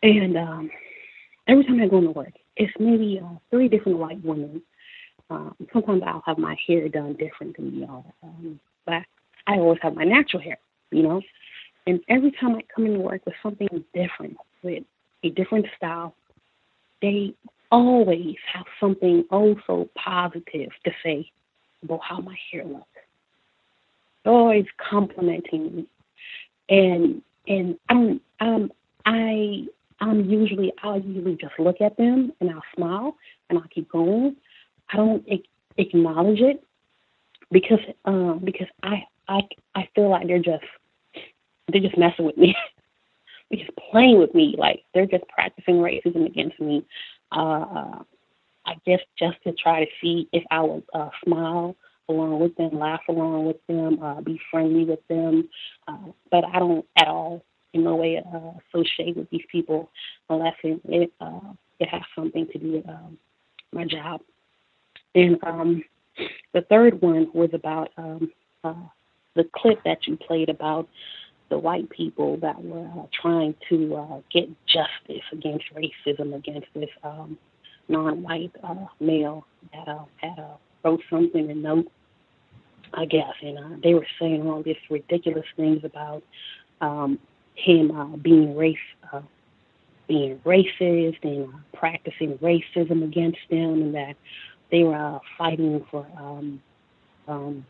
And um, every time I go into work, it's maybe uh, three different white women. Um, sometimes I'll have my hair done different than y'all, um, but I always have my natural hair, you know. And every time I come into work with something different, with a different style, they always have something oh so positive to say about how my hair looks. They're always complimenting me, and and I'm um I I'm usually I'll usually just look at them and I'll smile and I'll keep going. I don't a- acknowledge it because um because I I I feel like they're just they're just messing with me. They're just playing with me, like they're just practicing racism against me. Uh, I guess just to try to see if I would uh, smile along with them, laugh along with them, uh, be friendly with them. Uh, but I don't at all, in no way, uh, associate with these people unless it it, uh, it has something to do with um, my job. And um, the third one was about um, uh, the clip that you played about the white people that were uh, trying to uh, get justice against racism against this um, non-white uh, male that uh, had uh, wrote something in note, I guess, and uh, they were saying all these ridiculous things about um, him uh, being race, uh, being racist and uh, practicing racism against them, and that they were uh, fighting for um, um,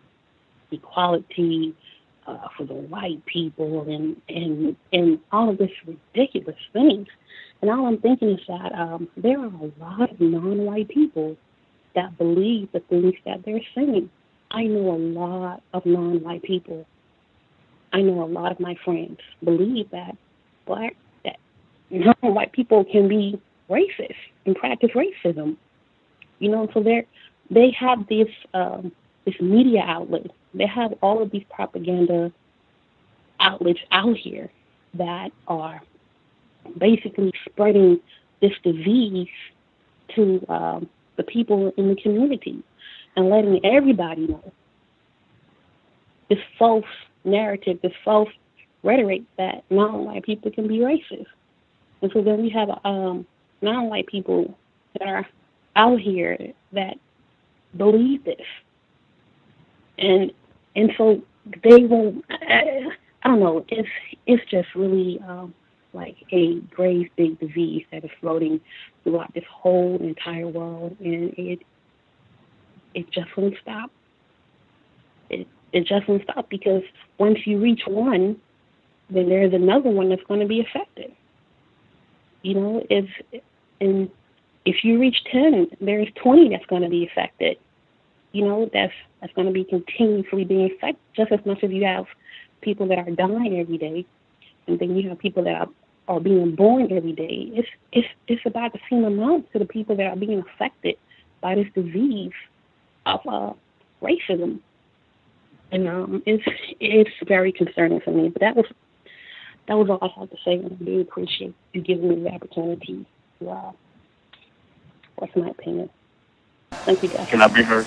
equality. Uh, for the white people and, and and all of this ridiculous things. And all I'm thinking is that um, there are a lot of non-white people that believe the things that they're saying. I know a lot of non-white people. I know a lot of my friends believe that black, that non-white people can be racist and practice racism. You know, so they're, they have this um, this media outlet. They have all of these propaganda outlets out here that are basically spreading this disease to um, the people in the community and letting everybody know this false narrative, this false rhetoric that non-white people can be racist. And so then we have um, non-white people that are out here that believe this. And and so they will, I, I don't know, it's it's just really um, like a grave big disease that is floating throughout this whole entire world, and it it just won't stop. It it just won't stop because once you reach one, then there's another one that's going to be affected. You know, if and if you reach ten, there's twenty that's going to be affected. You know, that's that's going to be continuously being affected just as much as you have people that are dying every day, and then you have people that are, are being born every day. It's it's it's about the same amount to the people that are being affected by this disease of uh, racism, and um, it's it's very concerning for me. But that was that was all I had to say, and I do appreciate you giving me the opportunity to uh, voice my opinion. Thank you, guys. Can I be heard?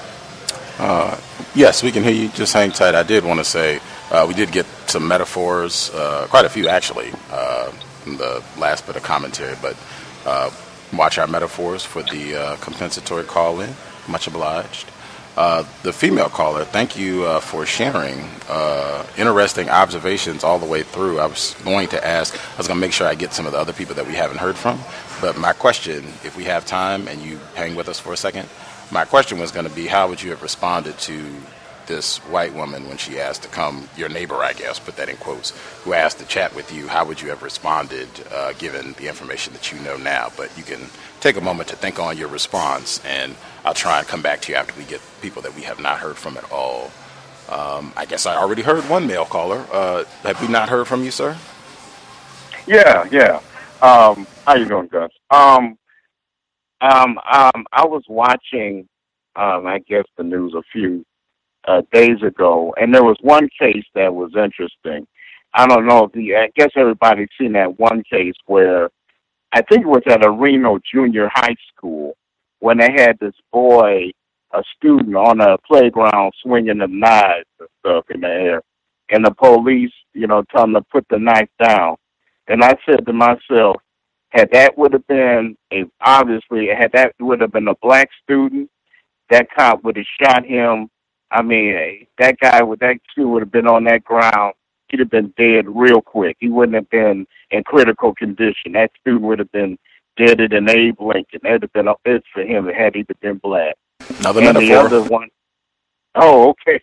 Uh, yes, we can hear you. Just hang tight. I did want to say uh, we did get some metaphors, uh, quite a few actually, uh, in the last bit of commentary, but uh, watch our metaphors for the uh, compensatory call-in. Much obliged. Uh, the female caller, thank you uh, for sharing uh, interesting observations all the way through. I was going to ask, I was going to make sure I get some of the other people that we haven't heard from, but my question, if we have time and you hang with us for a second, my question was going to be, how would you have responded to this white woman when she asked to come, your neighbor, I guess, put that in quotes, who asked to chat with you? How would you have responded uh, given the information that you know now? But you can take a moment to think on your response, and I'll try and come back to you after we get people that we have not heard from at all. Um, I guess I already heard one male caller. Uh, have we not heard from you, sir? Yeah, yeah. Um, how you doing, Gus? Um, um, um, I was watching, um, I guess, the news a few uh, days ago, and there was one case that was interesting. I don't know if the, I guess everybody's seen that one case where I think it was at a Reno junior high school when they had this boy, a student, on a playground swinging the knives and stuff in the air, and the police, you know, told him to put the knife down. And I said to myself, had that would have been a obviously had that would have been a black student, that cop would have shot him. I mean, that guy with that student would have been on that ground. He'd have been dead real quick. He wouldn't have been in critical condition. That student would have been deader than Abe Lincoln. That would have been a fit for him had he been black. Another and metaphor. The other one, oh, okay.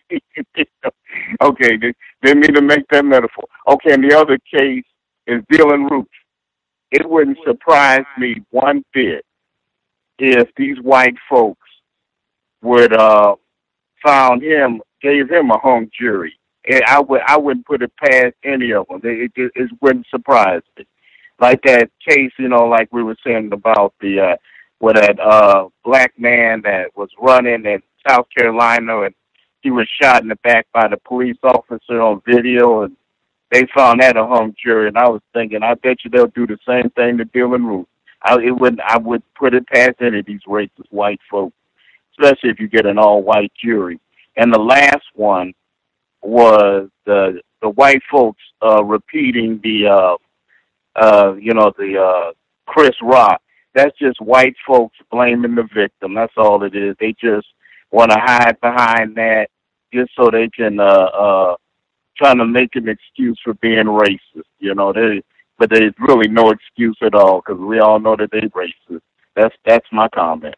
okay, didn't mean to make that metaphor. Okay, and the other case is Dylann Roof. It wouldn't surprise me one bit if these white folks would uh found him, gave him a hung jury. And I would I wouldn't put it past any of them. It, it, it wouldn't surprise me. Like that case, you know, like we were saying about the uh, with that uh, black man that was running in South Carolina, and he was shot in the back by the police officer on video, and they found that a hung jury. And I was thinking, I bet you they'll do the same thing to Dylann Roof. I it wouldn't I would put it past any of these racist white folks, especially if you get an all-white jury. And the last one was the the white folks uh, repeating the, uh, uh, you know, the uh, Chris Rock. That's just white folks blaming the victim. That's all it is. They just want to hide behind that just so they can uh, uh, trying to make an excuse for being racist. You know, they but there's really no excuse at all because we all know that they're racist. That's that's my comment.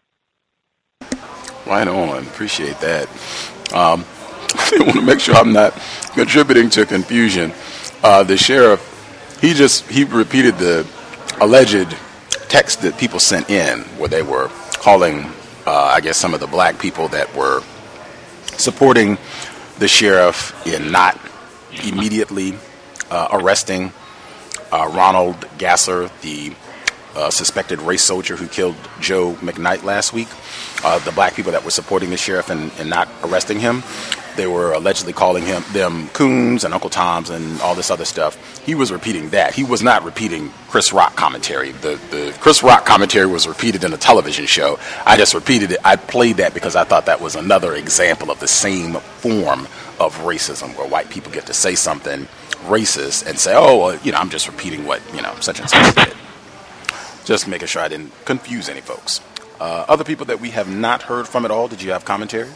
Right on. Appreciate that. Um, I want to make sure I'm not contributing to confusion. Uh, the sheriff, he just, he repeated the alleged text that people sent in where they were calling, uh, I guess, some of the black people that were supporting the sheriff in not immediately uh, arresting uh, Ronald Gasser, the uh, suspected race soldier who killed Joe McKnight last week. Uh, the black people that were supporting the sheriff and, and not arresting him, they were allegedly calling him them coons and Uncle Toms and all this other stuff. He was repeating that. He was not repeating Chris Rock commentary. The the Chris Rock commentary was repeated in a television show. I just repeated it. I played that because I thought that was another example of the same form of racism, where white people get to say something racist and say, "Oh, well, you know, I'm just repeating what you know such and such did." Just making sure I didn't confuse any folks. Uh, other people that we have not heard from at all, did you have commentary?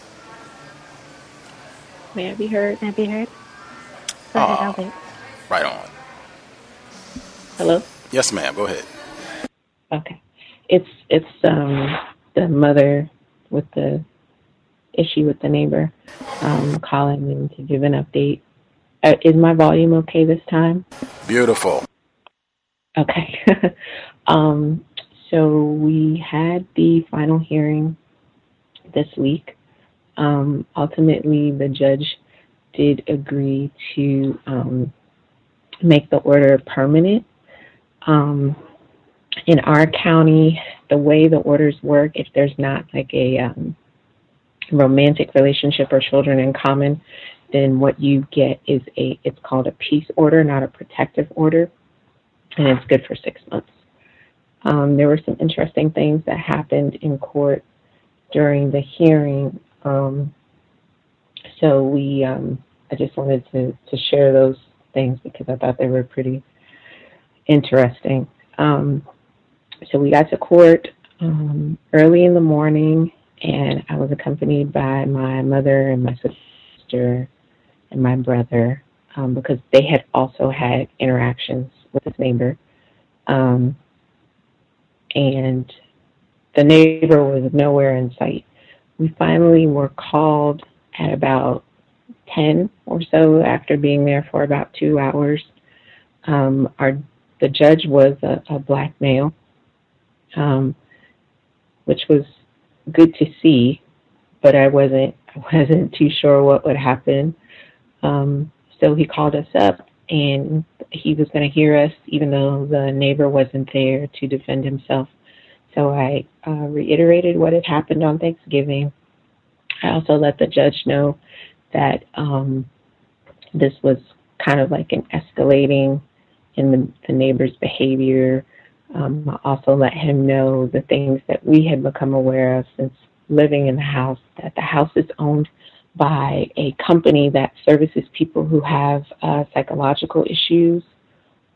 May I be heard? May I be heard? Go ahead, I'll wait. Right on. Hello? Yes, ma'am. Go ahead. Okay. It's it's um the mother with the issue with the neighbor um, calling in to give an update. Uh, is my volume okay this time? Beautiful. Okay. um. So we had the final hearing this week. Um, ultimately, the judge did agree to um, make the order permanent. Um, in our county, the way the orders work, if there's not like a um, romantic relationship or children in common, then what you get is a, it's called a peace order, not a protective order, and it's good for six months. Um, there were some interesting things that happened in court during the hearing. Um, so we, um, I just wanted to, to share those things because I thought they were pretty interesting. Um, so we got to court um, early in the morning, and I was accompanied by my mother and my sister and my brother um, because they had also had interactions with this neighbor. Um, and the neighbor was nowhere in sight. We finally were called at about ten or so after being there for about two hours. Um, our the judge was a, a black male, um, which was good to see, but I wasn't I wasn't too sure what would happen. Um, so he called us up, and he was going to hear us, even though the neighbor wasn't there to defend himself. So I uh, reiterated what had happened on Thanksgiving. I also let the judge know that um, this was kind of like an escalating in the, the neighbor's behavior. Um, I also let him know the things that we had become aware of since living in the house, that the house is owned by a company that services people who have uh, psychological issues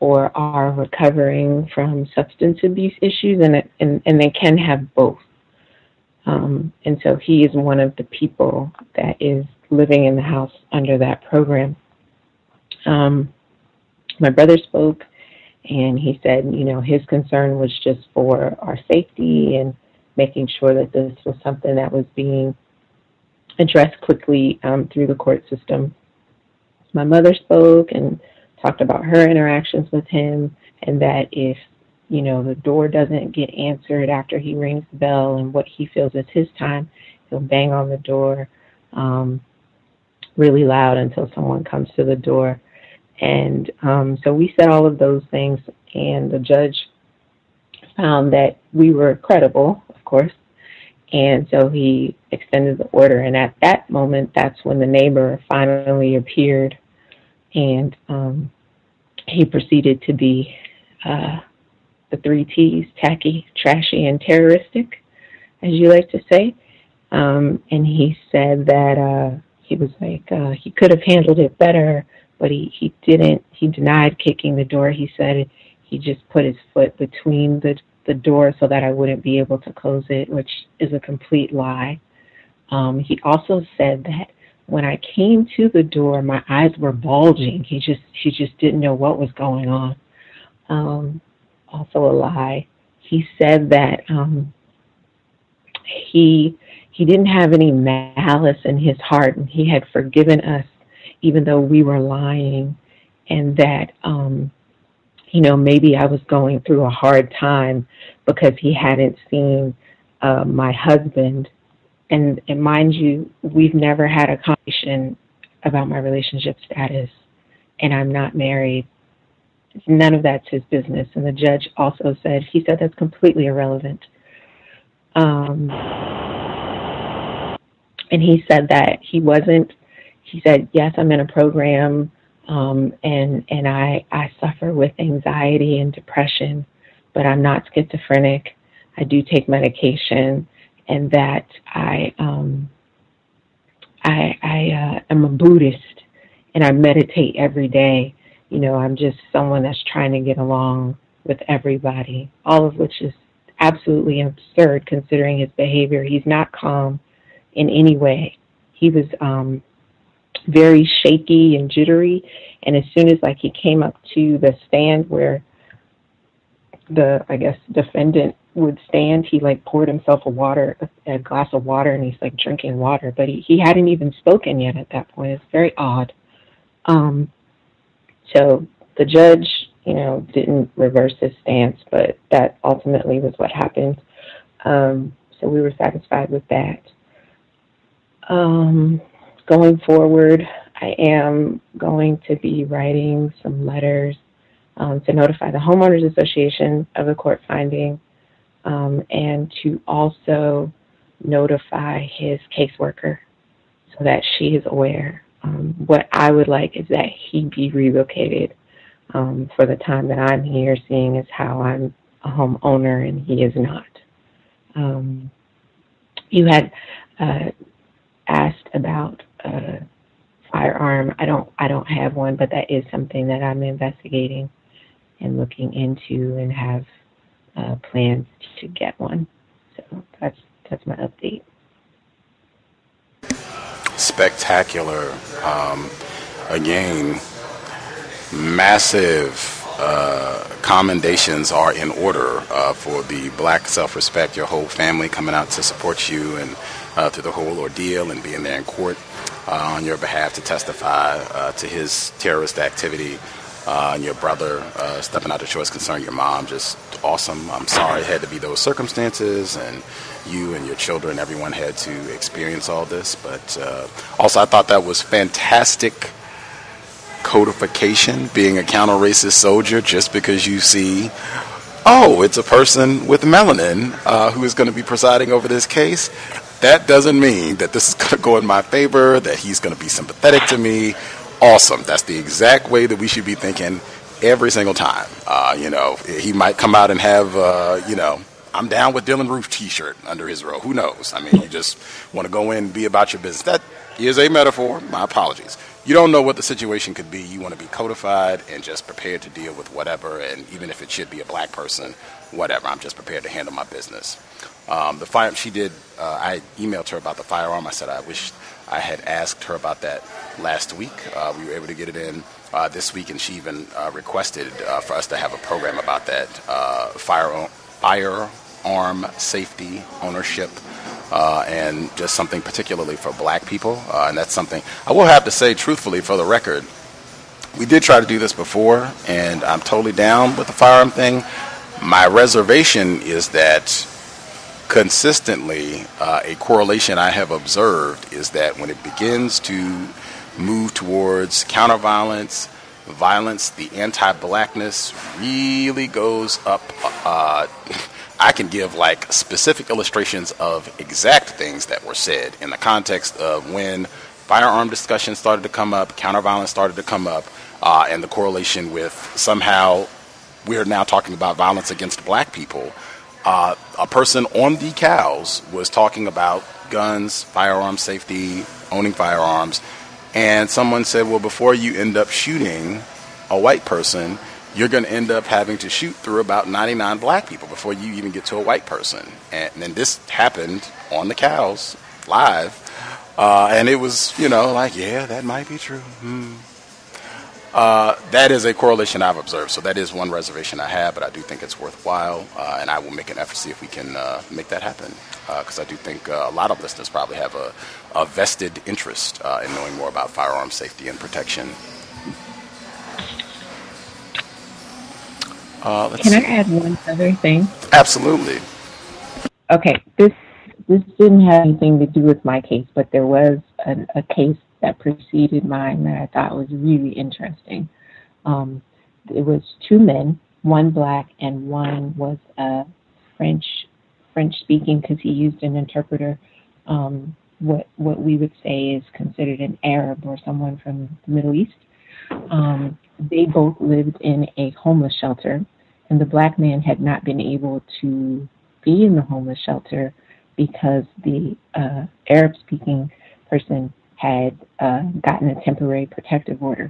or are recovering from substance abuse issues, and it, and, and they can have both. Um, and so he is one of the people that is living in the house under that program. Um, my brother spoke, and he said, you know, his concern was just for our safety and making sure that this was something that was being addressed quickly um, through the court system. My mother spoke and talked about her interactions with him, and that if, you know, the door doesn't get answered after he rings the bell and what he feels is his time, he'll bang on the door um, really loud until someone comes to the door. And um, so we said all of those things, and the judge found that we were credible, of course, and so he extended the order. And at that moment, that's when the neighbor finally appeared, and um, he proceeded to be uh, the three T's, tacky, trashy, and terroristic, as you like to say. Um, and he said that uh, he was like, uh, he could have handled it better, but he, he didn't. He denied kicking the door. He said he just put his foot between the, the door so that I wouldn't be able to close it, which is a complete lie. Um, he also said that when I came to the door, my eyes were bulging. He just he just didn't know what was going on. Um, also a lie. He said that um, he he didn't have any malice in his heart, and he had forgiven us even though we were lying, and that, um, you know, maybe I was going through a hard time because he hadn't seen uh, my husband. And, and mind you, we've never had a conversation about my relationship status, and I'm not married. None of that's his business. And the judge also said, he said that's completely irrelevant. Um, and he said that he wasn't, he said, yes, I'm in a program, um, and and I, I suffer with anxiety and depression, but I'm not schizophrenic. I do take medication, and that I um, I, I uh, am a Buddhist, and I meditate every day. You know, I'm just someone that's trying to get along with everybody, all of which is absolutely absurd considering his behavior. He's not calm in any way. He was um, very shaky and jittery, and as soon as like he came up to the stand where the, I guess, defendant would stand, he like poured himself a water, a glass of water, and he's like drinking water, but he, he hadn't even spoken yet at that point. It's very odd. Um, so the judge, you know, didn't reverse his stance, but that ultimately was what happened. Um, so we were satisfied with that. Um, going forward, I am going to be writing some letters um, to notify the Homeowners Association of the court finding, um, and to also notify his caseworker so that she is aware. Um, what I would like is that he be relocated um, for the time that I'm here, seeing as how I'm a homeowner and he is not. Um, you had uh, asked about a firearm. I don't I don't have one, but that is something that I'm investigating and looking into, and have uh, plans to get one. So that's that's my update. Spectacular. Um, again, massive uh, commendations are in order uh, for the black self-respect, your whole family coming out to support you and uh, through the whole ordeal and being there in court uh, on your behalf to testify uh, to his terrorist activity, uh, and your brother uh, stepping out to show his concern, your mom, just awesome. I'm sorry it had to be those circumstances, and you and your children, everyone had to experience all this. But uh, also I thought that was fantastic codification, being a counter-racist soldier, just because you see, oh, it's a person with melanin uh, who is going to be presiding over this case. That doesn't mean that this is going to go in my favor, that he's going to be sympathetic to me. Awesome. That's the exact way that we should be thinking every single time. Uh, you know, he might come out and have, uh, you know, I'm down with Dylann Roof t-shirt under his robe. Who knows? I mean, you just want to go in and be about your business. That is a metaphor. My apologies. you don't know what the situation could be. You want to be codified and just prepared to deal with whatever, and even if it should be a black person, whatever, I'm just prepared to handle my business. Um, the fire, she did, uh, I emailed her about the firearm. I said I wish I had asked her about that last week. Uh, we were able to get it in uh, this week, and she even uh, requested uh, for us to have a program about that, uh, fire, firearm safety ownership. Uh, and just something particularly for black people. Uh, and that's something I will have to say truthfully for the record. We did try to do this before, and I'm totally down with the firearm thing. My reservation is that consistently uh, a correlation I have observed is that when it begins to move towards counter-violence, violence, the anti-blackness really goes up. Uh, I can give like specific illustrations of exact things that were said in the context of when firearm discussions started to come up, counter-violence started to come up, uh, and the correlation with somehow we're now talking about violence against black people. Uh, a person on decals was talking about guns, firearm safety, owning firearms, and someone said, well, before you end up shooting a white person, you're going to end up having to shoot through about ninety-nine black people before you even get to a white person. And then this happened on the cows live. Uh, and it was, you know, like, yeah, that might be true. Hmm. Uh, that is a correlation I've observed. So that is one reservation I have, but I do think it's worthwhile. Uh, and I will make an effort to see if we can uh, make that happen. Because uh, I do think uh, a lot of listeners probably have a, a vested interest uh, in knowing more about firearm safety and protection. Uh, let's Can see. I add one other thing? Absolutely. Okay, this this didn't have anything to do with my case, but there was a, a case that preceded mine that I thought was really interesting. Um, it was two men, one black and one was uh, French French speaking because he used an interpreter. Um, what what we would say is considered an Arab or someone from the Middle East. Um, they both lived in a homeless shelter. And the black man had not been able to be in the homeless shelter because the uh, Arab-speaking person had uh, gotten a temporary protective order.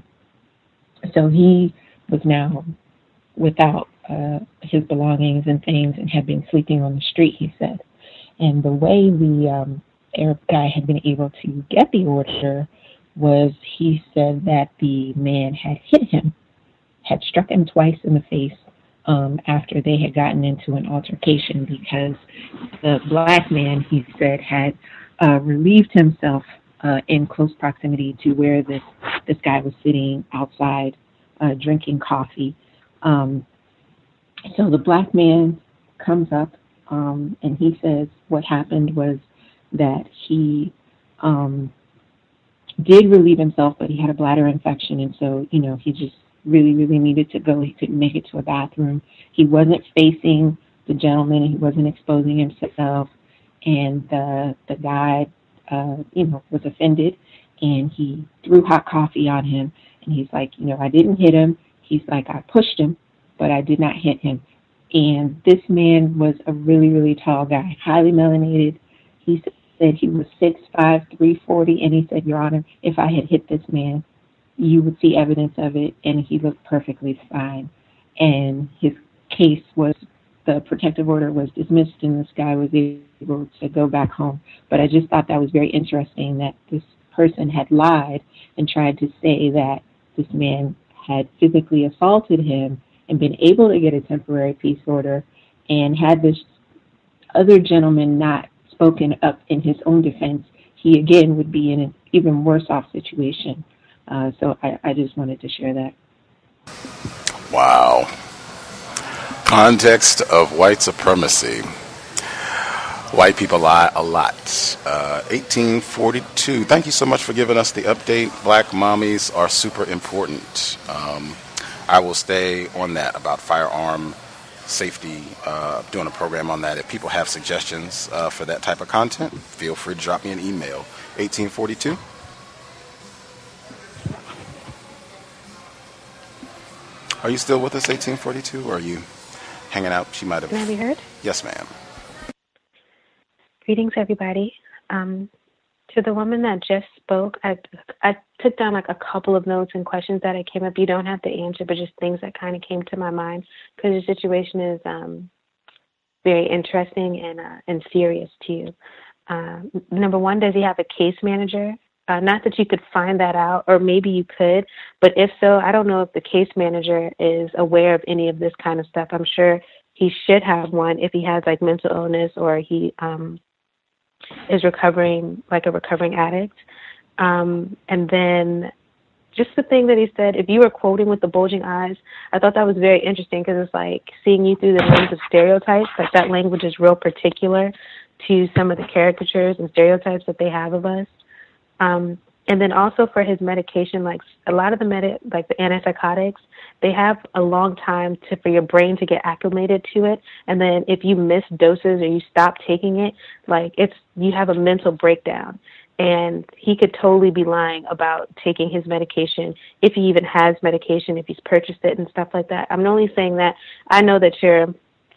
So he was now without uh, his belongings and things and had been sleeping on the street, he said. And the way the um, Arab guy had been able to get the order was he said that the man had hit him, had struck him twice in the face, Um, after they had gotten into an altercation because the black man, he said, had uh, relieved himself uh, in close proximity to where this, this guy was sitting outside uh, drinking coffee. Um, so the black man comes up um, and he says what happened was that he um, did relieve himself, but he had a bladder infection, and so, you know, he just really, really needed to go. He couldn't make it to a bathroom. He wasn't facing the gentleman, and he wasn't exposing himself. And the the guy, uh, you know, was offended, and he threw hot coffee on him. And he's like, you know, I didn't hit him. He's like, I pushed him, but I did not hit him. And this man was a really, really tall guy, highly melanated. He said he was six five, three forty, and he said, Your Honor, if I had hit this man, you would see evidence of it, and he looked perfectly fine. And his case was, the protective order was dismissed, and this guy was able to go back home. But I just thought that was very interesting that this person had lied and tried to say that this man had physically assaulted him and been able to get a temporary peace order, and had this other gentleman not spoken up in his own defense, he again would be in an even worse off situation. Uh, so I, I just wanted to share that. Wow. Context of White Supremacy. White people lie a lot. Uh, eighteen forty-two. Thank you so much for giving us the update. Black mommies are super important. Um, I will stay on that about firearm safety, uh, doing a program on that. If people have suggestions uh, for that type of content, feel free to drop me an email. eighteen forty-two. Are you still with us, eighteen forty-two, or are you hanging out? She might have. Can I be heard? Yes, ma'am. Greetings, everybody. Um, to the woman that just spoke, I I took down like a couple of notes and questions that I came up. You don't have to answer, but just things that kind of came to my mind because the situation is um, very interesting and uh, and serious too. Uh, number one, does he have a case manager? Uh, not that you could find that out, or maybe you could, but if so, I don't know if the case manager is aware of any of this kind of stuff. I'm sure he should have one if he has like mental illness or he um, is recovering, like a recovering addict. Um, and then just the thing that he said, if you were quoting with the bulging eyes, I thought that was very interesting because it's like seeing you through the lens of stereotypes. Like that language is real particular to some of the caricatures and stereotypes that they have of us. Um, and then also for his medication, like a lot of the med, like the antipsychotics, they have a long time to for your brain to get acclimated to it. And then if you miss doses or you stop taking it, like it's you have a mental breakdown. And he could totally be lying about taking his medication, if he even has medication, if he's purchased it and stuff like that. I'm only saying that I know that your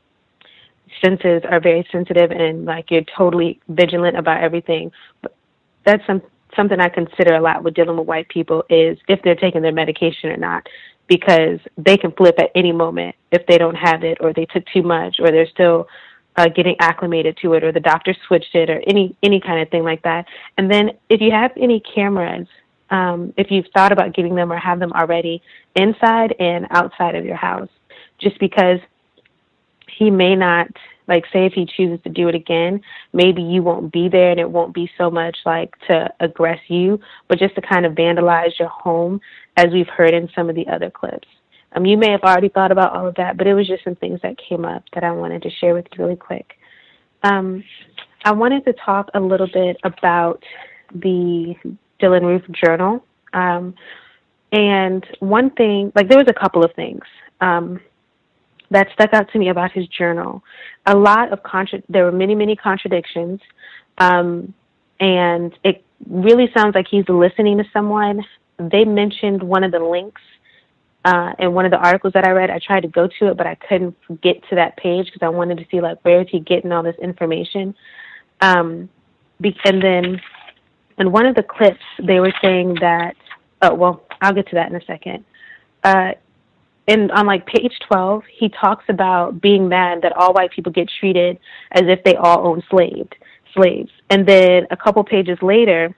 senses are very sensitive and like you're totally vigilant about everything. But that's some, something I consider a lot with dealing with white people is if they're taking their medication or not, because they can flip at any moment if they don't have it or they took too much or they're still uh, getting acclimated to it or the doctor switched it or any any kind of thing like that. And then if you have any cameras, um, if you've thought about getting them or have them already inside and outside of your house, just because he may not, like say if he chooses to do it again, maybe you won't be there and it won't be so much like to aggress you, but just to kind of vandalize your home as we've heard in some of the other clips. Um, you may have already thought about all of that, but it was just some things that came up that I wanted to share with you really quick. Um, I wanted to talk a little bit about the Dylann Roof journal. Um, and one thing, like there was a couple of things um, that stuck out to me about his journal. A lot of, contra- there were many, many contradictions. Um, and it really sounds like he's listening to someone. They mentioned one of the links uh, in one of the articles that I read. I tried to go to it, but I couldn't get to that page because I wanted to see, like, where is he getting all this information? Um, be- and then in one of the clips, they were saying that, oh, well, I'll get to that in a second. Uh, in, on, like, page twelve, he talks about being mad that all white people get treated as if they all own slaved, slaves. And then a couple pages later,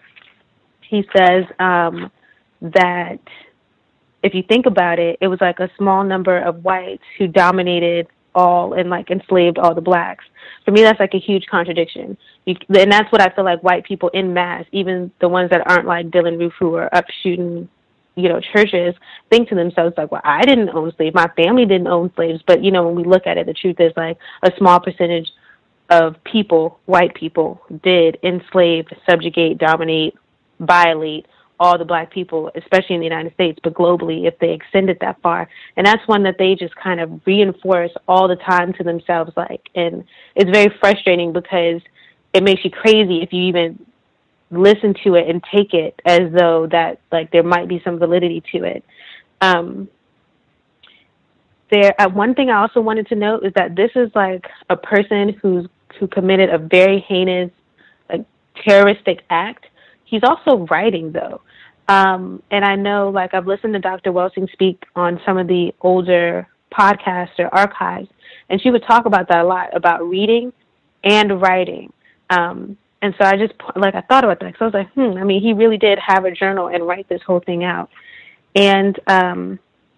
he says um, that if you think about it, it was like a small number of whites who dominated all and like enslaved all the blacks. For me, that's like a huge contradiction. You, and that's what I feel like white people en masse, even the ones that aren't like Dylann Roof who are up shooting, you know, churches, think to themselves like, well, I didn't own slaves. My family didn't own slaves. But, you know, when we look at it, the truth is like a small percentage of people, white people, did enslave, subjugate, dominate, violate all the black people, especially in the United States, but globally if they extended that far. And that's one that they just kind of reinforce all the time to themselves. Like, and it's very frustrating because it makes you crazy if you even listen to it and take it as though that, like, there might be some validity to it. Um, there, uh, one thing I also wanted to note is that this is like a person who's who committed a very heinous, like, terroristic act. He's also writing, though. Um, and I know, like, I've listened to Doctor Welsing speak on some of the older podcasts or archives, and she would talk about that a lot, about reading and writing. Um, and so I just, like, I thought about that because I was like, hmm, I mean, he really did have a journal and write this whole thing out. And, um,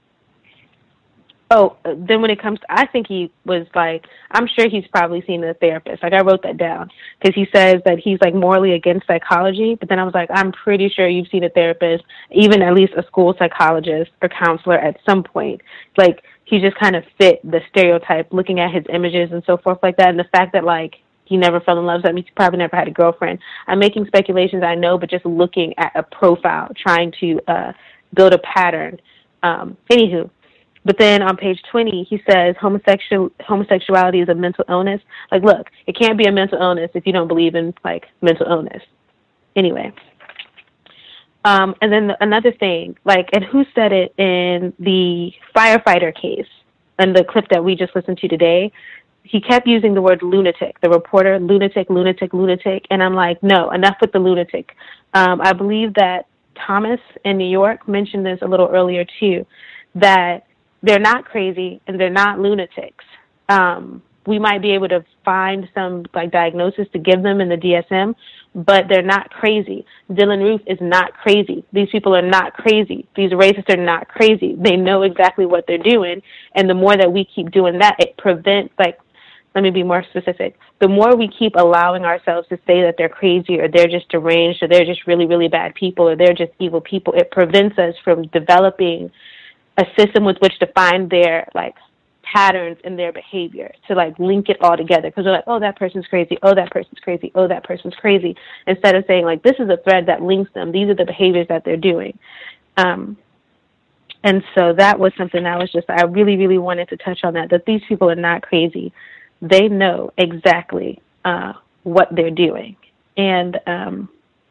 oh, then when it comes to, I think he was like, I'm sure he's probably seen a therapist. Like, I wrote that down because he says that he's like morally against psychology. But then I was like, I'm pretty sure you've seen a therapist, even at least a school psychologist or counselor at some point. Like, he just kind of fit the stereotype looking at his images and so forth like that. And the fact that, like, he never fell in love, so that means he probably never had a girlfriend. I'm making speculations, I know, but just looking at a profile, trying to uh, build a pattern. Um, anywho. But then on page twenty, he says homosexual homosexuality is a mental illness. Like, look, it can't be a mental illness if you don't believe in, like, mental illness. Anyway. Um, and then the, another thing, like, and who said it in the firefighter case, and the clip that we just listened to today, he kept using the word lunatic, the reporter, lunatic, lunatic, lunatic. And I'm like, no, enough with the lunatic. Um, I believe that Thomas in New York mentioned this a little earlier too, that they're not crazy and they're not lunatics. Um, we might be able to find some like diagnosis to give them in the D S M, but they're not crazy. Dylann Roof is not crazy. These people are not crazy. These racists are not crazy. They know exactly what they're doing. And the more that we keep doing that, it prevents, like, let me be more specific. The more we keep allowing ourselves to say that they're crazy or they're just deranged or they're just really, really bad people or they're just evil people, it prevents us from developing a system with which to find their, like, patterns in their behavior, to, like, link it all together. Because we're like, oh, that person's crazy. Oh, that person's crazy. Oh, that person's crazy. Instead of saying, like, this is a thread that links them. These are the behaviors that they're doing. Um, and so that was something that was just, I really, really wanted to touch on that, that these people are not crazy. They know exactly uh, what they're doing. And um,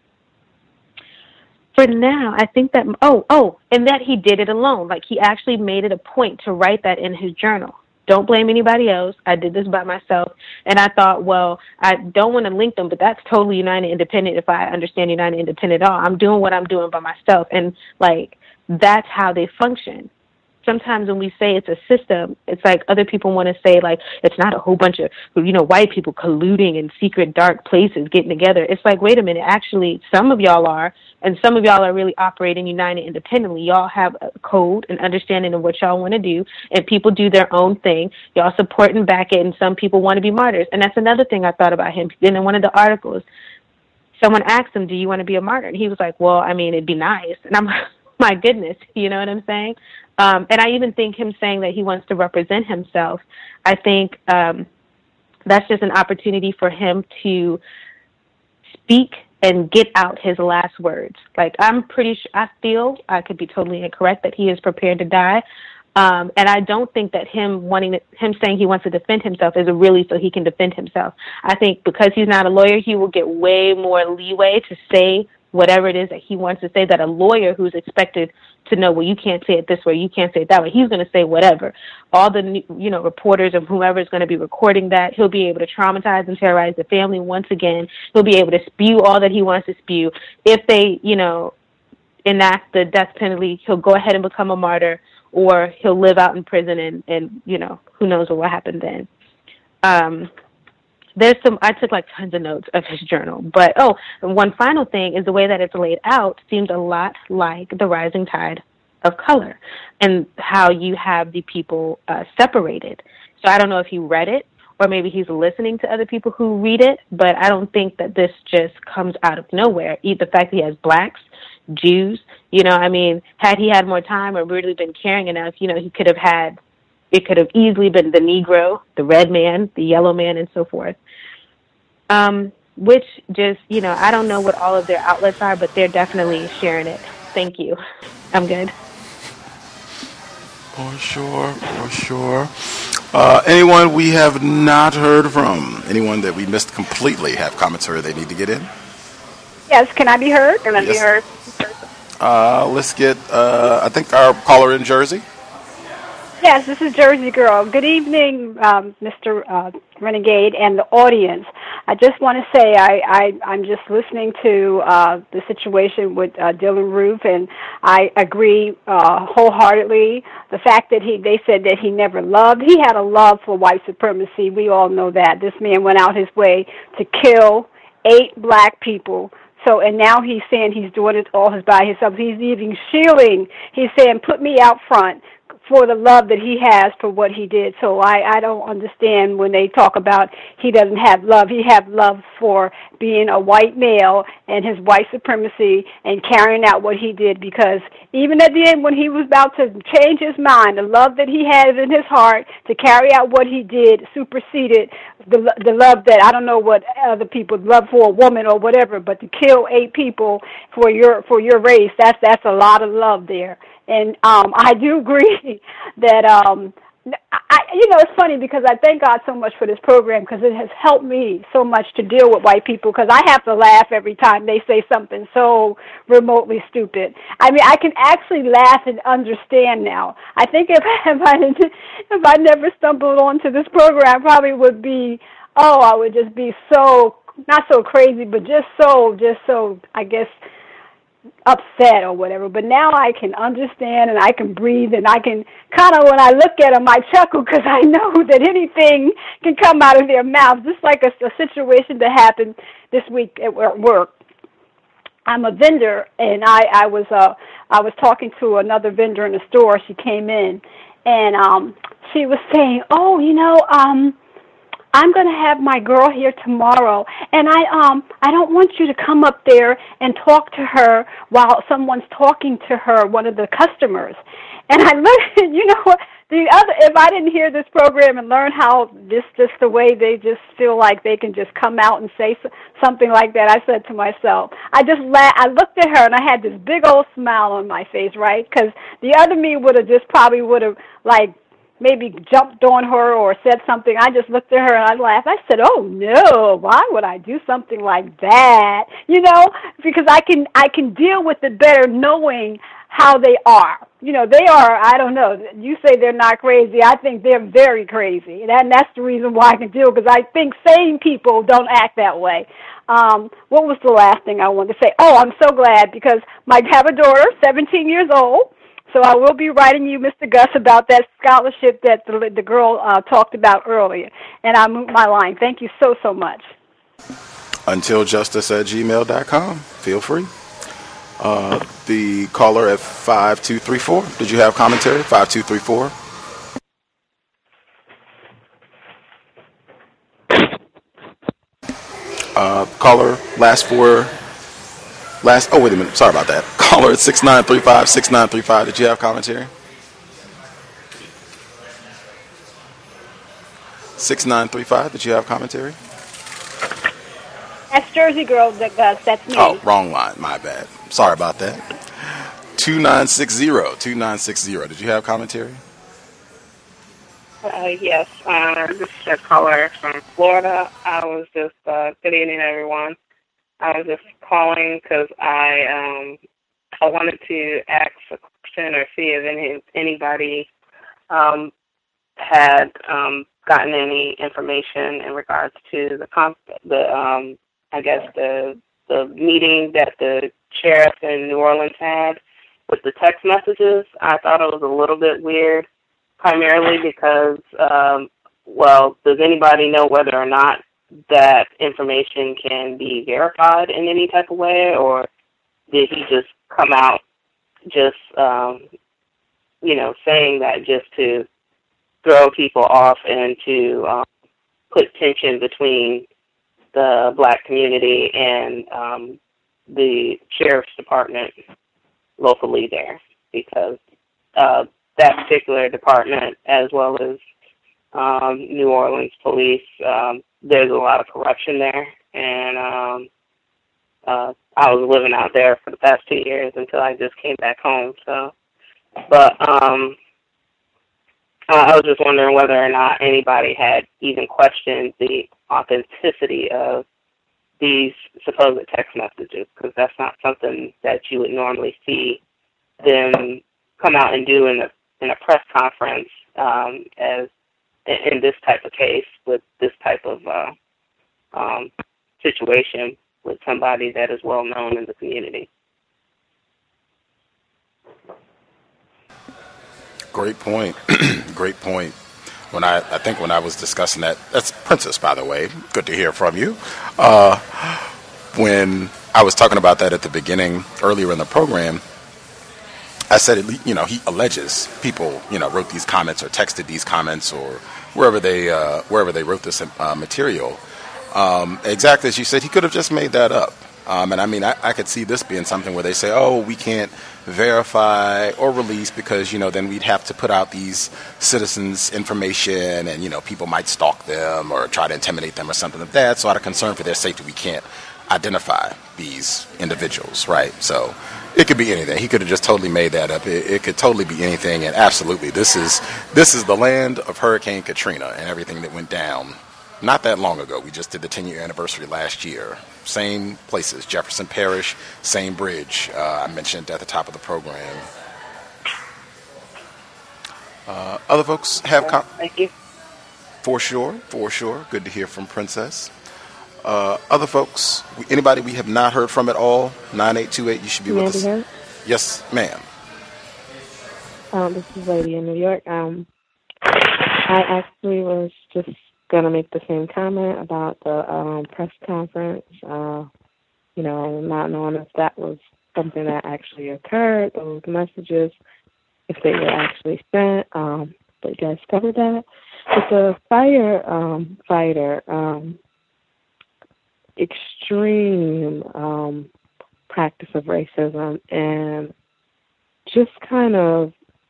for now, I think that, oh, oh, and that he did it alone. Like, he actually made it a point to write that in his journal. Don't blame anybody else. I did this by myself. And I thought, well, I don't want to link them, but that's totally United Independent if I understand United Independent at all. I'm doing what I'm doing by myself. And, like, that's how they function. Sometimes when we say it's a system, it's like other people want to say, like, it's not a whole bunch of, you know, white people colluding in secret, dark places getting together. It's like, wait a minute, actually, some of y'all are, and some of y'all are really operating united independently. Y'all have a code and understanding of what y'all want to do, and people do their own thing. Y'all support and back it, and some people want to be martyrs. And that's another thing I thought about him. Then in one of the articles, someone asked him, do you want to be a martyr? And he was like, well, I mean, it'd be nice. And I'm like, my goodness, you know what I'm saying? Um, and I even think him saying that he wants to represent himself, I think um, that's just an opportunity for him to speak and get out his last words. Like, I'm pretty sure, I feel, I could be totally incorrect, that he is prepared to die. Um, and I don't think that him wanting to, him saying he wants to defend himself is really so he can defend himself. I think because he's not a lawyer, he will get way more leeway to say whatever it is that he wants to say, that a lawyer who's expected to know, well, you can't say it this way, you can't say it that way, he's going to say whatever. All the, you know, reporters or whomever is going to be recording that, he'll be able to traumatize and terrorize the family once again. He'll be able to spew all that he wants to spew. If they, you know, enact the death penalty, he'll go ahead and become a martyr, or he'll live out in prison and, and you know, who knows what will happen then. Um, There's some, I took like tons of notes of his journal. But, oh, one final thing is the way that it's laid out seems a lot like the rising tide of color and how you have the people uh, separated. So I don't know if he read it or maybe he's listening to other people who read it, but I don't think that this just comes out of nowhere. The fact that he has blacks, Jews, you know, I mean, had he had more time or really been caring enough, you know, he could have had, it could have easily been the Negro, the red man, the yellow man, and so forth. Um, which just, you know, I don't know what all of their outlets are, but they're definitely sharing it. Thank you. I'm good. For sure, for sure. Uh, anyone we have not heard from? Anyone that we missed completely have commentary they need to get in? Yes, can I be heard? Can I yes. be heard? Uh, let's get, uh, I think, our caller in Jersey. Yes, this is Jersey Girl. Good evening, um, Mister Uh, Renegade and the audience. I just want to say I, I, I'm just listening to uh, the situation with uh, Dylann Roof, and I agree uh, wholeheartedly. The fact that he, they said that he never loved, he had a love for white supremacy. We all know that. This man went out his way to kill eight black people. So, and now he's saying he's doing it all by himself. He's even shielding. He's saying, put me out front for the love that he has for what he did. So I, I don't understand when they talk about he doesn't have love. He has love for being a white male and his white supremacy and carrying out what he did, because even at the end when he was about to change his mind, the love that he has in his heart to carry out what he did superseded the the love that, I don't know what other people love for a woman or whatever, but to kill eight people for your for your race, that's that's a lot of love there. And um, I do agree that um, I, you know, it's funny because I thank God so much for this program because it has helped me so much to deal with white people because I have to laugh every time they say something so remotely stupid. I mean, I can actually laugh and understand now. I think if, if I if I never stumbled onto this program, I probably would be, oh, I would just be so, not so crazy, but just so, just so, I guess, upset or whatever, but now I can understand and I can breathe and I can kind of, when I look at them, I chuckle because I know that anything can come out of their mouth, just like a, a situation that happened this week at work. I'm a vendor, and I, I was uh, I was talking to another vendor in the store. She came in, and um, she was saying, oh, you know, um, I'm going to have my girl here tomorrow, and I um I don't want you to come up there and talk to her while someone's talking to her, one of the customers. And I looked, you know what, the other, if I didn't hear this program and learn how this, just the way they just feel like they can just come out and say something like that, I said to myself, I just la- I looked at her and I had this big old smile on my face, right? Because the other me would have just probably would have like, maybe jumped on her or said something. I just looked at her and I laughed. I said, oh, no, why would I do something like that? You know, because I can I can deal with it better knowing how they are. You know, they are, I don't know, you say they're not crazy. I think they're very crazy. And that's the reason why I can deal, because I think sane people don't act that way. Um, what was the last thing I wanted to say? Oh, I'm so glad because I have a daughter, seventeen years old. So I will be writing you, Mister Gus, about that scholarship that the, the girl uh, talked about earlier. And I moved my line. Thank you so, so much. Until justice at gmail dot com. Feel free. Uh, the caller at five two three four. Did you have commentary? five two three four. Uh, caller, last four. Last, oh, wait a minute. Sorry about that. Caller at six nine three five, six nine three five. Did you have commentary? six nine three five. Did you have commentary? That's Jersey Girl, that, uh, that's me. Oh, wrong line. My bad. Sorry about that. two nine six zero. two nine six zero. Did you have commentary? Uh, yes. Uh, this is a caller from Florida. I was just, uh, good evening, everyone. I was just calling because I um I wanted to ask a question or see if any anybody um had um gotten any information in regards to the comp- the um I guess the the meeting that the sheriff in New Orleans had with the text messages. I thought it was a little bit weird, primarily because um well, does anybody know whether or not that information can be verified in any type of way, or did he just come out just, um, you know, saying that just to throw people off and to um, put tension between the black community and um, the sheriff's department locally there? Because uh, that particular department, as well as um, New Orleans police, um, there's a lot of corruption there, and um, uh, I was living out there for the past two years until I just came back home. So, but um, I was just wondering whether or not anybody had even questioned the authenticity of these supposed text messages, because that's not something that you would normally see them come out and do in a in a press conference um, as in this type of case with this type of uh, um, situation with somebody that is well known in the community. Great point. Great point. When I, I think when I was discussing that, that's Princess, by the way. Good to hear from you. Uh, when I was talking about that at the beginning, earlier in the program, I said, you know, he alleges people, you know, wrote these comments or texted these comments or wherever they uh, wherever they wrote this uh, material. Um, exactly as you said, he could have just made that up. Um, and I mean, I, I could see this being something where they say, oh, we can't verify or release because, you know, then we'd have to put out these citizens' information and, you know, people might stalk them or try to intimidate them or something like that. So out of concern for their safety, we can't identify these individuals, right? So It could be anything. He could have just totally made that up. It, it could totally be anything. And absolutely, this is this is the land of Hurricane Katrina and everything that went down not that long ago. We just did the ten-year anniversary last year. Same places, Jefferson Parish, same bridge. Uh, I mentioned at the top of the program. Uh, other folks have com- Thank you. For sure, for sure. Good to hear from Princess. Uh, other folks, anybody we have not heard from at all, nine eight two eight, you should be with us. Here? Yes, ma'am. Um, this is Lady in New York. Um, I actually was just going to make the same comment about the um, press conference, uh, you know, not knowing if that was something that actually occurred, those messages, if they were actually sent, um, but you guys covered that. But the fire um, fighter, um, extreme um, practice of racism and just kind of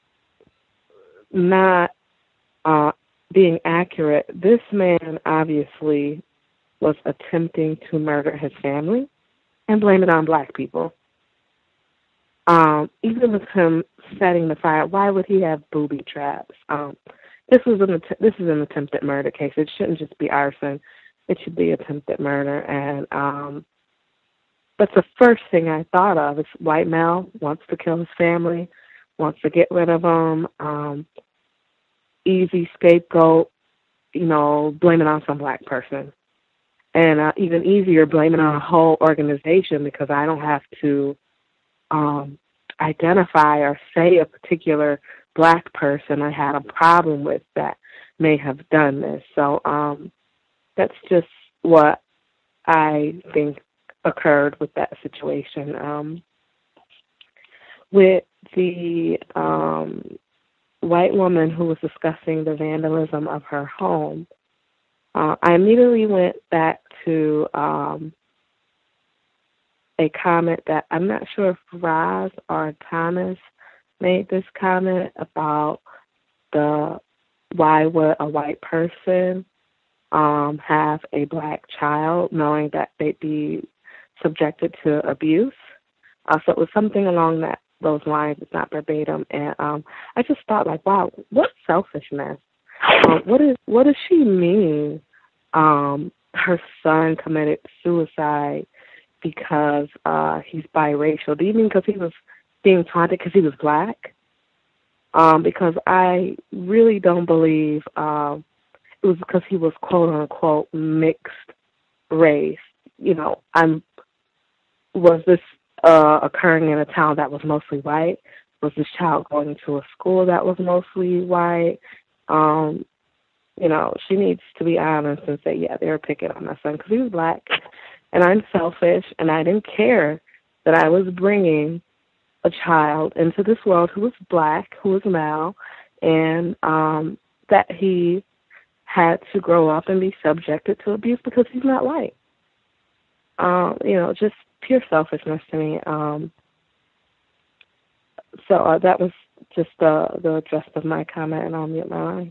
not uh, being accurate. This man obviously was attempting to murder his family and blame it on black people. Um, even with him setting the fire, why would he have booby traps? Um, this was an att- this is an attempted murder case. It shouldn't just be arson. It should be attempted murder. And um, that's the first thing I thought of. Is white male wants to kill his family, wants to get rid of them. Um, easy scapegoat, you know, blame it on some black person. And uh, even easier, blame it on a whole organization because I don't have to um, identify or say a particular black person I had a problem with that may have done this. So um, that's just what I think occurred with that situation. Um, with the um, white woman who was discussing the vandalism of her home, uh, I immediately went back to um, a comment that I'm not sure if Roz or Thomas made this comment about the why would a white person um, have a black child knowing that they'd be subjected to abuse. Uh, so it was something along that those lines. It's not verbatim. And um, I just thought, like, wow, what selfishness. Um, what is what does she mean? Um, her son committed suicide because uh, he's biracial. Do you mean because he was being taunted because he was black? Um, because I really don't believe um, it was because he was quote unquote mixed race. You know, I'm was this uh, occurring in a town that was mostly white? Was this child going to a school that was mostly white? Um, you know, she needs to be honest and say, yeah, they were picking on my son because he was black, and I'm selfish, and I didn't care that I was bringing a child into this world who was black, who was male, and um, that he had to grow up and be subjected to abuse because he's not white. Um, you know, just pure selfishness to me. Um, so uh, that was just uh, the gist of my comment, and I'll mute my line.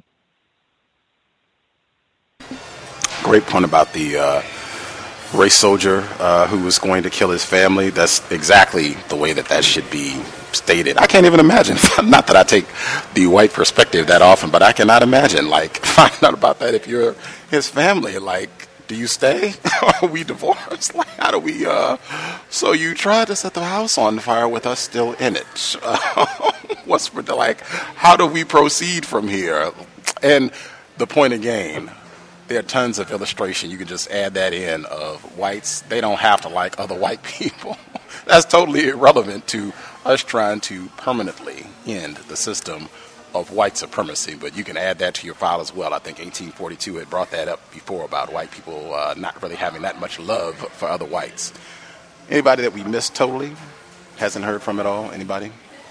Great point about the uh, race soldier uh, who was going to kill his family. That's exactly the way that that should be stated. I can't even imagine, not that I take the white perspective that often, but I cannot imagine, like, finding out about that if you're his family. Like, do you stay? Are we divorced? Like, how do we, uh, so you tried to set the house on fire with us still in it. Uh, what's for the, like, how do we proceed from here? And the point again, there are tons of illustration. You can just add that in of whites. They don't have to like other white people. That's totally irrelevant to us trying to permanently end the system of white supremacy. But you can add that to your file as well. I think eighteen forty-two had brought that up before about white people uh, not really having that much love for other whites. Anybody that we missed totally? Hasn't heard from at all? Anybody?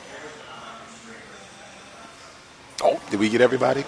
Oh, did we get everybody?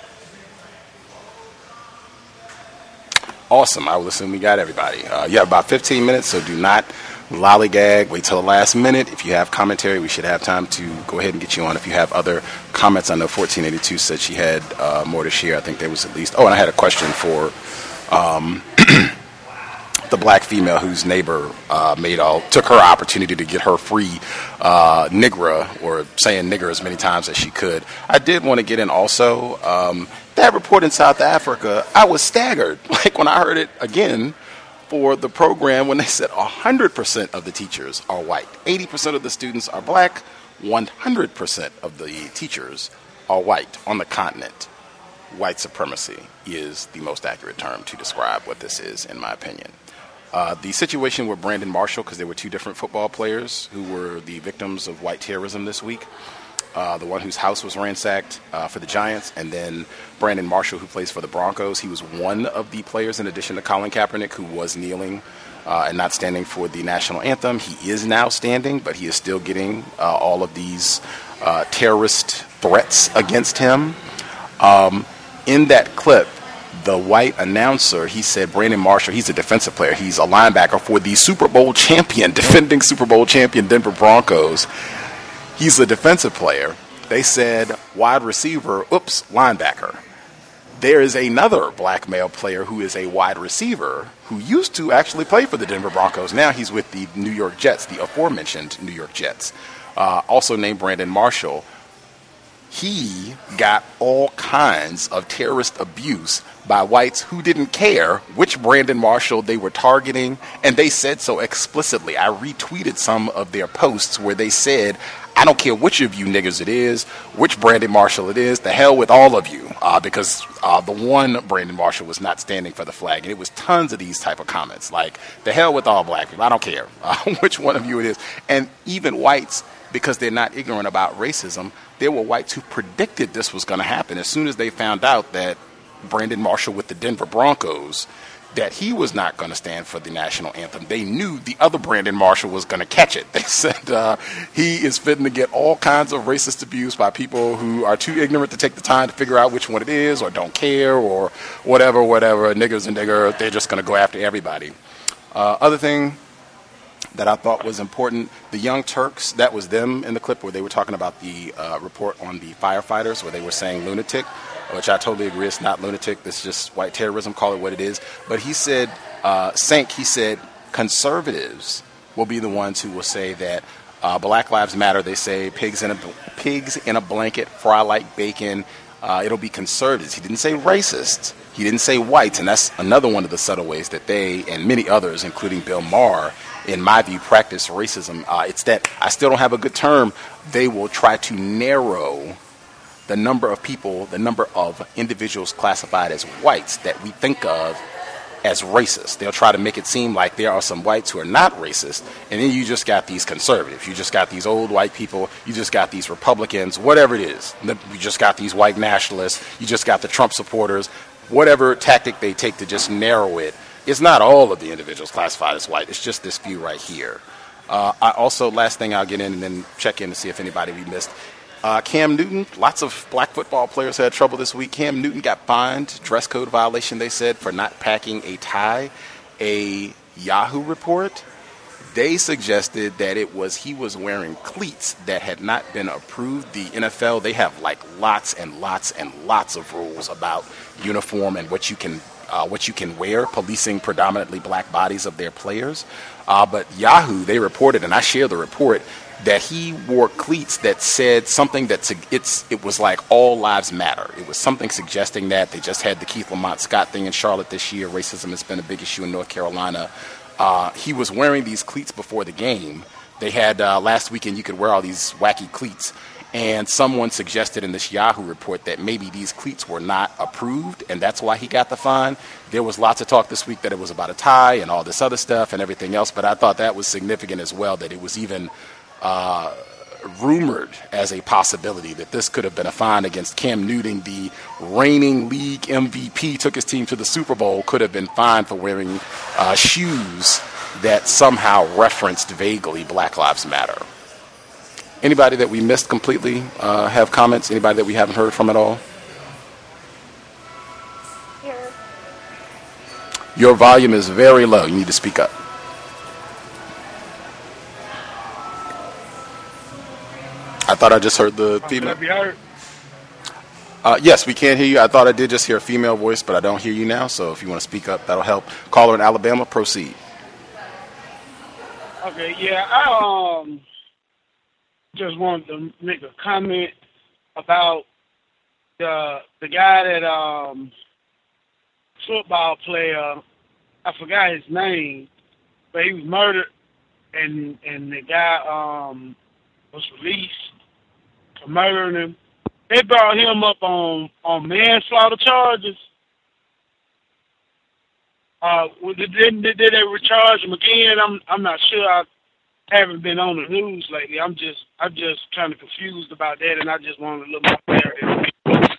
Awesome. I will assume we got everybody. Uh, you have about fifteen minutes, so do not lollygag. Wait till the last minute. If you have commentary, we should have time to go ahead and get you on. If you have other comments, I know fourteen eighty-two said she had uh, more to share. I think there was at least... Oh, and I had a question for um, the black female whose neighbor uh, made all took her opportunity to get her free uh, nigra, or saying nigger as many times as she could. I did want to get in also um, that report in South Africa. I was staggered, like when I heard it again for the program, when they said one hundred percent of the teachers are white, eighty percent of the students are black, one hundred percent of the teachers are white on the continent. White supremacy is the most accurate term to describe what this is, in my opinion. Uh, the situation with Brandon Marshall, because there were two different football players who were the victims of white terrorism this week. Uh, the one whose house was ransacked uh, for the Giants, and then Brandon Marshall, who plays for the Broncos. He was one of the players, in addition to Colin Kaepernick, who was kneeling uh, and not standing for the national anthem. He is now standing, but he is still getting uh, all of these uh, terrorist threats against him. Um, in that clip, the white announcer, he said Brandon Marshall, he's a defensive player. He's a linebacker for the Super Bowl champion, defending Super Bowl champion Denver Broncos. He's a defensive player. They said wide receiver, oops, linebacker. There is another black male player who is a wide receiver who used to actually play for the Denver Broncos. Now he's with the New York Jets, the aforementioned New York Jets, uh, also named Brandon Marshall. He got all kinds of terrorist abuse by whites who didn't care which Brandon Marshall they were targeting, and they said so explicitly. I retweeted some of their posts where they said, I don't care which of you niggas it is, which Brandon Marshall it is, the hell with all of you, uh, because uh, the one Brandon Marshall was not standing for the flag. And it was tons of these type of comments, like, the hell with all black people, I don't care uh, which one of you it is. And even whites, because they're not ignorant about racism, there were whites who predicted this was going to happen. As soon as they found out that Brandon Marshall with the Denver Broncos, that he was not going to stand for the national anthem, they knew the other Brandon Marshall was going to catch it. They said uh, he is fitting to get all kinds of racist abuse by people who are too ignorant to take the time to figure out which one it is, or don't care, or whatever, whatever. Nigger's a nigger. They're just going to go after everybody. Uh, other thing that I thought was important, the Young Turks, that was them in the clip where they were talking about the uh, report on the firefighters, where they were saying lunatic, which I totally agree, it's not lunatic, this is just white terrorism, call it what it is. But he said, uh, Sank, he said, conservatives will be the ones who will say that uh, Black Lives Matter, they say pigs in a, pigs in a blanket, fry like bacon, uh, it'll be conservatives. He didn't say racist. He didn't say whites, and that's another one of the subtle ways that they, and many others, including Bill Maher, in my view, practice racism. Uh, it's that I still don't have a good term. They will try to narrow the number of people, the number of individuals classified as whites that we think of as racist. They'll try to make it seem like there are some whites who are not racist, and then you just got these conservatives. You just got these old white people. You just got these Republicans, whatever it is. You just got these white nationalists. You just got the Trump supporters. Whatever tactic they take to just narrow it, it's not all of the individuals classified as white. It's just this few right here. Uh, I also, last thing I'll get in and then check in to see if anybody we missed. Uh, Cam Newton, lots of black football players had trouble this week. Cam Newton got fined, dress code violation, they said, for not packing a tie. A Yahoo report, they suggested that it was he was wearing cleats that had not been approved. The N F L, they have like lots and lots and lots of rules about uniform and what you can uh, what you can wear, policing predominantly black bodies of their players. Uh, but Yahoo, they reported, and I share the report, that he wore cleats that said something that it's it was like all lives matter. It was something suggesting that. They just had the Keith Lamont Scott thing in Charlotte this year. Racism has been a big issue in North Carolina. Uh, he was wearing these cleats before the game. They had uh, last weekend you could wear all these wacky cleats. And someone suggested in this Yahoo report that maybe these cleats were not approved, and that's why he got the fine. There was lots of talk this week that it was about a tie and all this other stuff and everything else, but I thought that was significant as well, that it was even uh, rumored as a possibility that this could have been a fine against Cam Newton, the reigning league M V P, took his team to the Super Bowl, could have been fined for wearing uh, shoes that somehow referenced vaguely Black Lives Matter. Anybody that we missed completely uh, have comments? Anybody that we haven't heard from at all? Here. Your volume is very low. You need to speak up. I thought I just heard the feedback. Uh, yes, we can hear you. I thought I did just hear a female voice, but I don't hear you now. So if you want to speak up, that'll help. Caller in Alabama, proceed. Okay, yeah, I um just wanted to make a comment about the the guy that um football player. I forgot his name, but he was murdered, and and the guy um was released for murdering him. They brought him up on, on manslaughter charges. Uh, did, did, did they recharge him again? I'm I'm not sure. I haven't been on the news lately. I'm just I'm just kind of confused about that, and I just wanted a little more clarity.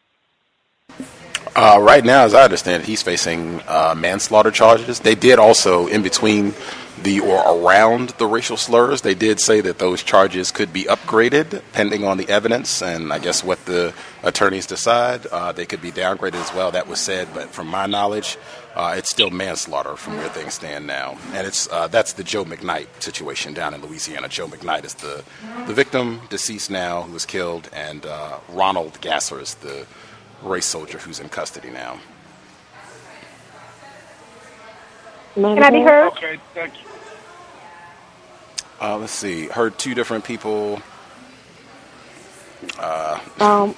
Uh, right now, as I understand it, he's facing uh, manslaughter charges. They did also, in between the or around the racial slurs, they did say that those charges could be upgraded pending on the evidence, and I guess what the attorneys decide. Uh, they could be downgraded as well. That was said, but from my knowledge, uh, it's still manslaughter from where things stand now. And it's uh, that's the Joe McKnight situation down in Louisiana. Joe McKnight is the, the victim, deceased now, who was killed, and uh, Ronald Gasser is the race soldier who's in custody now. Can I be heard? Okay, thank you. Uh, let's see. Heard two different people. Uh, Um,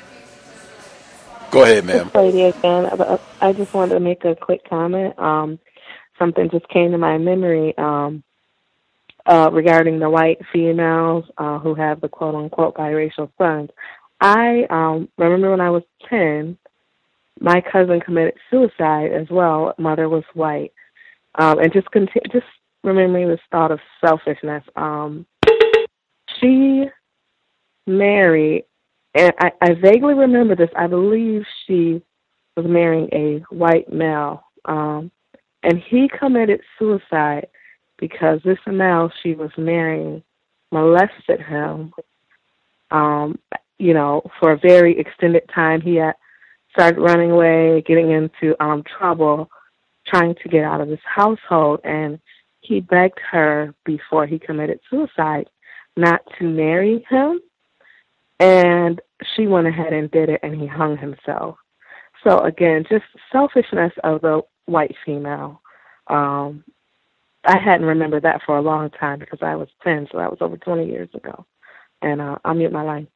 go ahead, ma'am. This lady again. but I just wanted to make a quick comment. Um, something just came to my memory um, uh, regarding the white females uh, who have the quote-unquote biracial sons. I um, remember when I was ten, my cousin committed suicide as well. Mother was white. Um, and just continue, just remembering this thought of selfishness. Um, she married, and I, I vaguely remember this. I believe she was marrying a white male, um, and he committed suicide because this male she was marrying molested him. Um, you know, for a very extended time, he had started running away, getting into um, trouble, trying to get out of his household, and he begged her before he committed suicide not to marry him, and she went ahead and did it, and he hung himself. So again, just selfishness of the white female. Um, I hadn't remembered that for a long time because I was ten, so that was over twenty years ago. And uh, I'll mute my line.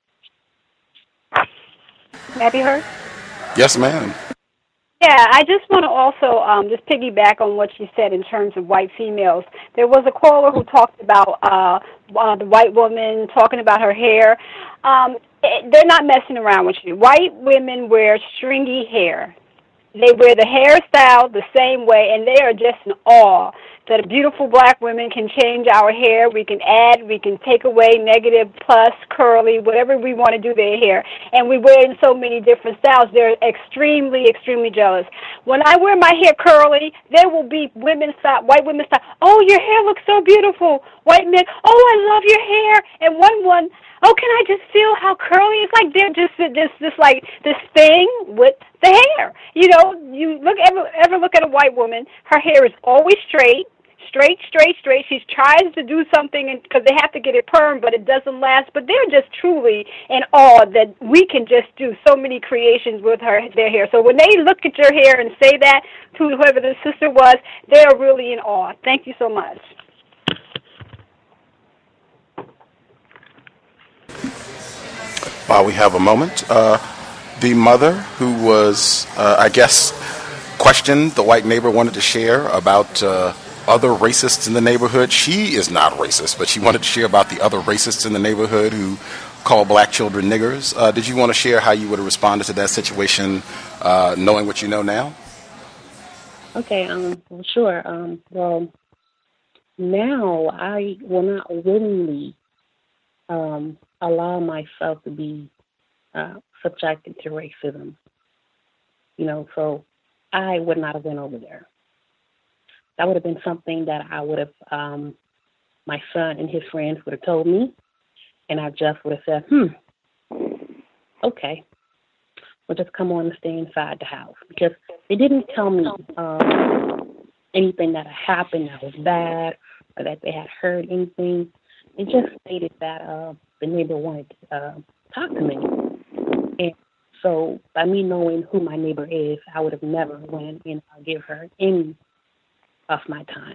May I be heard? Yes, ma'am. Yeah, I just want to also um, just piggyback on what you said in terms of white females. There was a caller who talked about uh, uh, the white woman talking about her hair. Um, it, they're not messing around with you. White women wear stringy hair. They wear the hairstyle the same way, and they are just in awe that beautiful black women can change our hair. We can add, we can take away, negative, plus, curly, whatever we want to do to their hair. And we wear it in so many different styles. They're extremely, extremely jealous. When I wear my hair curly, there will be women style, white women style, oh, your hair looks so beautiful. White men, oh, I love your hair. And one one, oh, can I just feel how curly? It's like they're just this, this like this thing with the hair. You know, you look ever ever look at a white woman. Her hair is always straight, straight, straight, straight. She tries to do something because they have to get it permed, but it doesn't last. But they're just truly in awe that we can just do so many creations with her their hair. So when they look at your hair and say that to whoever the sister was, they're really in awe. Thank you so much. While we have a moment, uh, the mother who was, uh, I guess, questioned, the white neighbor wanted to share about uh, other racists in the neighborhood. She is not racist, but she wanted to share about the other racists in the neighborhood who call black children niggers. Uh, did you want to share how you would have responded to that situation, uh, knowing what you know now? Okay, um, well, sure. Um, well, now I will not willingly um, allow myself to be uh, subjected to racism. You know, so I would not have went over there. That would have been something that I would have, um, my son and his friends would have told me, and I just would have said, hmm, okay, we'll just come on and stay inside the house. Because they didn't tell me um, anything that had happened that was bad or that they had heard anything. They just stated that uh, the neighbor wanted to uh, talk to me. And So by me knowing who my neighbor is, I would have never went and I'll give her any of my time.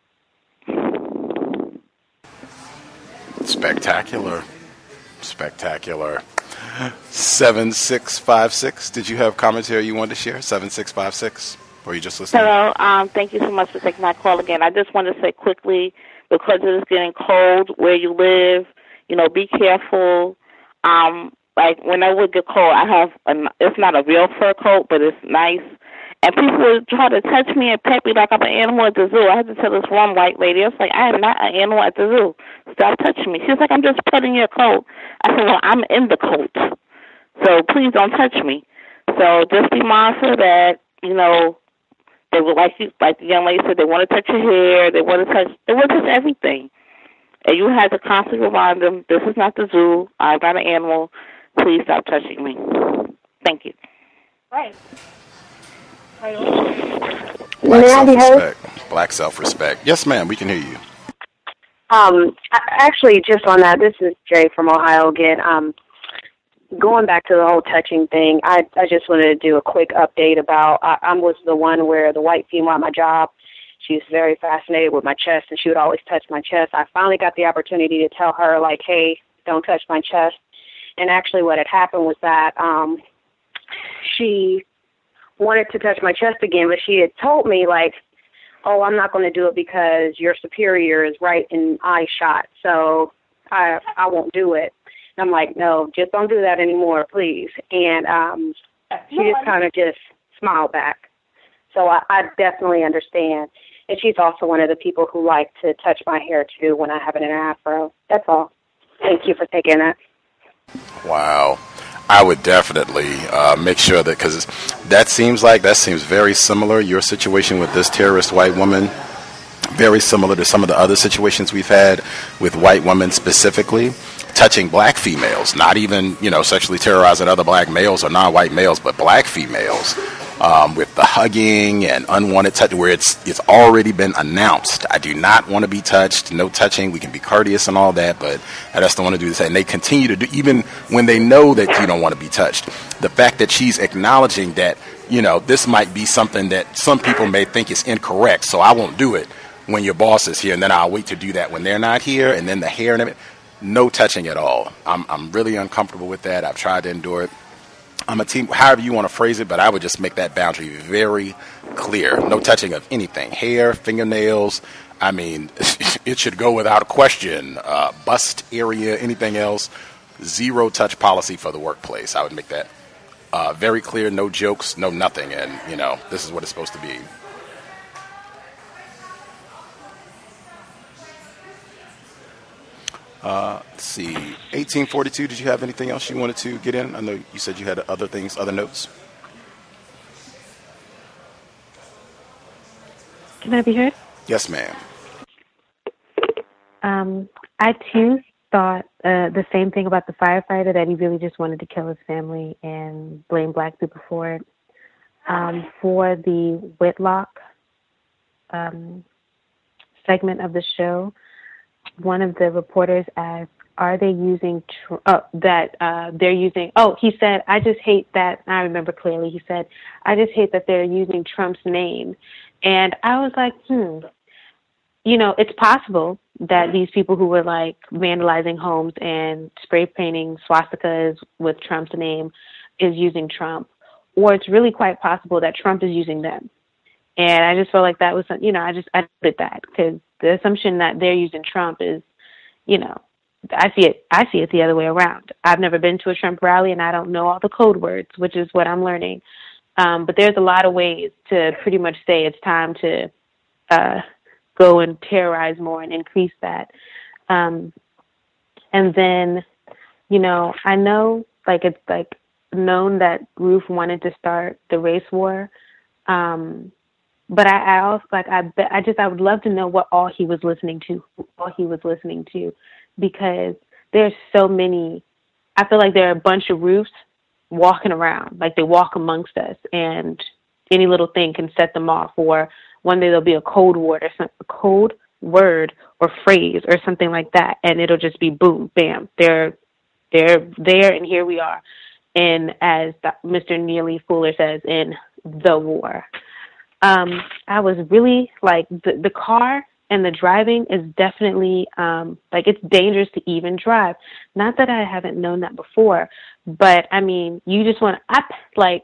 Spectacular. Spectacular. seven six five six. Did you have commentary you wanted to share? seven six five six. Or you just listening? Hello. Um, thank you so much for taking my call again. I just want to say quickly, because it is getting cold where you live, you know, be careful. Um, like when I would get cold, I have, a, it's not a real fur coat, but it's nice. And people would try to touch me and pet me like I'm an animal at the zoo. I had to tell this one white lady, I was like, I am not an animal at the zoo. Stop touching me. She was like, I'm just petting your coat. I said, well, I'm in the coat. So please don't touch me. So just be mindful that, you know, they would like you, like the young lady said, they want to touch your hair, they want to touch, they want to touch everything. And you have to constantly remind them, this is not the zoo. I'm not an animal. Please stop touching me. Thank you. Right. Black self-respect. Black self-respect. Yes, ma'am, we can hear you. Um, actually, just on that, this is Jay from Ohio again. Um, going back to the whole touching thing, I, I just wanted to do a quick update about, I, I was the one where the white female at my job, she was very fascinated with my chest, and she would always touch my chest. I finally got the opportunity to tell her, like, hey, don't touch my chest. And actually what had happened was that um, she wanted to touch my chest again, but she had told me, like, oh, I'm not going to do it because your superior is right in eye shot, so I I won't do it. And I'm like, no, just don't do that anymore, please. And um, she just kind of just smiled back. So I, I definitely understand. And she's also one of the people who like to touch my hair, too, when I have it in an afro. That's all. Thank you for taking that. Wow. I would definitely uh, make sure that, because that seems like, that seems very similar, your situation with this terrorist white woman, very similar to some of the other situations we've had with white women specifically, touching black females, not even, you know, sexually terrorizing other black males or non-white males, but black females, um, with the hugging and unwanted touch, where it's it's already been announced. I do not want to be touched, no touching, we can be courteous and all that, but I just don't want to do this. And they continue to do, even when they know that you don't want to be touched. The fact that she's acknowledging that, you know, this might be something that some people may think is incorrect, so I won't do it when your boss is here, and then I'll wait to do that when they're not here, and then the hair and everything. No touching at all. I'm I'm really uncomfortable with that. I've tried to endure it. I'm a team, however you want to phrase it, but I would just make that boundary very clear. No touching of anything. Hair, fingernails. I mean, it should go without a question. Uh, bust area, anything else. Zero touch policy for the workplace. I would make that uh, very clear. No jokes, no nothing. And, you know, this is what it's supposed to be. Uh, let's see, eighteen forty-two, did you have anything else you wanted to get in? I know you said you had other things, other notes. Can I be heard? Yes, ma'am. Um, I, too, thought uh, the same thing about the firefighter, that he really just wanted to kill his family and blame black people for it. Um, for the Whitlock um, segment of the show, one of the reporters asked, are they using, tr- oh, that uh, they're using, oh, he said, I just hate that, I remember clearly, he said, I just hate that they're using Trump's name. And I was like, hmm, you know, it's possible that these people who were like vandalizing homes and spray painting swastikas with Trump's name is using Trump, or it's really quite possible that Trump is using them. And I just felt like that was, you know, I just, I did that because the assumption that they're using Trump is, you know, I see it, I see it the other way around. I've never been to a Trump rally and I don't know all the code words, which is what I'm learning. Um, but there's a lot of ways to pretty much say it's time to uh, go and terrorize more and increase that. Um, and then, you know, I know like it's like known that Roof wanted to start the race war. Um, But I, I also like I bet I just I would love to know what all he was listening to, all he was listening to, because there's so many. I feel like there are a bunch of Roofs walking around, like they walk amongst us, and any little thing can set them off. Or one day there'll be a code word or some a code word or phrase or something like that, and it'll just be boom, bam, they're they're there, and here we are. in, as Mister Neely Fuller says, in the war. Um, I was really like the, the car and the driving is definitely um, like it's dangerous to even drive. Not that I haven't known that before, but I mean, you just want to, I like,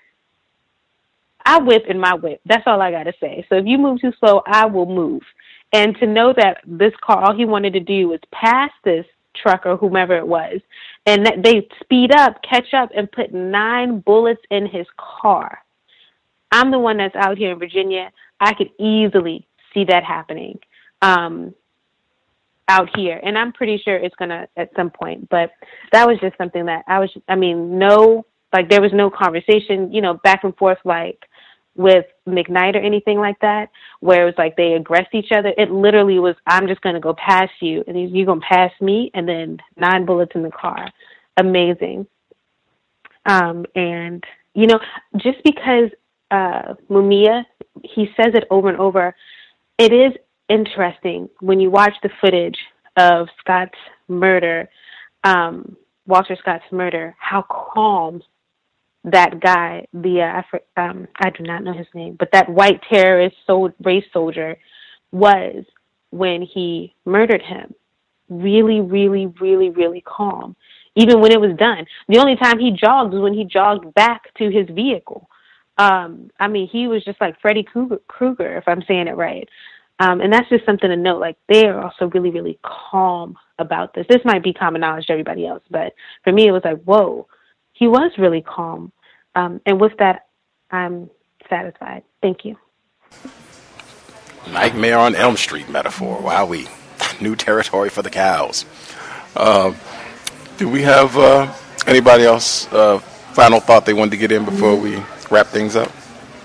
I whip in my whip. That's all I got to say. So if you move too slow, I will move. And to know that this car, all he wanted to do was pass this truck or whomever it was, and that they speed up, catch up, and put nine bullets in his car. I'm the one that's out here in Virginia. I could easily see that happening um, out here. And I'm pretty sure it's going to at some point. But that was just something that I was, I mean, no, like there was no conversation, you know, back and forth like with McKnight or anything like that, where it was like they aggressed each other. It literally was, I'm just going to go past you and you're going to pass me, and then nine bullets in the car. Amazing. Um, and, you know, just because uh, Mumia, he says it over and over, it is interesting when you watch the footage of Scott's murder, um, Walter Scott's murder, how calm that guy, the uh, Afri- um, I do not know his name, but that white terrorist sol- race soldier was when he murdered him. Really, really, really, really calm. Even when it was done. The only time he jogged was when he jogged back to his vehicle. Um, I mean, he was just like Freddy Krueger, Krueger, if I'm saying it right. Um, and that's just something to note. Like, they are also really, really calm about this. This might be common knowledge to everybody else, but for me, it was like, whoa, he was really calm. Um, and with that, I'm satisfied. Thank you. Nightmare on Elm Street metaphor. Wowee. New territory for the cows. Uh, do we have uh, anybody else uh, final thought they wanted to get in before we wrap things up?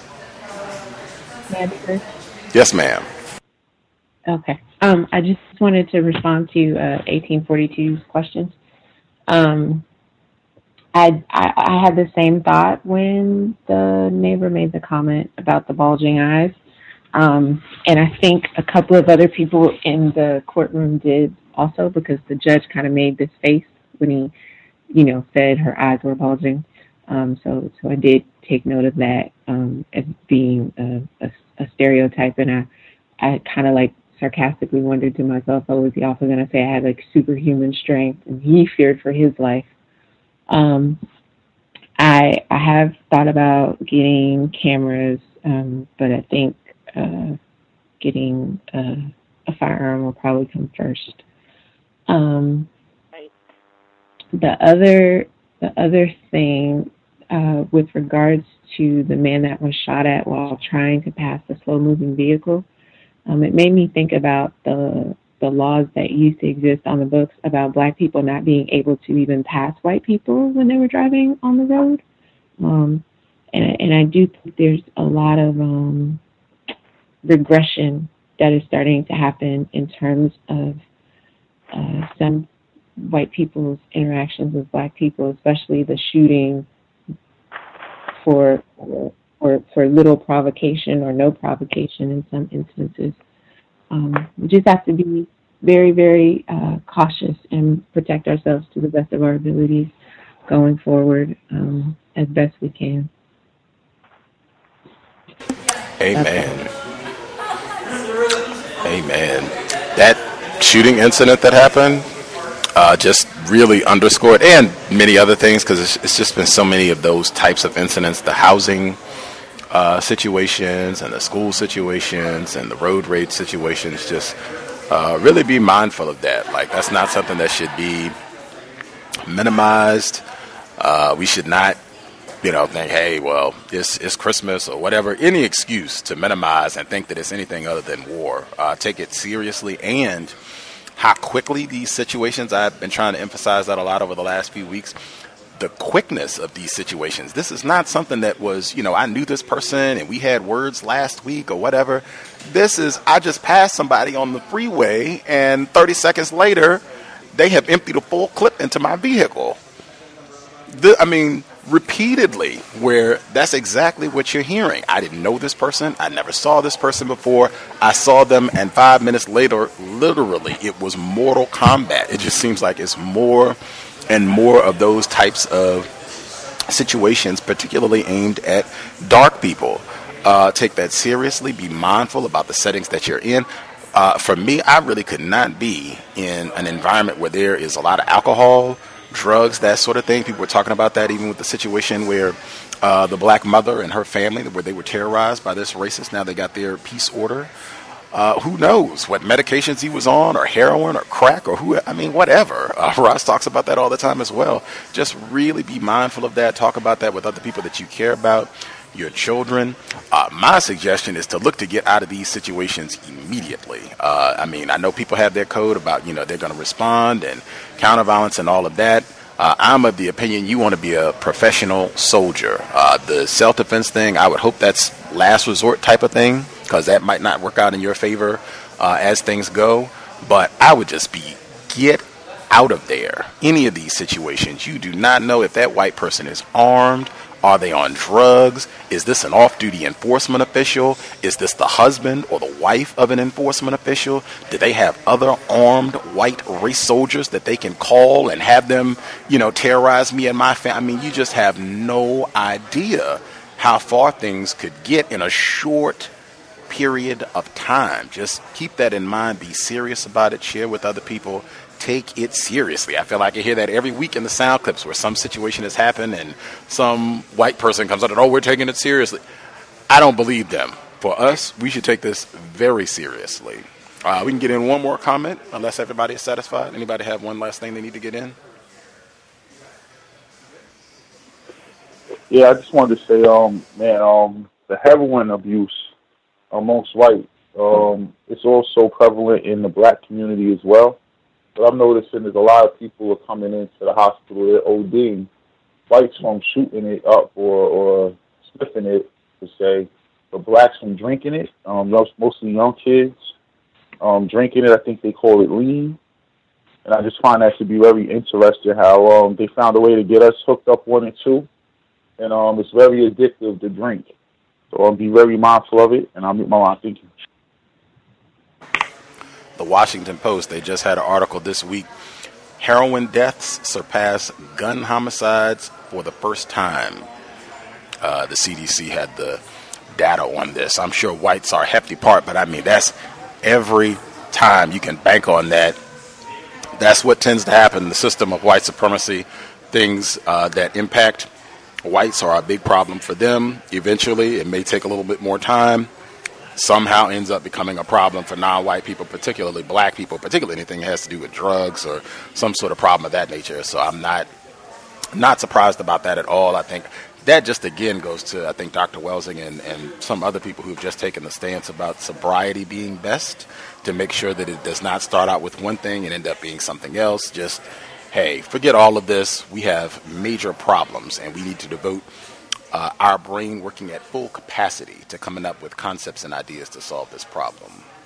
Yes, ma'am. Okay. Um, I just wanted to respond to uh, eighteen forty-two's questions. Um, I, I I had the same thought when the neighbor made the comment about the bulging eyes. Um, and I think a couple of other people in the courtroom did also, because the judge kind of made this face when he, you know, said her eyes were bulging. Um, so, so I did take note of that um, as being a, a, a stereotype, and I, I kind of like sarcastically wondered to myself, oh, was he also going to say I had like superhuman strength, and he feared for his life? Um, I I have thought about getting cameras, um, but I think uh, getting uh, a firearm will probably come first. Um, the other the other thing uh, with regards to the man that was shot at while trying to pass a slow-moving vehicle, um, it made me think about the the laws that used to exist on the books about black people not being able to even pass white people when they were driving on the road. Um, and, and I do think there's a lot of um, regression that is starting to happen in terms of uh, some white people's interactions with black people, especially the shooting for, for, for little provocation or no provocation in some instances. Um, we just have to be very, very uh, cautious and protect ourselves to the best of our abilities going forward um, as best we can. Amen. Amen. That shooting incident that happened uh, just really underscored, and many other things, because it's, it's just been so many of those types of incidents, the housing Uh, situations and the school situations and the road rage situations. Just uh, really be mindful of that. Like, that's not something that should be minimized. Uh, we should not, you know, think, hey, well, it's, it's Christmas or whatever, any excuse to minimize and think that it's anything other than war. Uh, take it seriously, and how quickly these situations, I've been trying to emphasize that a lot over the last few weeks, the quickness of these situations. This is not something that was, you know, I knew this person and we had words last week or whatever. This is, I just passed somebody on the freeway and thirty seconds later, they have emptied a full clip into my vehicle. The, I mean, repeatedly, where that's exactly what you're hearing. I didn't know this person. I never saw this person before. I saw them, and five minutes later, literally, it was Mortal Kombat. It just seems like it's more and more of those types of situations, particularly aimed at dark people. Uh, take that seriously. Be mindful about the settings that you're in. Uh, for me, I really could not be in an environment where there is a lot of alcohol, drugs, that sort of thing. People were talking about that even with the situation where uh, the black mother and her family, where they were terrorized by this racist. Now they got their peace order. Uh, who knows what medications he was on, or heroin, or crack, or who, I mean, whatever. Uh, Ross talks about that all the time as well. Just really be mindful of that. Talk about that with other people that you care about, your children. Uh, my suggestion is to look to get out of these situations immediately. Uh, I mean, I know people have their code about, you know, they're going to respond and counter violence and all of that. Uh, I'm of the opinion you want to be a professional soldier. Uh, the self-defense thing, I would hope that's last resort type of thing, because that might not work out in your favor uh, as things go. But I would just be, get out of there. Any of these situations, you do not know if that white person is armed. Are they on drugs? Is this an off-duty enforcement official? Is this the husband or the wife of an enforcement official? Do they have other armed white race soldiers that they can call and have them, you know, terrorize me and my family? I mean, you just have no idea how far things could get in a short period of time. Just keep that in mind. Be serious about it. Share with other people. Take it seriously. I feel like I hear that every week in the sound clips where some situation has happened and some white person comes out and, oh, we're taking it seriously. I don't believe them. For us, we should take this very seriously. Uh, we can get in one more comment unless everybody is satisfied. Anybody have one last thing they need to get in? Yeah, I just wanted to say, um, man, um, the heroin abuse amongst white, um, it's also prevalent in the black community as well. But I'm noticing there's a lot of people are coming into the hospital, they're ODing, whites from shooting it up or, or sniffing it, per se, but blacks from drinking it, um, mostly young kids, um, drinking it. I think they call it lean. And I just find that to be very interesting how um, they found a way to get us hooked up one and two. And um, it's very addictive to drink. So I'll be very mindful of it, and I'll meet my line. Thank you. The Washington Post, they just had an article this week. Heroin deaths surpass gun homicides for the first time. Uh, the C D C had the data on this. I'm sure whites are a hefty part, but I mean, that's every time you can bank on that. That's what tends to happen in the system of white supremacy. Things uh, that impact whites are a big problem for them. Eventually, it may take a little bit more time. Somehow ends up becoming a problem for non-white people, particularly black people, particularly anything that has to do with drugs or some sort of problem of that nature. So I'm not not surprised about that at all. I think that just again goes to, I think, Doctor Welsing and, and some other people who've just taken the stance about sobriety being best, to make sure that it does not start out with one thing and end up being something else. Just, hey, forget all of this. We have major problems, and we need to devote Uh, our brain working at full capacity to coming up with concepts and ideas to solve this problem.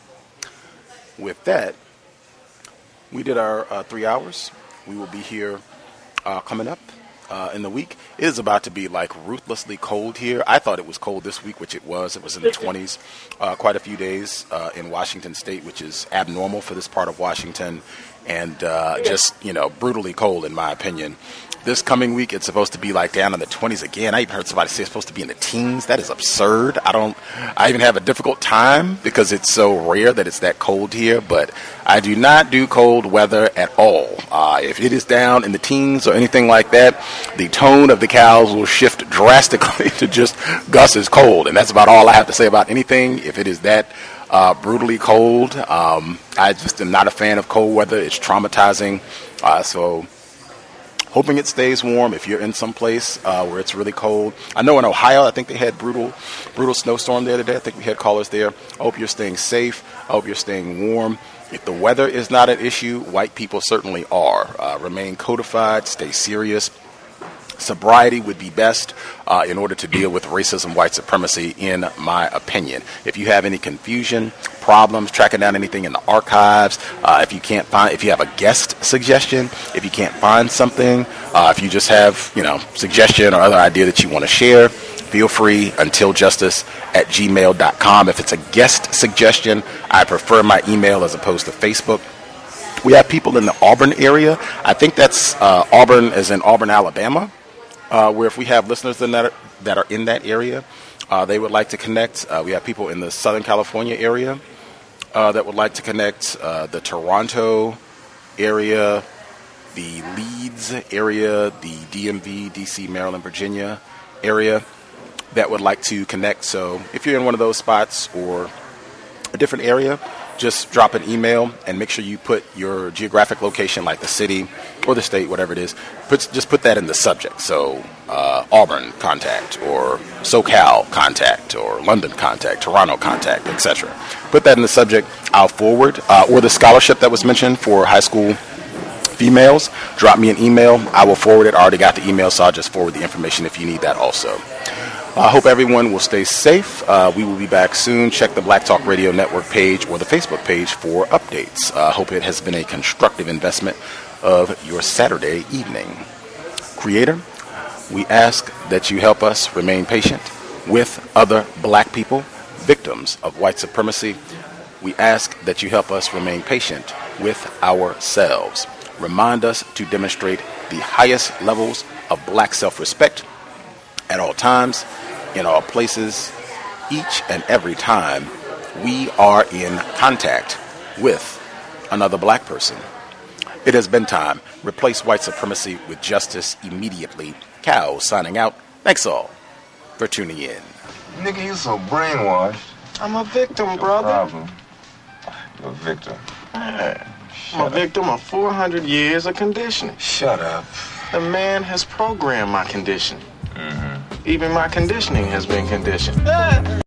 With that, we did our uh, three hours. We will be here uh, coming up uh, in the week. It is about to be like ruthlessly cold here. I thought it was cold this week, which it was. It was in the twenties uh, quite a few days uh, in Washington State, which is abnormal for this part of Washington, and uh, just, you know, brutally cold in my opinion. This coming week, it's supposed to be like down in the twenties again. I even heard somebody say it's supposed to be in the teens. That is absurd. I don't, I even have a difficult time because it's so rare that it's that cold here, but I do not do cold weather at all. Uh, if it is down in the teens or anything like that, the tone of the cows will shift drastically to just Gus is cold. And that's about all I have to say about anything. If it is that uh, brutally cold, um, I just am not a fan of cold weather. It's traumatizing. Uh, so hoping it stays warm if you're in some place uh, where it's really cold. I know in Ohio, I think they had brutal brutal snowstorm there today. I think we had callers there. I hope you're staying safe. I hope you're staying warm. If the weather is not an issue, white people certainly are. Uh, remain codified. Stay serious. Sobriety would be best uh, in order to deal with racism, white supremacy, in my opinion. If you have any confusion, problems, tracking down anything in the archives, uh, if you can't find, if you have a guest suggestion, if you can't find something, uh, if you just have, you know, suggestion or other idea that you want to share, feel free, until justice at gmail dot com. If it's a guest suggestion, I prefer my email as opposed to Facebook. We have people in the Auburn area. I think that's uh, Auburn as in Auburn, Alabama. uh, where if we have listeners in that, that are in that area, uh, they would like to connect. Uh, we have people in the Southern California area uh, that would like to connect, uh, the Toronto area, the Leeds area, the D M V, D C, Maryland, Virginia area that would like to connect. So if you're in one of those spots or a different area, just drop an email and make sure you put your geographic location, like the city or the state, whatever it is. Put, just put that in the subject. So uh, Auburn contact, or SoCal contact, or London contact, Toronto contact, et cetera. Put that in the subject. I'll forward. Uh, or the scholarship that was mentioned for high school females, drop me an email. I will forward it. I already got the email, so I'll just forward the information if you need that also. I hope everyone will stay safe. Uh, we will be back soon. Check the Black Talk Radio Network page or the Facebook page for updates. I uh, hope it has been a constructive investment of your Saturday evening. Creator, we ask that you help us remain patient with other black people, victims of white supremacy. We ask that you help us remain patient with ourselves. Remind us to demonstrate the highest levels of black self-respect at all times, in all places, each and every time we are in contact with another black person. It has been time. Replace white supremacy with justice immediately. Cow signing out. Thanks all for tuning in. Nigga, you so brainwashed. I'm a victim, brother. Problem. You're a victim. Man, I'm a victim of four hundred years of conditioning. Shut up. The man has programmed my condition. Mm-hmm. Even my conditioning has been conditioned.